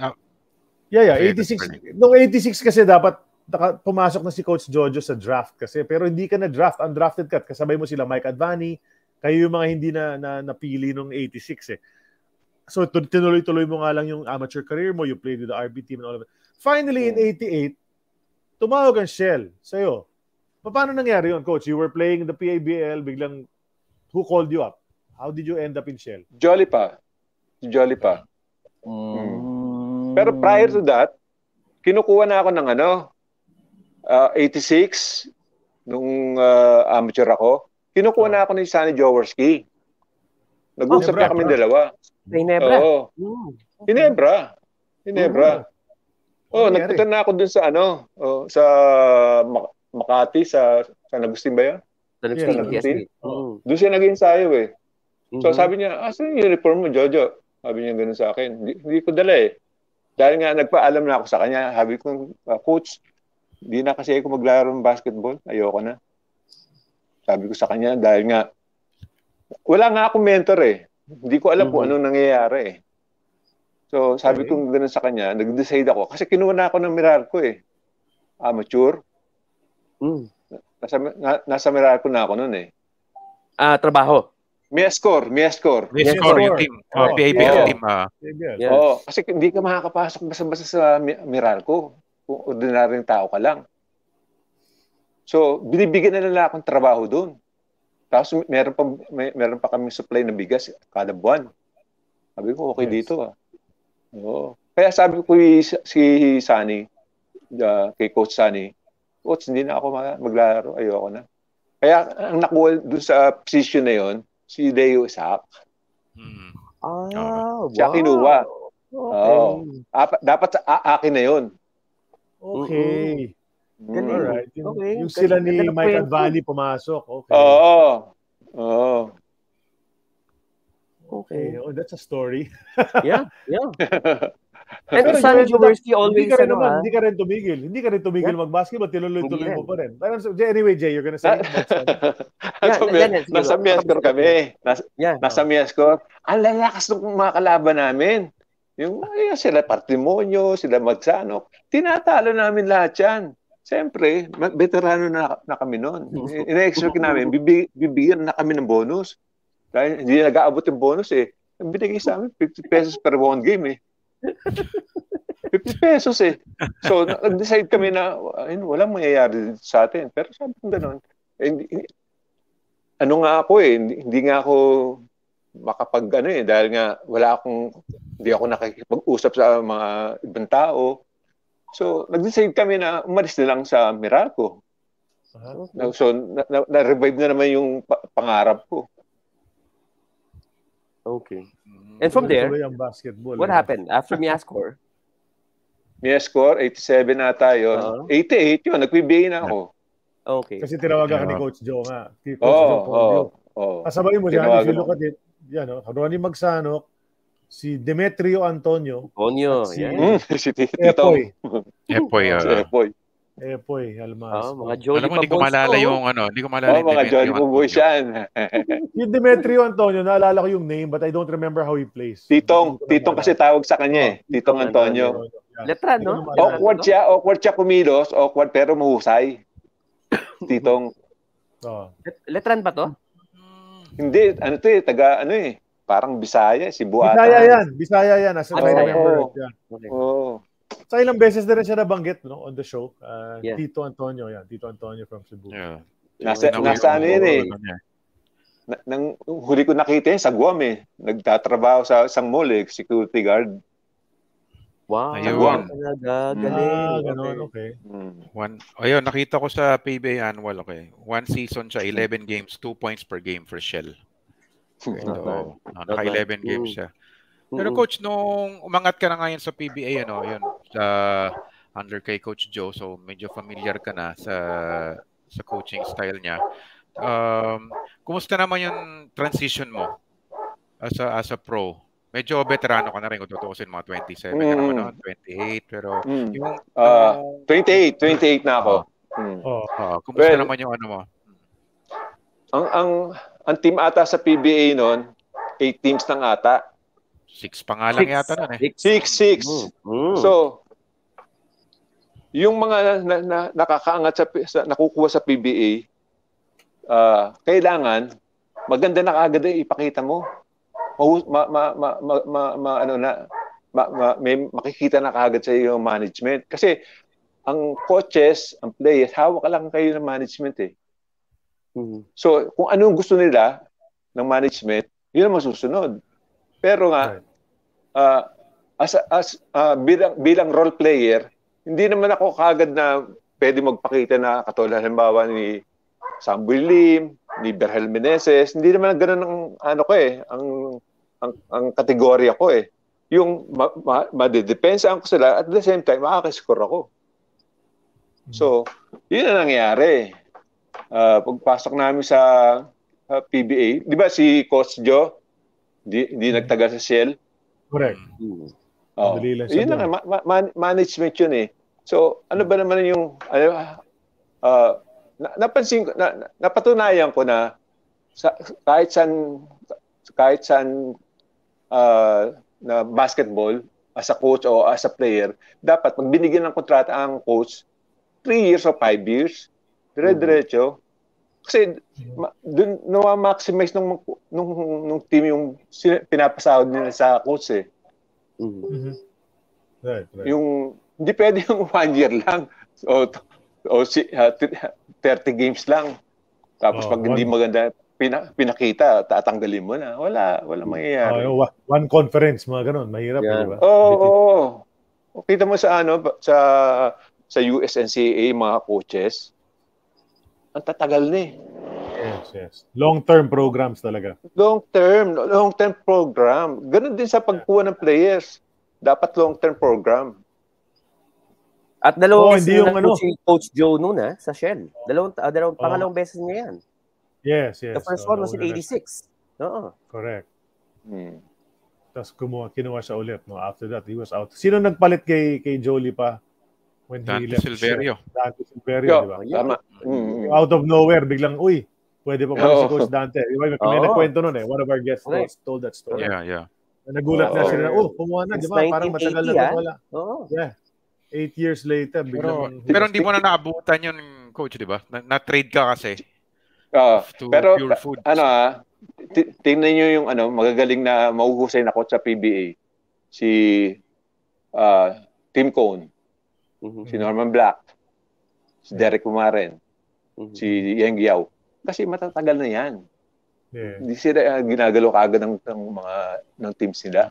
86. Noong 86 kasi dapat pumasok na si Coach Jojo sa draft kasi. Pero hindi ka na-draft. Undrafted ka. Kasabay mo sila Mike Advani. Kayo yung mga hindi na napili noong 86 eh. So, tinuloy-tuloy mo nga lang yung amateur career mo. You played with the RB team and all of it. Finally, in 88, tumawag ang Shell sa'yo. Paano nangyari yun, Coach? You were playing the PABL, biglang, who called you up? How did you end up in Shell? Jolly pa. Pero prior to that, kinukuha na ako ng 86, nung amateur ako, kinukuha na ako ni Sonny Jaworski. Nag-usap na kami dalawa. Ginebra? Oo. Ginebra. Nagpunta na ako dun sa sa Makati, sa San Agustin ba yan? San Agustin. Doon siya nag-ensayo eh. So sabi niya, saan yung uniform mo, Jojo? Sabi niya gano'n sa akin. Hindi ko dala eh. Dahil nga nagpaalam na ako sa kanya. Sabi ko, Coach, hindi na kasi ako maglaro ng basketball. Ayoko na. Sabi ko sa kanya, dahil nga, wala nga akong mentor eh. Hindi ko alam kung anong nangyayari eh. So sabi ko gano'n sa kanya, nag-decide ako. Kasi kinuha na ako ng Meralco eh. Amateur. Nasa Meralco na ako noon eh. Trabaho? Miascore yung team. PABL team. Kasi hindi ka makakapasok basta-basta sa Meralco. Kung ordinaryong tao ka lang. So, binibigyan na nila akong trabaho doon. Tapos meron pa kami supply ng bigas kada buwan. Sabi ko, okay dito ah. Kaya sabi ko si Sunny, kay Coach Sunny, Coach, hindi na ako maglaro. Ayoko na. Kaya ang nakuha doon sa position na yon, si Leo Isaac. Siya kinuha. Dapat akin na yon. Okay. Alright. Yung sila ni Mike Advani pumasok. Okay. Okay. That's a story. Yeah. And San University always hindi ka rin tumigil mag-basketball, tinuloy-tuloy mo pa rin. Anyway, Jay, you're gonna say nasa Miascore kami. Nasa Miascore. Ang lalakas ng mga kalaban namin. Sila Patrimonio, sila Magsanok, tinatalo namin lahat yan. Siyempre, veterano na kami noon. Ina-expect namin, bibigyan na kami ng bonus. Dahil hindi nag-aabot yung bonus eh. Binigay sa amin, 50 pesos per one game eh. 50 pesos eh. So, nag-decide kami na, walang mangyayari sa atin. Pero sabi ko gano'n, ano nga ako eh, hindi nga ako makapag dahil nga hindi ako nakikipag-usap sa mga ibang tao. So, nag-decide kami na umalis na lang sa Miraco. So, na-revive na naman yung pangarap ko. Okay. And from there, what happened? After Miascore? Miascore, 87 na tayo. 88 yun, nag-PBA na ako. Okay. Kasi tinawagan ka ni Coach Jho nga. Coach Jho. Kasabay mo dyan, if you look at it, Ronnie Magsanok, si Demetrio Antonio, si Epoy. Epoy, Almas. Mga Jolly hindi ko maalala yung hindi ko maalala yung mga Jolly Boys yan. Yung Demetrio Antonio, naalala ko yung name, but I don't remember how he plays. Titong kasi tawag sa kanya eh. Titong Antonio. Letran, no? Awkward siya kumilos, pero mahusay. Titong. Letran ba to? Hindi, parang Bisaya, Cebu ata. Bisaya yan. As I remember it. Sa ilang beses na rin siya nabanggit on the show. Tito Antonio from Cebu. Yeah. Nasa yun eh. Nang huli ko nakita yun sa Guam eh. Nagtatrabaho sa isang mall eh, security guard. Wow. Ayun. Galing. Okay. Ayun, nakita ko sa PBA annual, okay. 1 season siya, 11 games, 2 points per game for Shell. So, naka-11 games siya. Pero coach, nung umangat ka na ngayon sa PBA, yun, under kay Coach Jho, so medyo familiar ka na sa coaching style niya. Kumusta naman yung transition mo as a pro? Medyo veterano ka na rin kung tutuusin, mga 27 ka naman noon, 28, pero yung 28 na ako. Kumusta naman yung mo? Ang team ata sa PBA noon, 8 teams lang ata. 6 pa nga lang yata noon eh. 6. So, yung mga nakakaangat nakukuha sa PBA, kailangan maganda na kaagad ipakita mo. May makikita na kaagad sa iyo yung management. Kasi ang coaches, ang players, hawak lang kayo ng management eh. So, kung anong gusto nila ng management, yun ang masusunod. Pero nga, bilang role player, hindi naman ako kaagad na pwede magpakita na katulad halimbawa ni Samuel Lim, ni Berhel Meneses, hindi naman ganoon ang kategorya ko eh. Yung madedepensa ko sila at the same time makaka-score ako. So, yun ang nangyari. Pagpasok namin sa PBA, di ba si Coach Jho, hindi nagtagal sa Shell? Correct. Yun na management yun eh. So, ano ba naman yung napatunayan ko na kahit saan na basketball as a coach o as a player, dapat pag binigyan ng kontrata ang coach 3 years o 5 years, dire-diretso. Kasi doon na-maximize nung team yung pinapasahod nila sa coach eh. Right. Yung hindi pwede yung 1 year lang o 30 games lang. Tapos pag hindi maganda pinakita, tatanggalin mo na. Wala mangyayari. One conference, mga ganun. Mahirap, di ba? Oo. Kita mo sa sa US NCAA mga coaches, ang tatagal na eh. Yes. Long-term programs talaga. Long-term program. Ganun din sa pagkuha ng players. Dapat long-term program. At dalawang beses na si Coach Jho noon sa Shell. Pangalawang beses niya yan. Yes. The first one was in 86. Correct. Tapos kinuha siya ulit. No? After that, he was out. Sino nagpalit kay Jolie pa? When he left Silverio. Dante Silverio, di ba? Tama. Out of nowhere, biglang, pwede pa pala si Coach Dante. May nagkwento nun eh. One of our guests told that story. Yeah. Nagulat nga sila, kumuha na, di ba? Parang matagal na ito wala. Yeah. 8 years later. Pero hindi mo na naabutan yun, coach, di ba? Na-trade ka kasi. Pero, Pure Foods. tingnan nyo yung magagaling na mauhusay na coach sa PBA. Si Tim Cone, si Norman Black, si Derek Pumaren, si Yeng Yao. Kasi matatagal na yan. Yeah. Hindi sila ginagalaw kagad ng teams nila.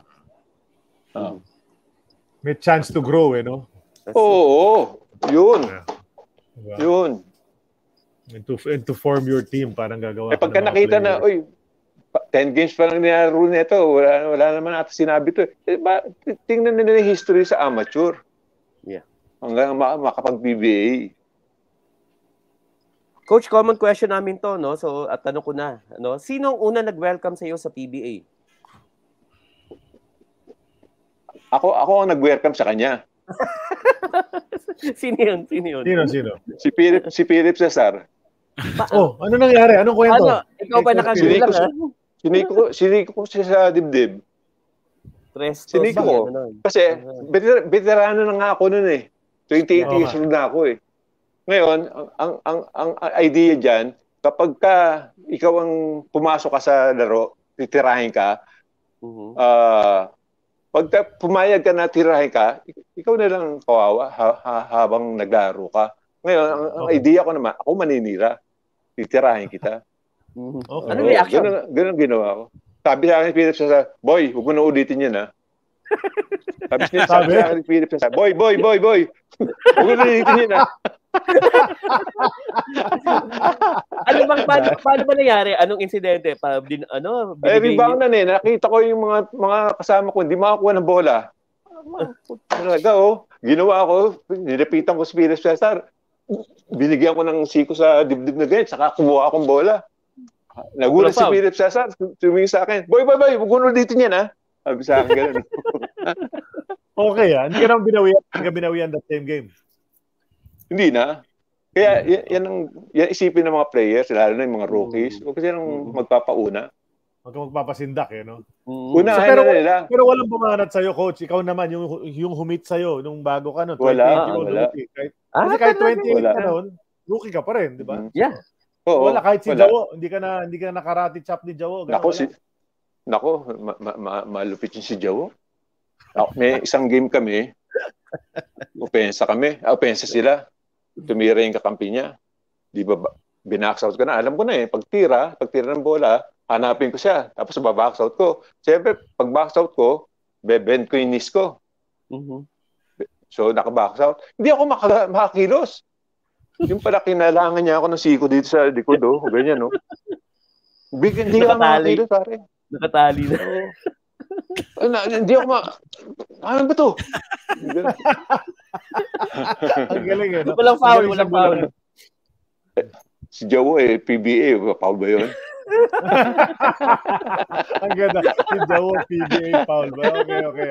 May chance to grow, no? Oo, yun. Yeah. Yun. And to form your team, parang gagawa pagka nakita na, 10 games pa lang nilaro nito, wala naman ata sinabi to. Tingnan nila yung history sa amateur. Yeah. Hanggang makapag-PBA. Coach, common question namin to, no? So, at tanong ko na, no? Sino ang una nag-welcome sa iyo sa PBA? Ako ang nag-welcome sa kanya. Sino yun? Si Philip Cesar. Ano nangyari? Anong kwento? Ikaw pa nakagulang, ha? Siniko ko siya sa dibdib. Siniko ko. Kasi, veterano na nga ako nun eh. 28 years old na ako eh. Ngayon, ang idea dyan, kapag ikaw ang pumasok ka sa laro, titirahin ka, pag pumayag ka na tirahin ka, ikaw na lang kawawa habang naglaro ka. Ngayon, ang idea ko naman, ako maninira. Titirahin kita. Ano reaction? Ganun ginawa ko. Sabi sa akin, Philip, boy, huwag mo na ulitin yan, ha? Sabi sa akin, Philip, boy. Huwag mo na ulitin yan, ha? Paano ba nangyari? Anong insidente? Rebound na nakita ko yung mga kasama ko, hindi makakuha ng bola. Talaga, ginawa ko, nilapitan ko si Philip Cesar. Binigyan ko ng siko sa dibdib na ganyan, saka kumuha akong bola. Nagulat si Philip Cesar, tumingin sa akin, boy, huwag mo ulitin yan, ha? Sabi sa akin, gano'n. Okay, hindi ka naman binawian that same game. Hindi na. Kaya yan isipin ng mga players, lalo na yung mga rookies. Huwag kasi nang magpapauna. Huwag kang magpapasindak, no? Unahin na nila. Pero walang bumanat sa'yo, coach. Ikaw naman, yung humit sa'yo nung bago ka, no? Wala. Kasi kahit 28 ka noon, rookie ka pa rin, di ba? Yeah. Wala, kahit si Jawo. Hindi ka nakarati chop ni Jawo. Nako, malupit yung si Jawo. May isang game kami, opensa sila. Tumira yung kakampi niya. Di ba, binax out ko na. Alam ko na pagtira ng bola, hanapin ko siya. Tapos babox out ko. Siyempre, pag box out ko, bebend ko yung knees ko. So, naka-box out. Hindi ako makakilos. Yung pala, kinalangan niya ako ng siko dito sa likod, ganyan, Hindi ako makakilos, pare. Nakatali na. Hindi ako ano ba to? Ang galing, Walang foul. Si Jho PBA, foul ba yun? Ang ganda. Si Jho PBA, foul ba? Okay.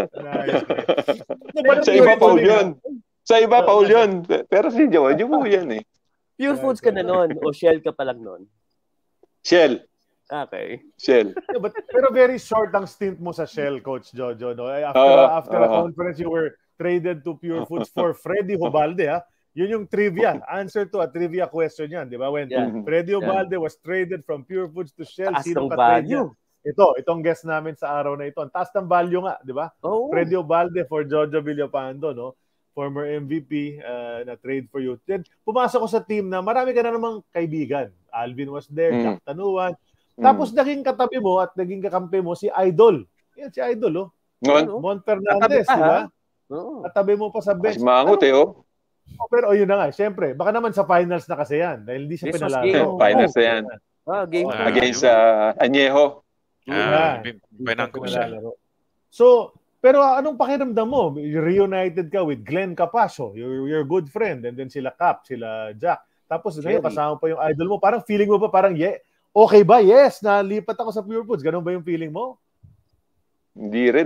Nice. Sa iba, foul yun. Pero si Jho yan eh. Pure Foods ka na nun o Shell ka pa lang nun? Shell. Okay. Shell. Pero very short ang stint mo sa Shell, Coach Jojo. No? After a conference, you were traded to Pure Foods for Freddy Hobalde. Yun yung trivia. Answer to a trivia question yan. Di ba? When Freddy Hobalde was traded from Pure Foods to Shell, sino ka-trade niya? Itong guest namin sa araw na ito. Ang taas ng value nga, di ba? Freddy Hobalde for Jojo Villapando, no? Former MVP na trade for you. Then, pumasok ko sa team na marami ka na namang kaibigan. Alvin was there, Jack Tanuan. Tapos naging katabi mo at naging kakampi mo si Idol. Yan si Idol, Mon Fernandez, di ba? Katabi mo pa sa bench. Mas mangot, Pero yun na nga, syempre, baka naman sa finals na kasi yan dahil hindi siya pinalaro. Finals na yan. Game against Añejo. Pinang ko siya. So, pero anong pakiramdam mo? Reunited ka with Glenn Capasio, your good friend, and then sila Cap, sila Jack. Tapos ngayon kasama pa yung idol mo. Parang feeling mo ba parang okay ba? Yes, nalipat ako sa Pure Foods. Ganun ba yung feeling mo? Hindi rin.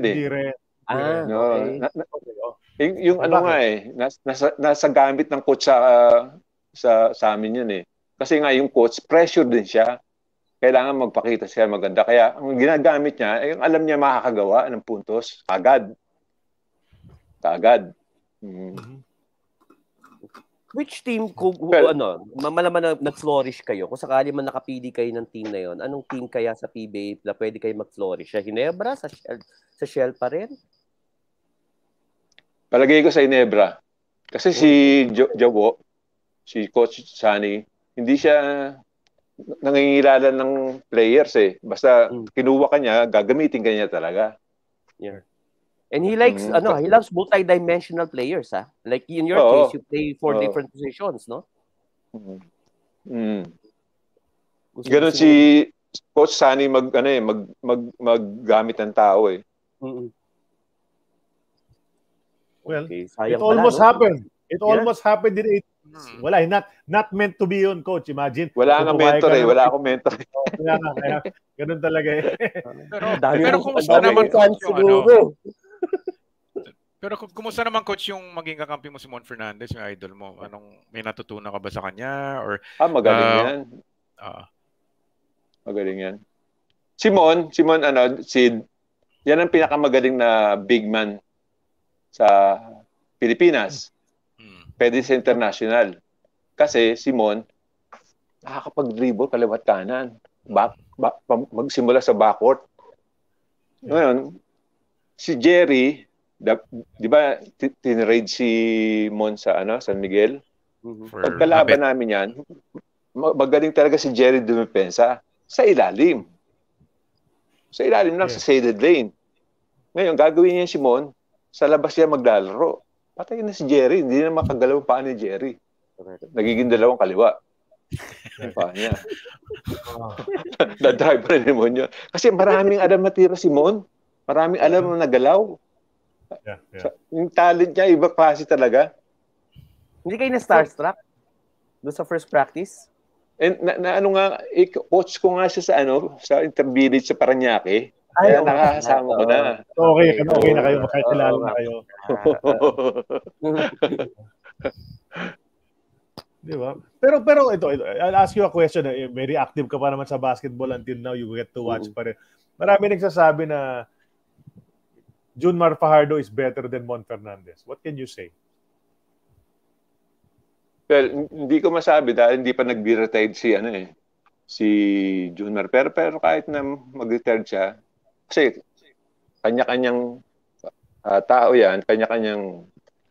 Yung nasa gamit ng coach sa amin yun Kasi nga yung coach, pressure din siya. kailangan magpakita siya maganda. Kaya ang ginagamit niya, yung alam niya makakagawa ng puntos, agad. Which team, malaman na nag-flourish kayo, kung sakali man nakapili kayo ng team na yon, anong team kaya sa PBA na pwede kayo mag-flourish? Sa Ginebra? Sa Shell pa rin? Palagay ko sa Ginebra. Kasi si Jho, si Coach Sunny, hindi siya nangingilala ng players eh. Basta kinuha ka niya, gagamitin ka niya talaga. Yeah. And he likes, he loves multi-dimensional players, ha? Like in your case, you play 4 different positions, no? Ganon si Coach Sunny maggamit ng tao eh. Well, it almost happened. It almost happened in 8 months. Wala, not meant to be yun, Coach. Imagine. Wala nga mentor eh. Wala akong mentor. Kaya, ganun talaga eh. Pero kumusta naman, Coach, yung Pero kumusta naman, Coach, yung maging kakampi mo si Mon Fernandez, yung idol mo? May natutunan ka ba sa kanya? Or, magaling yan. Magaling yan. Simon, yan ang pinakamagaling na big man sa Pilipinas. Pwede sa international. Kasi Simon, nakakapag-dribble kaliwat kanan. Magsimula sa backcourt. Ngayon, si Jerry, di ba tinrade si Mon sa San Miguel? Pagkalaban namin yan, magaling talaga si Jerry dumepensa sa ilalim. Sa ilalim lang, sa shaded lane. Ngayon, gagawin niya si Mon, sa labas siya maglalaro. Patay na si Jerry, hindi na makagalaw pa ni Jerry. Nagiging dalawang kaliwa. Pa niya. Na-drive pa rin mo yun. Kasi maraming alam na tira si Mon. Maraming alam na nagalaw. Yung talent niya, iba klase talaga. Hindi kayo na-starstruck doon sa first practice? And coach ko nga siya sa intervillage sa Parañaque. Kaya nakakasama ko na. Okay na kayo. Makakilala na kayo. Di ba? Pero ito, I'll ask you a question. Very active ka pa naman sa basketball until now. You get to watch pa rin. Marami nagsasabi na Junmar Fajardo is better than Mon Fernandez. What can you say? Well, hindi ko masabi dahil hindi pa nag-retire si Junmar. Pero kahit na mag-retire siya, kasi kanya-kanyang tao yan, kanya-kanyang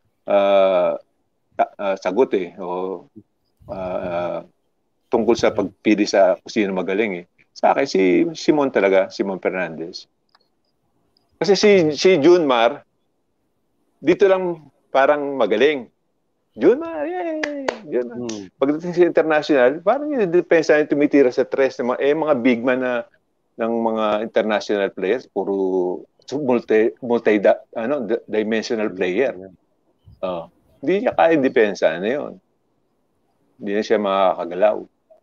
sagot eh. O tungkol sa pagpili sa kung sino magaling eh. Sa akin, si Simon talaga, Simon Fernandez. Kasi si Junmar, dito lang parang magaling. Junmar, yay! Junmar. Pagdating sa international, parang yung depensa yung tumitira sa tres. Mga big man ng mga international players, puro multi-dimensional player. Hindi niya kaya depensa na yun. Hindi na siya makakagalaw.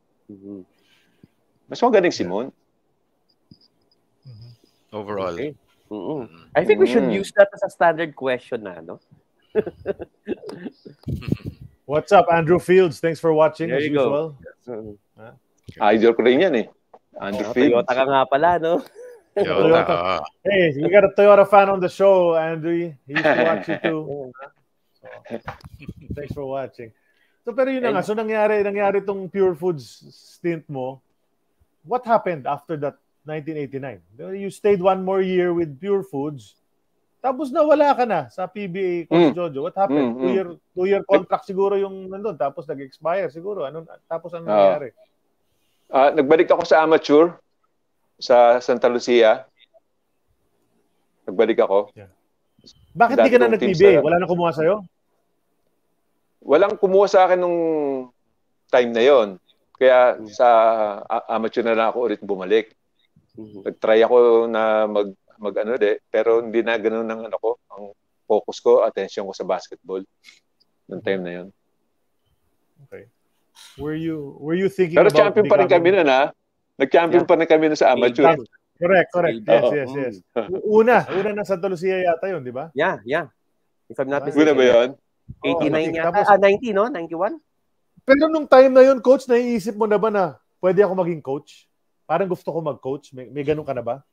Mas magaling Simon. Overall. Okay. I think we should use that as a standard question na, no? What's up, Andrew Fields? Thanks for watching as usual. Idol ko rin yan eh. Andrew Fields. Toyota ka nga pala, no? Toyota. Hey, we got a Toyota fan on the show, Andrew. He used to watch you too. Thanks for watching. So, pero yun na nga. So, nangyari itong Pure Foods stint mo. What happened after that 1989? You stayed 1 more year with Pure Foods. Tapos nawala ka na sa PBA, Coach Jojo. What happened? 2-year contract siguro yung nandun. Tapos nag-expire siguro. Tapos ano nangyari? Nagbalik ako sa amateur sa Santa Lucia. Nagbalik ako. Yeah. Bakit di ka na nag-PBA? Wala na kumuha sa'yo? Walang kumuha sa akin nung time na yon. Kaya sa amateur na lang ako ulit bumalik. Nag-try ako na pero hindi na ganoon ang ang focus ko, attention ko sa basketball noong time na yon. Okay. Were you thinking pero about champion pa rin kami na nag-champion pa rin kami sa amateur. Correct. Yes. Una na Santa Lucia yata yun, di ba? Yeah. If I'm not mistaken. Una ba yun? 89 yata. 90, no? 91? Pero nung time na yun, Coach, naiisip mo na ba na pwede ako maging coach? parang gusto ko mag-coach? May ganun ka na ba?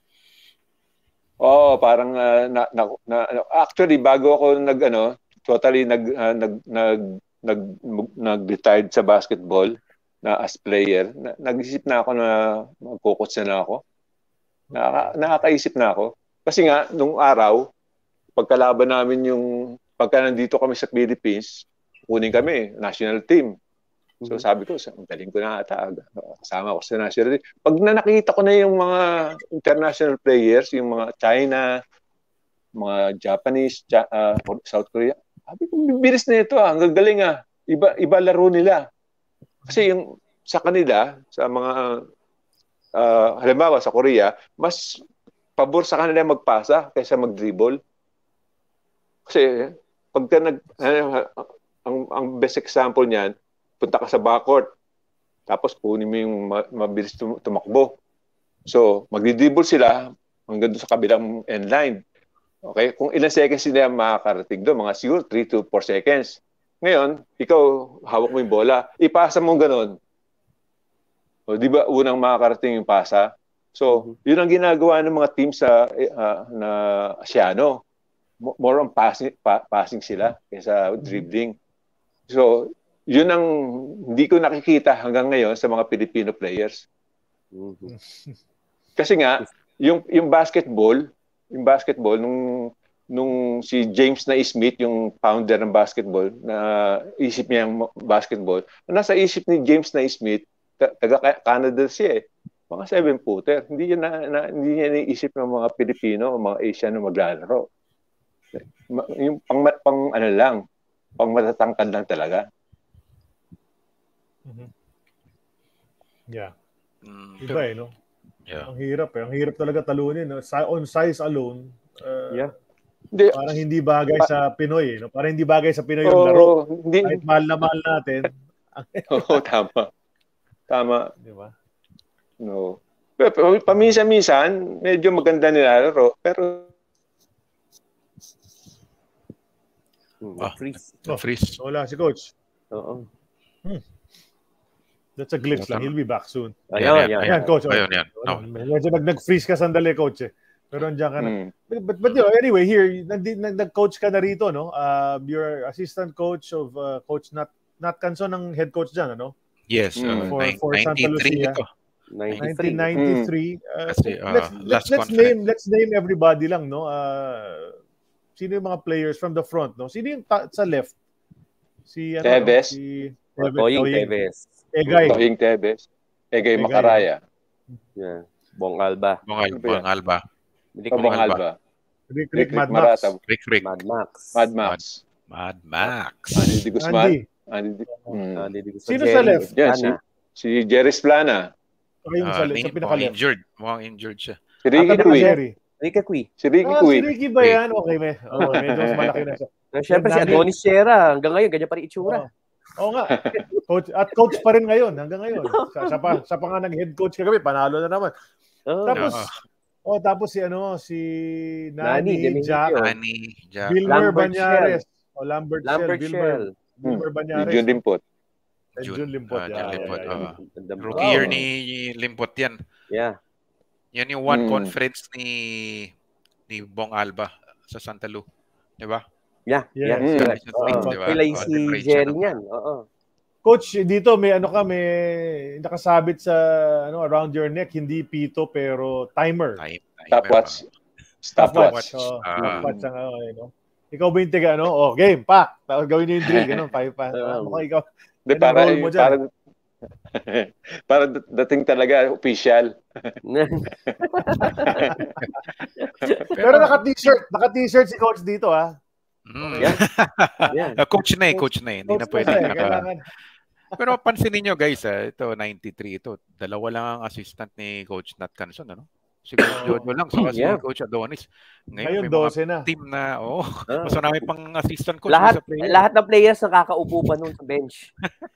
Oo, parang actually bago ako nag-retired sa basketball na as player, nag-isip na ako na magko-coach na ako. Nakakaisip na ako. Kasi nga, nung araw, pagkalaban namin pagka nandito kami sa Philippines, kunin kami, national team. So sabi ko, galing ko na ata. Kasama ko sa national team. Pag nakita ko na yung mga international players, yung mga China, mga Japanese, South Korea, sabi ko, bilis na ito. Ang gagaling ah. Iba laro nila. Kasi yung sa kanila, sa mga halimbawa sa Korea, mas pabor sa kanila magpasa kaysa mag-dribble. Kasi pagka ang best example niyan, punta ka sa backcourt, tapos kunin mo yung mabilis tumakbo. So, magdi-dribble sila hanggang doon sa kabilang end line. Okay? Kung ilang seconds sila makakarating doon, mga siguro 3 to 4 seconds. Ngayon, ikaw, hawak mo yung bola, ipasa mo gano'n. O, di ba unang makakarating yung pasa? So, yun ang ginagawa ng mga team na Asiano. More on passing sila kaysa dribbling. So, yun ang hindi ko nakikita hanggang ngayon sa mga Filipino players. Kasi nga, yung basketball nung si James Naismith, yung founder ng basketball, na isip niya yung basketball, nasa isip ni James Naismith, taga-Canada siya eh. Mga 7-footer. Hindi niya naisip ng mga Pilipino o mga Asian na maglalaro. Yung pang matatangkad lang talaga. Yeah. Iba eh, no? Yeah. Ang hirap eh. Ang hirap talaga talunin. No? On size alone, parang hindi bagay sa Pinoy. No? Parang hindi bagay sa Pinoy yung laro. Kahit mahal na mahal natin. Oo, tama. Tama. Di ba? No. Pero paminsan-minsan, medyo maganda nilalaro. Pero freeze. Wala si Coach. Oo. That's a glitch lang. He'll be back soon. Ayan, Coach. Ayun. Medyo nag-freeze ka sandali, Coach. Pero andiyan ka na. But anyway, here, nag-coach ka na rito, no? You're assistant coach of Coach Nat Canson ng head coach dyan, ano? Yes. For Santa Lucia. Ito. 1993. Let's name everybody lang, no? Sino yung mga players from the front, no? Sino yung sa left? Si Tevez. Tevez. Toying Tevez. Egay Macaraya. Yeah. Bong Alba. Rick Mad Max. Mad Max. Andy Di Guzman. Sino sa left? Yeah, si Jerry Splana. Mukhang injured siya. Si Ricky Cui. Si Ricky ba yan? Okay, medyo mas malaki na siya. Siyempre si Adonis Sierra, hanggang ngayon, ganyan pa rin itsura. Oo nga. Coach pa rin ngayon, hanggang ngayon. Siya pa nga nag-head coach kagabi, panalo na naman. Tapos si Nani, Jack, Wilmer Banyares. Lambert Shell. Wilmer Banyares. Jun Limpot. Jun Limpot. Rookie year ni Limpot yan. Yeah. Yan yung one conference ni Bong Alba sa Santa Lu. Di ba? Yeah. Kilay si Jerry niyan. Coach, dito may nakasabit sa around your neck, hindi pito pero timer. Stopwatch. Stopwatch ang Ikaw ba yung tiga game, pak. Tapos gawin niyo yung drill, ganun, ikaw. Para dating talaga official. Pero naka-t-shirt si Coach dito, ha. Coach na hindi na pwede Pero pansinin niyo guys, ito 93 ito. Dalawa lang ang assistant ni Coach Nat Canson, ano? Si Coach Jojo lang sa si Coach Adonis. Ngayon may 12 na. Team na, mas marami pang assistant coach lahat, sa player. Lahat ng players nakakaupo pa noon sa bench.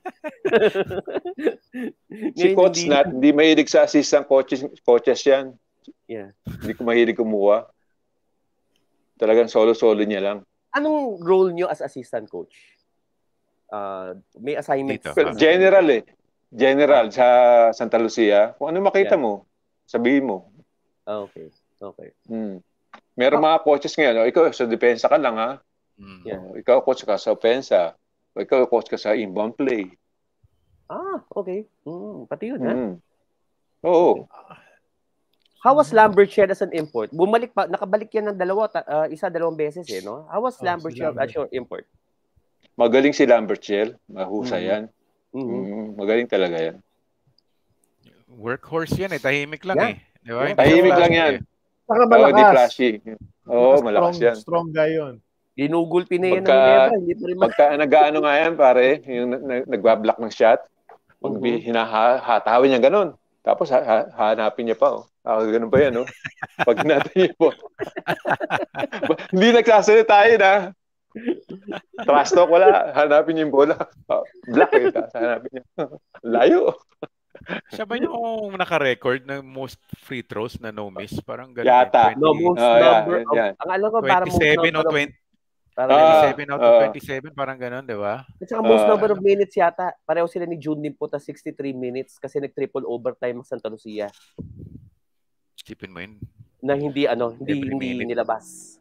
Si Coach Nat, hindi mahilig sa assistant coaches yan. Yeah. Hindi ko mahilig kumuha. Talagang solo-solo niya lang. Anong role niyo as assistant coach? May assignment? General eh. general sa Santa Lucia, kung ano makita mo, sabihin mo. Okay. Meron mga coaches ngayon, ikaw sa depensa ka lang ha. Ikaw coach ka sa offensa. Ikaw coach ka sa inbound play. Okay. Pati yun, ha? Oo. How was Lambert Shell as an import? Nakabalik yan ng dalawang beses no? How was Lambert Shell as your import? Magaling si Lambert Shell. Mahusay yan. Magaling talaga yan. Workhorse yan tahimik lang Di ba? Tahimik lang yan. Saka malakas. Di flashy. Malakas yan. Strong guy yun. Ginugulpi na yan ng Nebra. Hindi pa rin pagka nag-ano nga yan, pare, yung nagbablock ng shot, pag hinahatawin niya ganun. Tapos hanapin niya pa. Ganun pa yan, no? Pag natin niya po. Hindi nagsasalita yun, ha? Trash talk, wala. Hanapin niya yung bola. Black hanapin niya. Layo. Siya ba yung naka-record ng most free throws na no miss? Parang ganun. Yata. Most number of... Ang alam ko, parang 27 o 20. 27 out of 27, parang ganun, di ba? At saka most number of minutes yata. Pareho sila ni June din po 63 minutes kasi nag-triple overtime ang Santa Lucia. Sipin mo yun. Na hindi nilabas.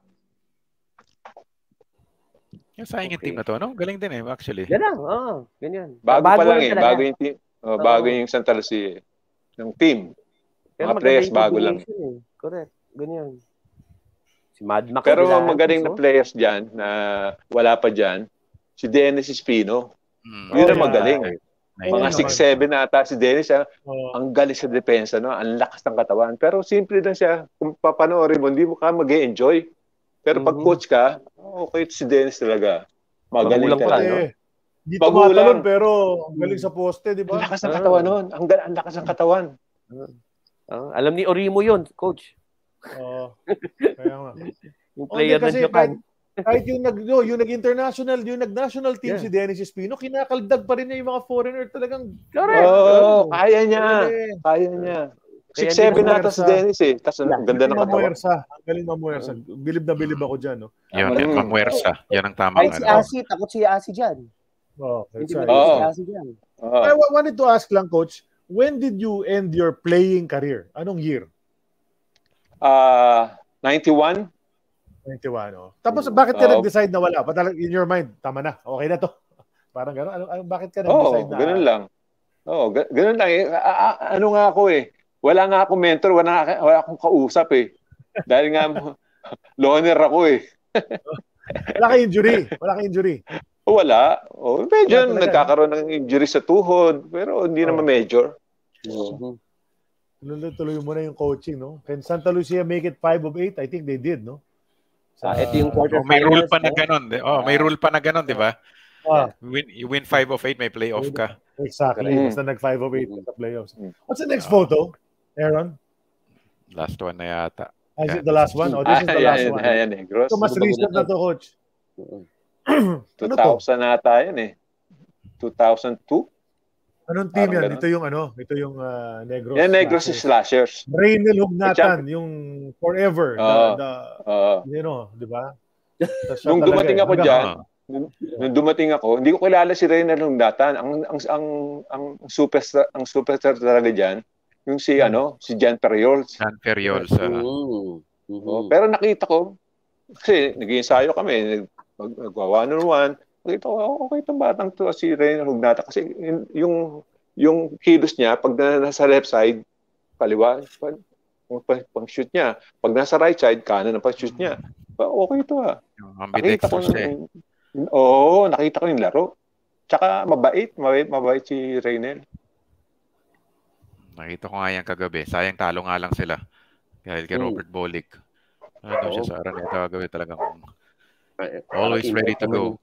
Yung sayang yung team na to, no? Galing din actually. Ganyan, ganyan. Bago pa lang bago yung team. Bago yung Santa Lucia. Ng team. Pero mga players bago lang. Correct. Ganyan. Si Mad Max. Pero magaling na players dyan na wala pa dyan, si Dennis Espino. Yun ang magaling. Mga 6'7 na ata si Dennis. Ang galing sa depensa. No? Ang lakas ng katawan. Pero simple lang siya. Kung papanoorin mo, hindi mo ka mag-e-enjoy. Pero pag coach ka, okay si Dennis talaga. Magaling talaga. Hindi tumatalon pero ang galing sa poste, di ba? Ang lakas ng katawan nun. Ang lakas ng katawan. Alam ni Orimo yun, coach. Kaya nga. Yung player ng Japan. Kahit yung nag-international, yung nag-national team si Dennis Espino, kinakaldag pa rin niya yung mga foreigner talagang. Kaya niya. Kaya niya. 6'7 nata si Dennis Tapos ang ganda ng katawan. Ang galing mamuwersa. Bilib na bilib ako dyan. No? Yan, mamuwersa. Yan ang tama. Ay, si Asi. Takot si Asi dyan. I wanted to ask lang, Coach, when did you end your playing career? Anong year? 91. 91, Tapos bakit ka nag-decide na wala? In your mind, tama na, okay na to. Parang gano'n. Bakit ka nag-decide na? Ganun lang. Ganun lang. Ano nga ako wala nga akong mentor, wala akong kausap Dahil nga, loner ako Wala kang injury? Wala. Medyo nagkakaroon ng injury sa tuhod, pero hindi naman major. Tuloy mo na yung coaching, no? Can Santa Lucia make it 5 of 8? I think they did, no? Ito yung quarterfinals. May rule pa na ganun. May rule pa na ganun, di ba? You win 5 of 8, may playoff ka. Exactly. Basta nag 5 of 8 sa playoffs. What's the next photo, Aaron? Last one na yata. Is it the last one? This is the last one. So mas recent na to, Coach. 2000 na ata yan 2002? Anong team yan? Ito yung Negros. Yan, Negros Slashers. Rainel Hugnatan, yung forever. Di ba? Nung dumating ako dyan, hindi ko kilala si Rainel Hugnatan. Ang superstar talaga dyan, yung si Jan Periols. Pero nakita ko, kasi nag-iensayo kami, nag-one-on-one, nakita ko, okay itong batang to si Rainer Hugnata kasi yung kilos niya pag nasa left side kaliwa pang shoot niya, pag nasa right side kanan ang pang shoot niya, okay ito nakita ko yung laro, tsaka mabait si Rainer. Nakita ko nga yan kagabi, sayang talo nga lang sila dahil kay Robert Bolick. Siya sa Araneta kagabi talagang always ready to go.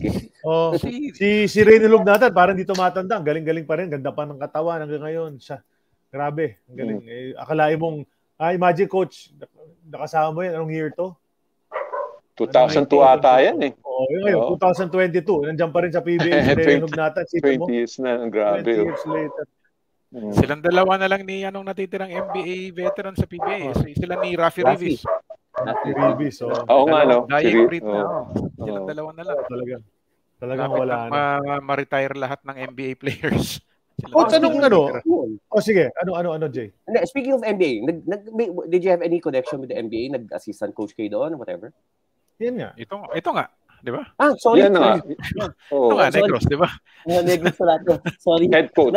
Si Rainel Hugnatan parang di tumatanda. Ang galing-galing pa rin. Ganda pa ng katawan hanggang ngayon. Grabe. Ang galing. Akalain mong, imagine coach, nakasama mo yan. Anong year to? 2002 ata yan Yung ngayon, 2022. Nandiyan pa rin sa PBA si Rainel Hugnatan. 20 years na. Grabe. 20 years later. Silang dalawa na lang ni natitirang NBA veteran sa PBA. Sila ni Rafi Rivas. Oo nga, Dying breed na. Silang dalawa na lang. Talagang wala na. Ma-retire lahat ng NBA players. Coach, anong ano? Sige, ano, Jay? Speaking of NBA, did you have any connection with the NBA? Nag-assistant coach kayo doon, whatever? Yan nga. Ito nga, di ba? Sorry. Yan nga. Ito nga, Negros, di ba? Negros pala ito. Sorry. Head coach.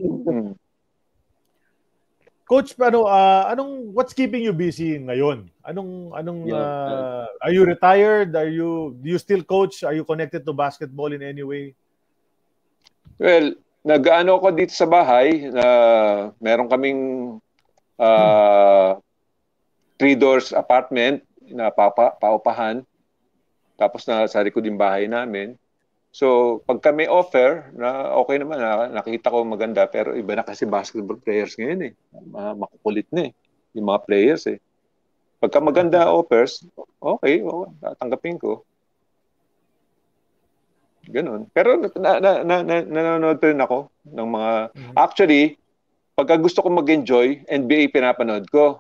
Coach, what's keeping you busy ngayon? Are you retired? Do you still coach? Are you connected to basketball in any way? Well, nag-ano ko dito sa bahay, meron kaming 3 doors apartment na paupahan. Tapos sa likod yung bahay namin. So, pag kami offer, na okay naman, nakita ko maganda, pero iba na kasi basketball players ngayon eh. Makukulit na eh, yung mga players eh. Pagka maganda offers, okay, tatanggapin ko. Ganun. Pero nanonood rin ako ng mga... Actually, pagka gusto ko mag-enjoy, NBA pinapanood ko.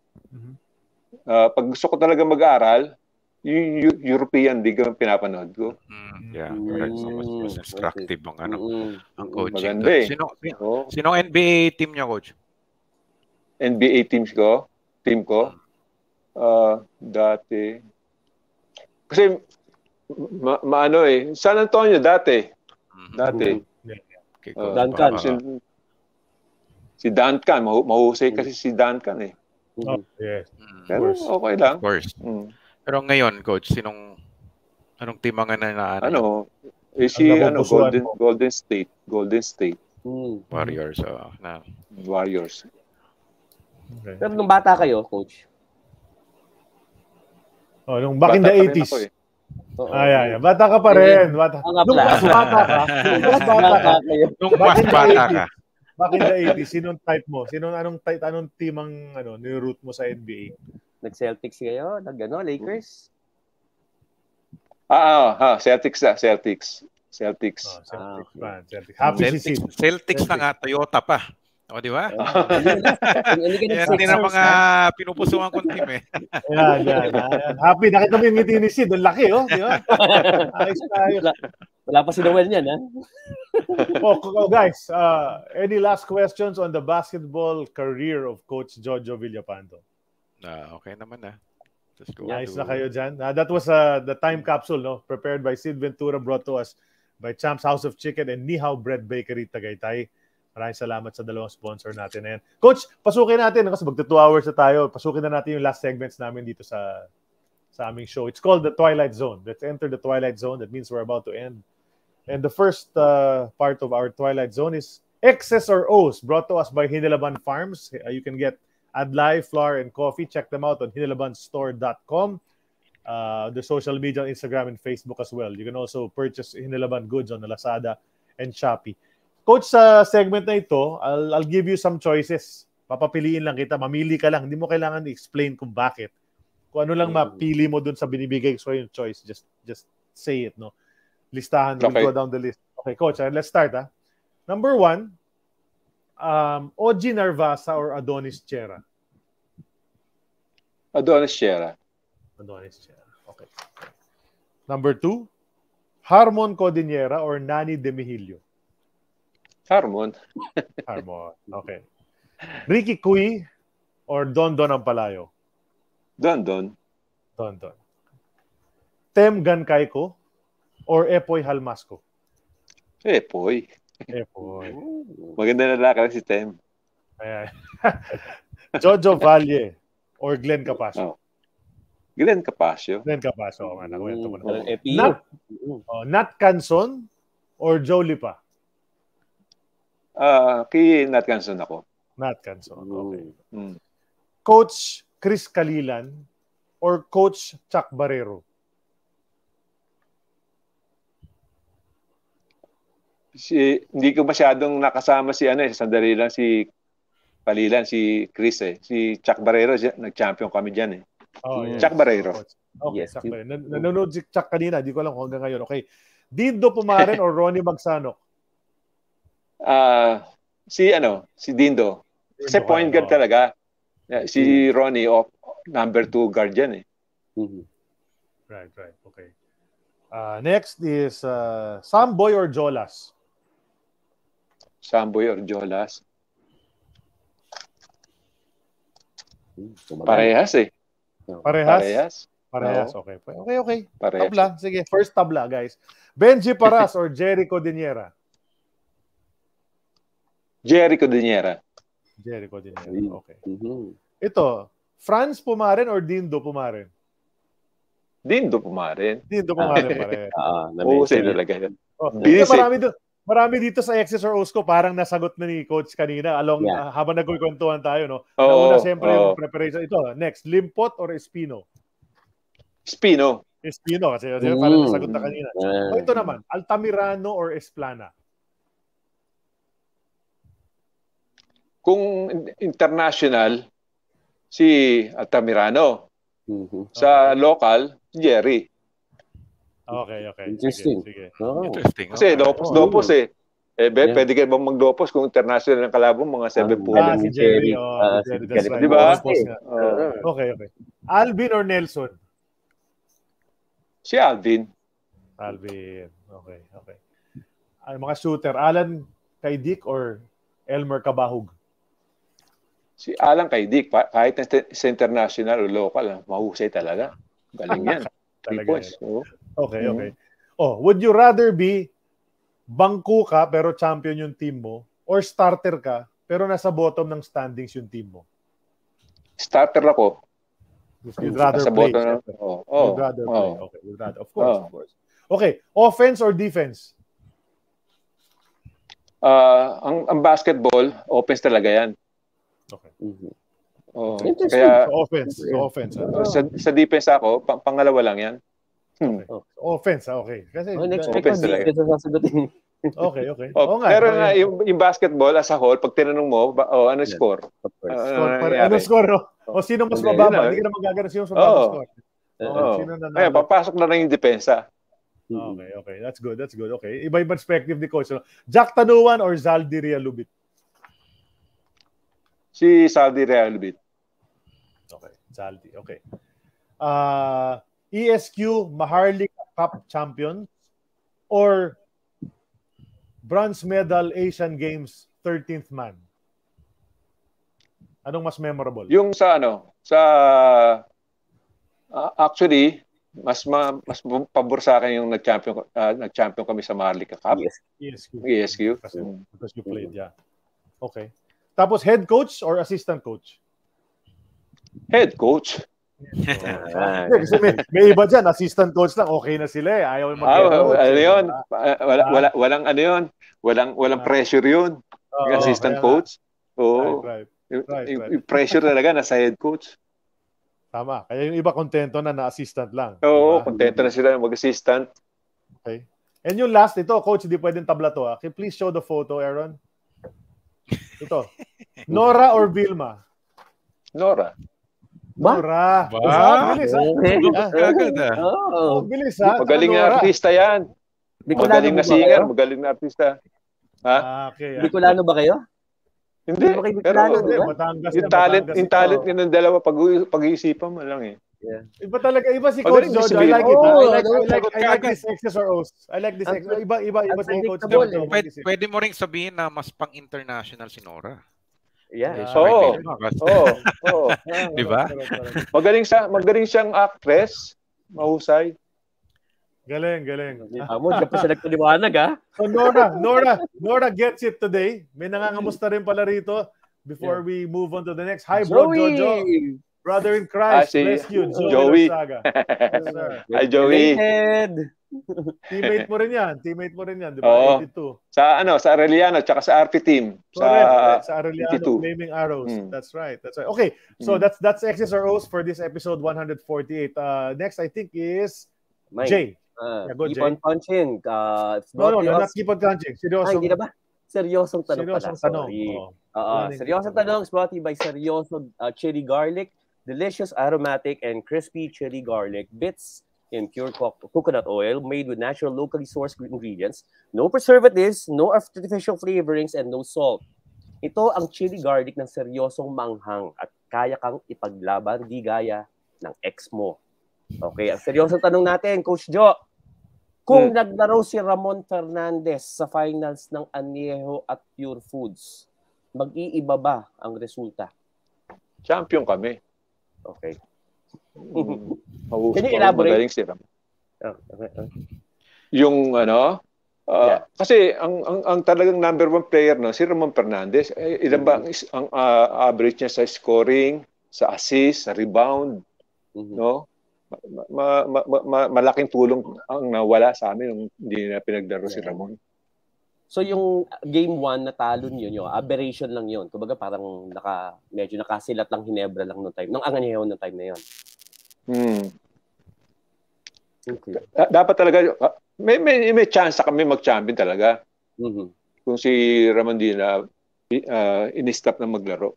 Pag gusto ko talaga mag-aral, yung European League ang pinapanood ko. Yeah, correct. So, mas instructive ang coaching. Maganda eh. Sinong NBA team niya, Coach? NBA team ko? Dati. Kasi, maano eh. San Antonio dati. Duncan. Si Duncan. Mahusay kasi si Duncan eh. Yes. Pero okay lang. Of course. Pero ngayon, Coach, anong team ang Golden State. Warriors. Warriors. Okay. Pero nung bata kayo, Coach? Nung back in the 80s. Bata ka pa rin. Nung mas bata ka. Back in the 80s, sinong type mo? Anong team ang ni-root mo sa NBA? Nag-Celtics kayo? Lakers? Celtics. Celtics fan. Celtics na nga, Toyota pa. O, di ba? Hindi na mga pinupusuan kong team eh. Yan. Happy. Nakita mo yung ngiti ni Sid. Ang laki, di ba? Ayos tayo. Wala pa si Noel niyan, ha? Guys, any last questions on the basketball career of Coach Jojo Villapando? Okay naman na. Nice na kayo dyan. That was the time capsule, no? Prepared by Sid Ventura, brought to us by Champ's House of Chicken and Nihao Bread Bakery, Tagaytay. Maraming salamat sa dalawang sponsor natin na yan. Coach, pasukin natin kasi magta 2 hours na tayo. Pasukin na natin yung last segments namin dito sa aming show. It's called the Twilight Zone. Let's enter the Twilight Zone. That means we're about to end. And the first part of our Twilight Zone is X's or O's, brought to us by Hinilaban Farms. You can get Adlay, flour, and coffee. Check them out on hinilabanstore.com. The social media, Instagram, and Facebook as well. You can also purchase Hinilaban goods on Lazada and Shopee. Coach, sa segment na ito, I'll give you some choices. Papapiliin lang kita. Mamili ka lang. Hindi mo kailangan i-explain kung bakit. Kung ano lang mapili mo dun sa binibigay ko yung choice, just say it, no? Listahan. We'll go down the list. Okay, Coach, let's start, ha? Number 1, OG Narvasa or Adonis Chera? Adonis Chera. Okay. Number 2, Harmon Codinera or Nani Demihilio? Harmon. Okay. Ricky Cui or Dondon Ampalayo? Dondon. Tem Gancayco or Epoy Halmasco? Epoy. Maganda na lakad si Tem. Ayan. Jojo Valle or Glenn Capasio? Glenn Capasio. Nakwento mo na. Nat Canson or Joe Lipa? Kay Nat Canson ako. Okay. Coach Chris Calilan or Coach Chuck Barrero? Hindi ko masyadong nakasama sandali lang si Palilan, si Chris eh. Si Chuck Barrero, nag-champion kami dyan eh. Chuck Barrero. Okay, yes, Chuck Barrero. Nanonood si Chuck kanina, di ko alam kung hanggang ngayon. Okay. Dindo Pumaren or Ronnie Magsanok? Si Dindo. Kasi point guard talaga. Si Ronnie, number 2 guard yan eh. Right. Okay. Next is Samboy or Jolas? Samboy or Jolas. Parehas eh. Parehas? Parehas, okay. Okay. Parehas. Tabla. Sige, first tabla, guys. Benji Paras or Jericho Diniera? Jericho Diniera. Jericho Diniera, okay. Ito, Franz Pumaren or Dindo Pumaren? Dindo Pumaren. Dindo Pumaren pa rin. Oo, sa'yo talaga yan. Marami dito sa X's or O's ko parang nasagot na ni Coach kanina habang nagkukwentuhan tayo, no? Nauna siyempre yung preparation. Ito, next, Limpot or Espino? Espino kasi parang nasagot na kanina. Ito naman, Altamirano or Esplana? Kung international, si Altamirano. Sa local, Jerry. Okay. Interesting. Sige. Interesting. Kasi dopos eh. Pwede ka bang mag-dopos kung international ng kalabong mga 7 points? Si Jerry. That's right. Diba? Okay. Alvin or Nelson? Si Alvin. Okay. Ay, mga shooter, Alan Kaidik or Elmer Kabahug? Si Alan Kaidik, kahit sa international o local, mahusay talaga. Galing yan. 3 points. Okay. Would you rather be bangko ka pero champion yung team mo or starter ka pero nasa bottom ng standings yung team mo? Starter ako. You'd rather play. You'd rather play. Okay. Of course. Okay. Offense or defense? Ang basketball, offense talaga yan. Okay. Kaya offense. Sa defense ako, pangalawa lang yan. Okay. Offense, okay. Kasi offense talaga. Okay. Pero nga, yung basketball as a whole, pag tinanong mo, ano score? Ano score, no? O sino mas mababa? Hindi ka na magagana sino mas mababa score. Kaya papasok na rin yung depensa. Okay. That's good. Okay. Iba-iba perspective ni Coach. Jack Tanuan or Zaldi Realubit? Si Zaldi Realubit. Okay. Zaldi. Okay. ESQ Maharlika Cup champion or bronze medal Asian Games 13th man? Anong mas memorable? Yung sa actually mas pabor sa akin yung nag-champion kami sa Maharlika Cup. ESQ. Because you played, yeah. Okay. Tapos head coach or assistant coach? Head coach. Kasi may iba dyan, assistant coach lang, okay na sila eh. Ayaw walang pressure yun. Assistant coach. Right. Yung pressure talaga nasa head coach. Tama. Kaya yung iba kontento na assistant lang. Kontento na sila mag-assistant. Okay. And yung last, ito, coach, hindi pwedeng tabla to. Can you please show the photo, Aaron? Ito. Nora or Vilma? Nora. Bilis, bilis, ha? Magaling na artista yan. Magaling na singer, magaling na artista. Okay. Bicolano ba kayo? Hindi. Pero yung talent ng dalawa pag-iisipan mo lang eh. Yeah. Iba si Coach Jojo. I like it. I like this X's or O's. I like this X's. Iba si Coach Jojo. Pwede mo ring sabihin na mas pang-international si Nora. Yeah. Di ba? Magaling siyang actress. Mahusay. Galing. Diyan pa siya nagpaliwanag, ha? So Nora gets it today. May nangangamusta rin pala rito before we move on to the next. Hi, bro, Jojo. Brother in Christ, bless you, Joey. Saga. Yes, sir. Hi, Joey. Teammate mo rin yan, di ba? 82. Sa Arellano, tsaka sa RP team. Sa Arellano, Flaming Arrows. That's right. Okay, so that's X's or O's for this episode 148. Next, I think, is Jay. Keep on punching. No, not keep on punching. Hindi na ba? Seryosong tanong pala. Sorry. Seryosong tanong is brought to you by Seryoso Chili Garlic. Delicious, aromatic, and crispy chili garlic bits in pure coconut oil made with natural, locally sourced ingredients. No preservatives, no artificial flavorings, and no salt. Ito ang chili garlic ng seryosong manghang at kaya kang ipaglaban, di gaya ng ex mo. Okay, ang seryosong tanong natin, Coach Jho. Kung naglaro si Ramon Fernandez sa finals ng Añejo at Pure Foods, mag-iiba ba ang resulta? Champion kami. Okay. Can you elaborate? Magaling si Ramon. Yung kasi ang talagang number 1 player no, si Ramon Fernandez. Ilan ba ang average niya sa scoring, sa assist, sa rebound, no? Malaking tulong ang nawala sa amin nung hindi na pinaglaro si Ramon. So yung game 1 natalo niyo, yung aberration lang yun. Kumbaga parang medyo nakasilat lang Hinebra lang noong time. Nung Añejo noong time na yun. Okay. Dapat talaga may chance kami mag-champion talaga. Kung si Ramon di na in-stop na maglaro.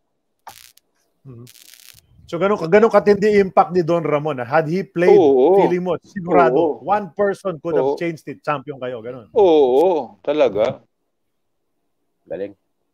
So ganun katindi impact ni Don Ramon. Had he played, feeling mo, sigurado, one person could have changed it. Champion kayo, ganun. Oo, talaga. Galing.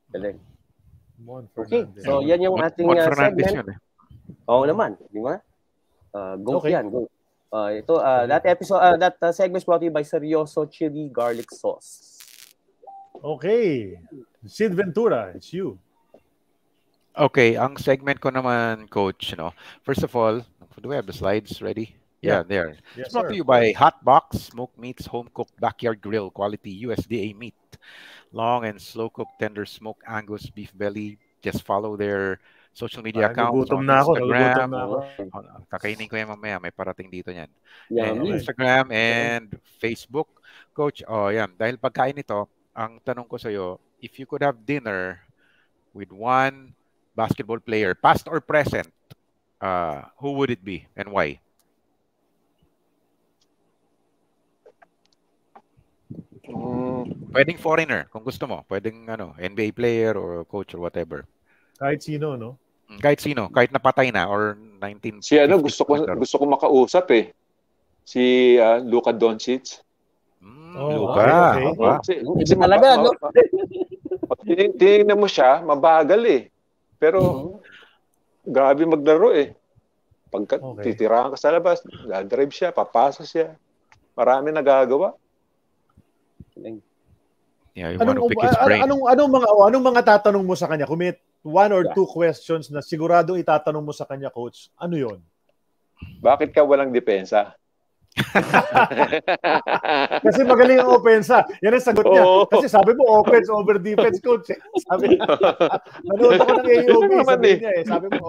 Okay, so yan yung ating segment. Oo naman. Di ba? Go yan, go. That segment is brought to you by Seryoso Chili Garlic Sauce. Okay. Sid Ventura, it's you. Okay, ang segment ko naman, Coach, first of all, do we have the slides ready? Yeah, there. Yes, it's brought to you by Hotbox, Smoked Meats, Home-Cooked Backyard Grill, Quality USDA Meat, Long and Slow-Cooked Tender Smoked Angus Beef Belly. Just follow their social media accounts on Instagram. Kakainin ko yan mamaya, may parating dito yan. Instagram and Facebook. Coach, yan. Dahil pagkain ito, ang tanong ko sa'yo, if you could have dinner with one basketball player, past or present, who would it be and why? Pwedeng foreigner, kung gusto mo. Pwedeng NBA player or coach or whatever. Kahit sino, no? Kahit sino, kahit napatay na or 19. Si gusto ko makausap eh. Si Luka Doncic. Luka. Kasi talaga, no? Tingnan mo siya, mabagal eh. Pero grabe maglaro eh. Pagka titirahan ka sa labas, drive siya, papasa siya. Marami nagagawa. Yeah, anong mga tatanong mo sa kanya? Kung may 1 or 2 questions na sigurado itatanong mo sa kanya, Coach, ano yon? Bakit ka walang depensa? Kasi magaling ang opensa. Yan ang sagot niya. Kasi sabi mo, offense over defense, Coach. Sabi niya, nanood ako ng AEOB, sabi niya eh. Sabi mo,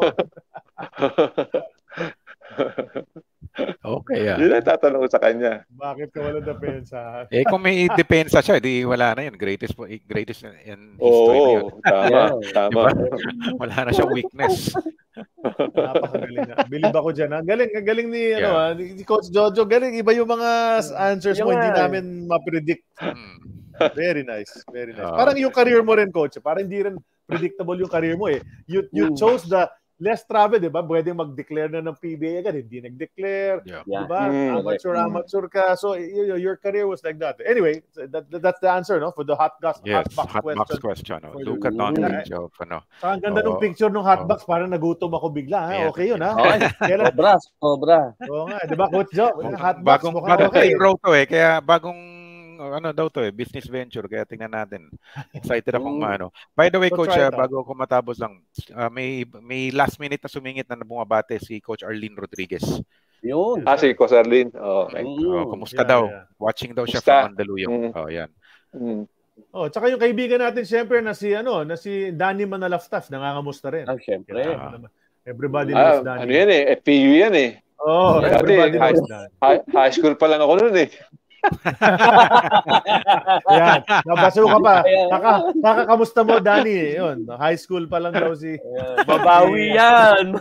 okay, Yun ang tatanong ko sa kanya. Bakit ka walang depensa? Kung may depensa siya, di wala na yun. Greatest in history yun. Tama. Wala na siyang weakness. Napakagaling na. Bilib ako dyan. Galing ni, ni Coach Jojo. Galing. Iba yung mga answers mo. Hindi namin ma-predict. Very nice. Parang yung career mo rin, Coach. Parang hindi rin predictable yung career mo eh. You chose the less travel, di ba? Pwede mag-declare na ng PBA agad. Hindi nag-declare. Di ba? Amateur ka. So, your career was like that. Anyway, that's the answer, no? For the hotbox question. Luka Doncic. Ang ganda ng picture ng hotbox. Parang nagutom ako bigla. Okay yun, ha? Sobra. Oo nga. Di ba, Coach Joe? Hotbox. Bagong row to eh. Kaya bagong business venture, kaya tingnan natin. Excited akong By the way, Coach, bago ako matapos lang, may last minute na sumingit na bumabate si Coach Arlene Rodriguez. Yun. Si Coach Arlene. Kumusta daw? Watching daw siya from Mandaluyong. Yan. Tsaka yung kaibigan natin siyempre na si Danny Manalaftaf, nangangamusta rin. Siyempre. Everybody knows Danny. Ano yan eh? FIBA yan eh. Everybody knows Danny. High school pa lang ako noon eh. Yan, nabaso ka pa. Kamusta mo, Danny? Yun, high school pa lang daw si babawi yan.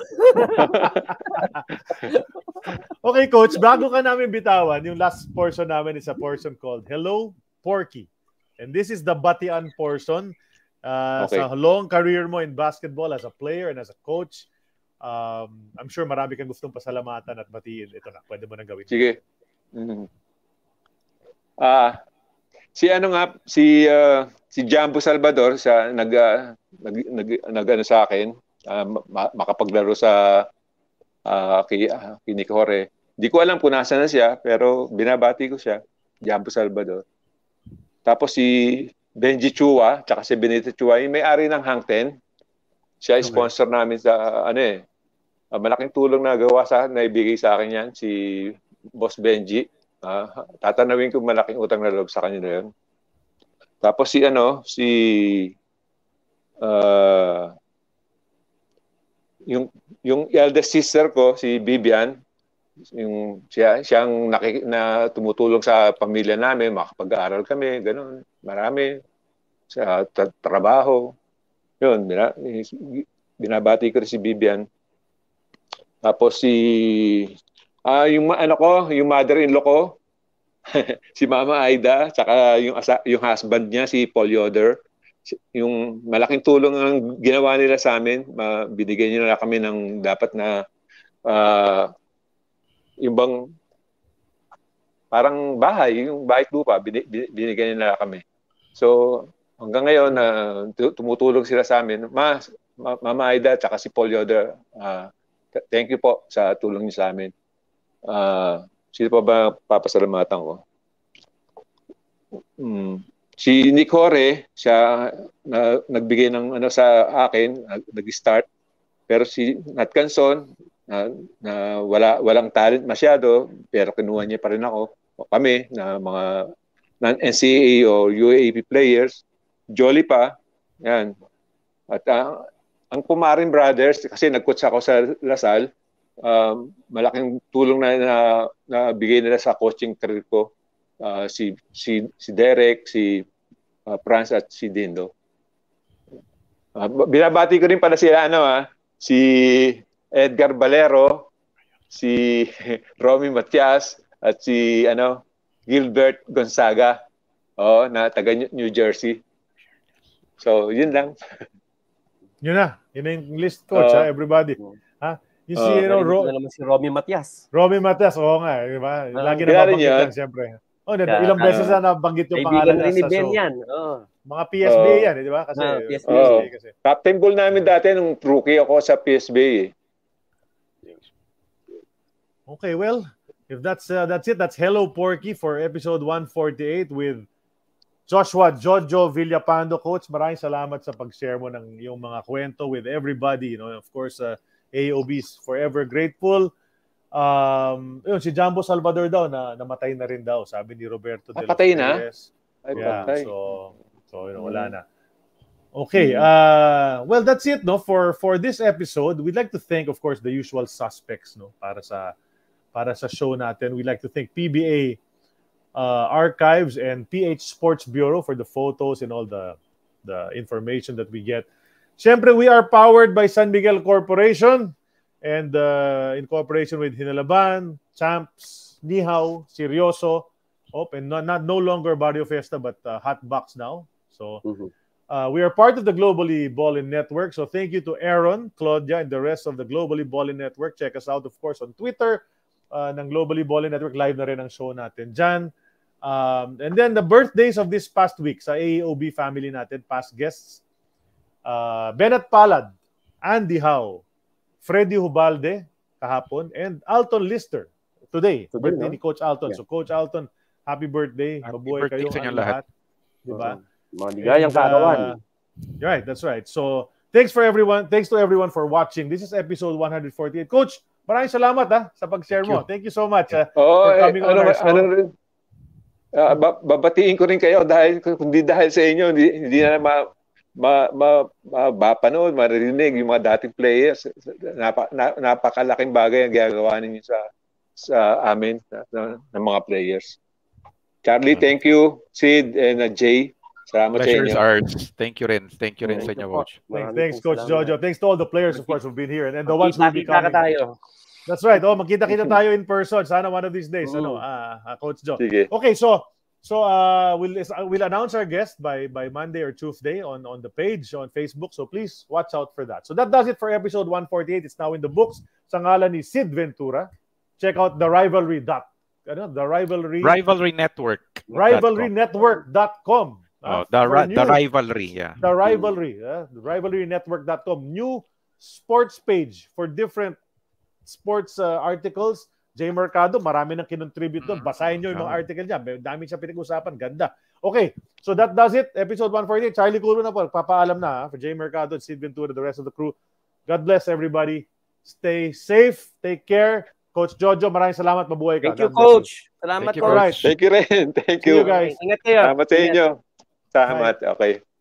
Okay, Coach, bago ka namin bitawan, yung last portion namin is a portion called Hello, Porky. And this is the batian portion. Sa long career mo in basketball as a player and as a coach. I'm sure marami kang gustong pasalamatan at batiin. Ito na, pwede mo nang gawin. Sige. Si Jambo Salvador sa nag sa akin, makapaglaro sa kay Nick Hore. Di ko alam kung nasaan na siya, pero binabati ko siya. Jambo Salvador. Tapos si Benji Chua, tsaka si Benito Chua, yung may-ari ng Hang Ten. Siya ay sponsor namin sa, malaking tulong na naibigay sa akin yan, si Boss Benji. Tatanawin ko malaking utang na loob sa kanya na yun. Tapos yung eldest sister ko, si Vivian, siyang na tumutulong sa pamilya namin, makapag-aaral kami, gano'n, marami sa trabaho. Yun, binabati ko rin si Vivian. Tapos yung mother-in-law ko, si Mama Aida, saka yung husband niya, si Paul Yoder. Yung malaking tulong ang ginawa nila sa amin, binigyan nila kami ng dapat na yung bang parang bahay, yung bahay lupa, binigyan nila kami. So, hanggang ngayon, tumutulong sila sa amin. Mama Aida, saka si Paul Yoder, thank you po sa tulong niyo sa amin. Sino pa ba papasalamatan ko? Si Nick Hore, siya nagbigay ng sa akin, nag-start. Pero si Nat Canson, na walang talent masyado, pero kinuha niya pa rin ako. Kami, na mga non-NCAA o UAAP players, Jolly pa, yan. At ang Pumarin Brothers, kasi nag-coach ako sa Lasal, malaking tulong na bigay nila sa coaching career ko. Si Derek, si Franz at si Dindo. Binabati ko rin pala sila si Edgar Valero, si Romy Matias at si Gilbert Gonzaga, na taga New Jersey. So, yun lang. Yun na yung list, coach, everybody. You see, si Romy Matias. Romy Matias, oo nga, di ba? Lagi na mabanggit yan, siyempre. Ilang beses na nabanggit yung pangalan niya sa show. Yan. Mga PSB yan, di ba? Kasi PSB kasi. Captain Bull namin dati nung rookie ako sa PSB. Okay, well, if that's it. That's Hello Porky for episode 148 with Jojo Villapando. Coach, maraming salamat sa pag-share mo ng iyong mga kwento with everybody. Of course, AEOB's forever grateful. Si Jambo Salvador daw namatay na rin daw, sabi ni Roberto de los patay na? Patay. So wala na. Okay, well, that's it for this episode. We'd like to thank, of course, the usual suspects para sa show natin. We'd like to thank PBA Archives and PH Sports Bureau for the photos and all the information that we get. Siyempre, we are powered by San Miguel Corporation and in cooperation with Hinalaban, Champs, Nihao, Seryoso, and no longer Barrio Fiesta, but Hot Box now. So we are part of the Globally Ballin Network. So thank you to Aaron, Claudia, and the rest of the Globally Ballin Network. Check us out, of course, on Twitter ng Globally Ballin Network. Live na rin ang show natin dyan. And then the birthdays of this past week sa AEOB family natin, past guests, Bennett Palad, Andy Howe, Freddy Hubalde kahapon, and Alton Lister today birthday ni Coach Alton. Yeah. So Coach Alton, happy birthday. Mabuhay kayo ang lahat. Diba? Maligayang kaarawan. Right, that's right. So thanks to everyone for watching. This is episode 148. Coach, maraming salamat sa pag-share mo. Thank you so much for coming on our show. Babatiin ko rin kayo dahil sa inyo hindi na mapanood, maririnig yung mga dating players. Napakalaking bagay ang ginagawa ninyo sa amin ng mga players. Charlie, thank you. Sid and Jay, salamat sa inyo. Ours. Thank you rin sa inyo, Coach. Thanks, Coach Jojo. Thanks to all the players, of course, who've been here and the ones who will be coming. That's right. Magkita-kita tayo in person. Sana one of these days. Coach Joe. Sige. Okay, so we'll announce our guest by Monday or Tuesday on the page on Facebook. So please watch out for that. So that does it for episode 148. It's now in the books. Sa ngalan ni Sid Ventura. Check out the Rivalry Network. Rivalrynetwork.com. The Rivalry, yeah. The Rivalry. Rivalrynetwork.com. New sports page for different sports articles Jay Mercado, marami nang kinontribute doon. Basahin nyo yung mga article niya. Dami siya pinag-usapan. Ganda. Okay, so that does it. Episode 148. Charlie Culo na po. Papaalam na for Jay Mercado and Sid Ventura, the rest of the crew. God bless everybody. Stay safe. Take care. Coach Jojo, maraming salamat. Mabuhay ka. Thank you, Coach. Salamat, Thank you, Coach. Thank you rin. Thank See you. you guys. Ingat kayo. Salamat sa inyo. Salamat. Okay.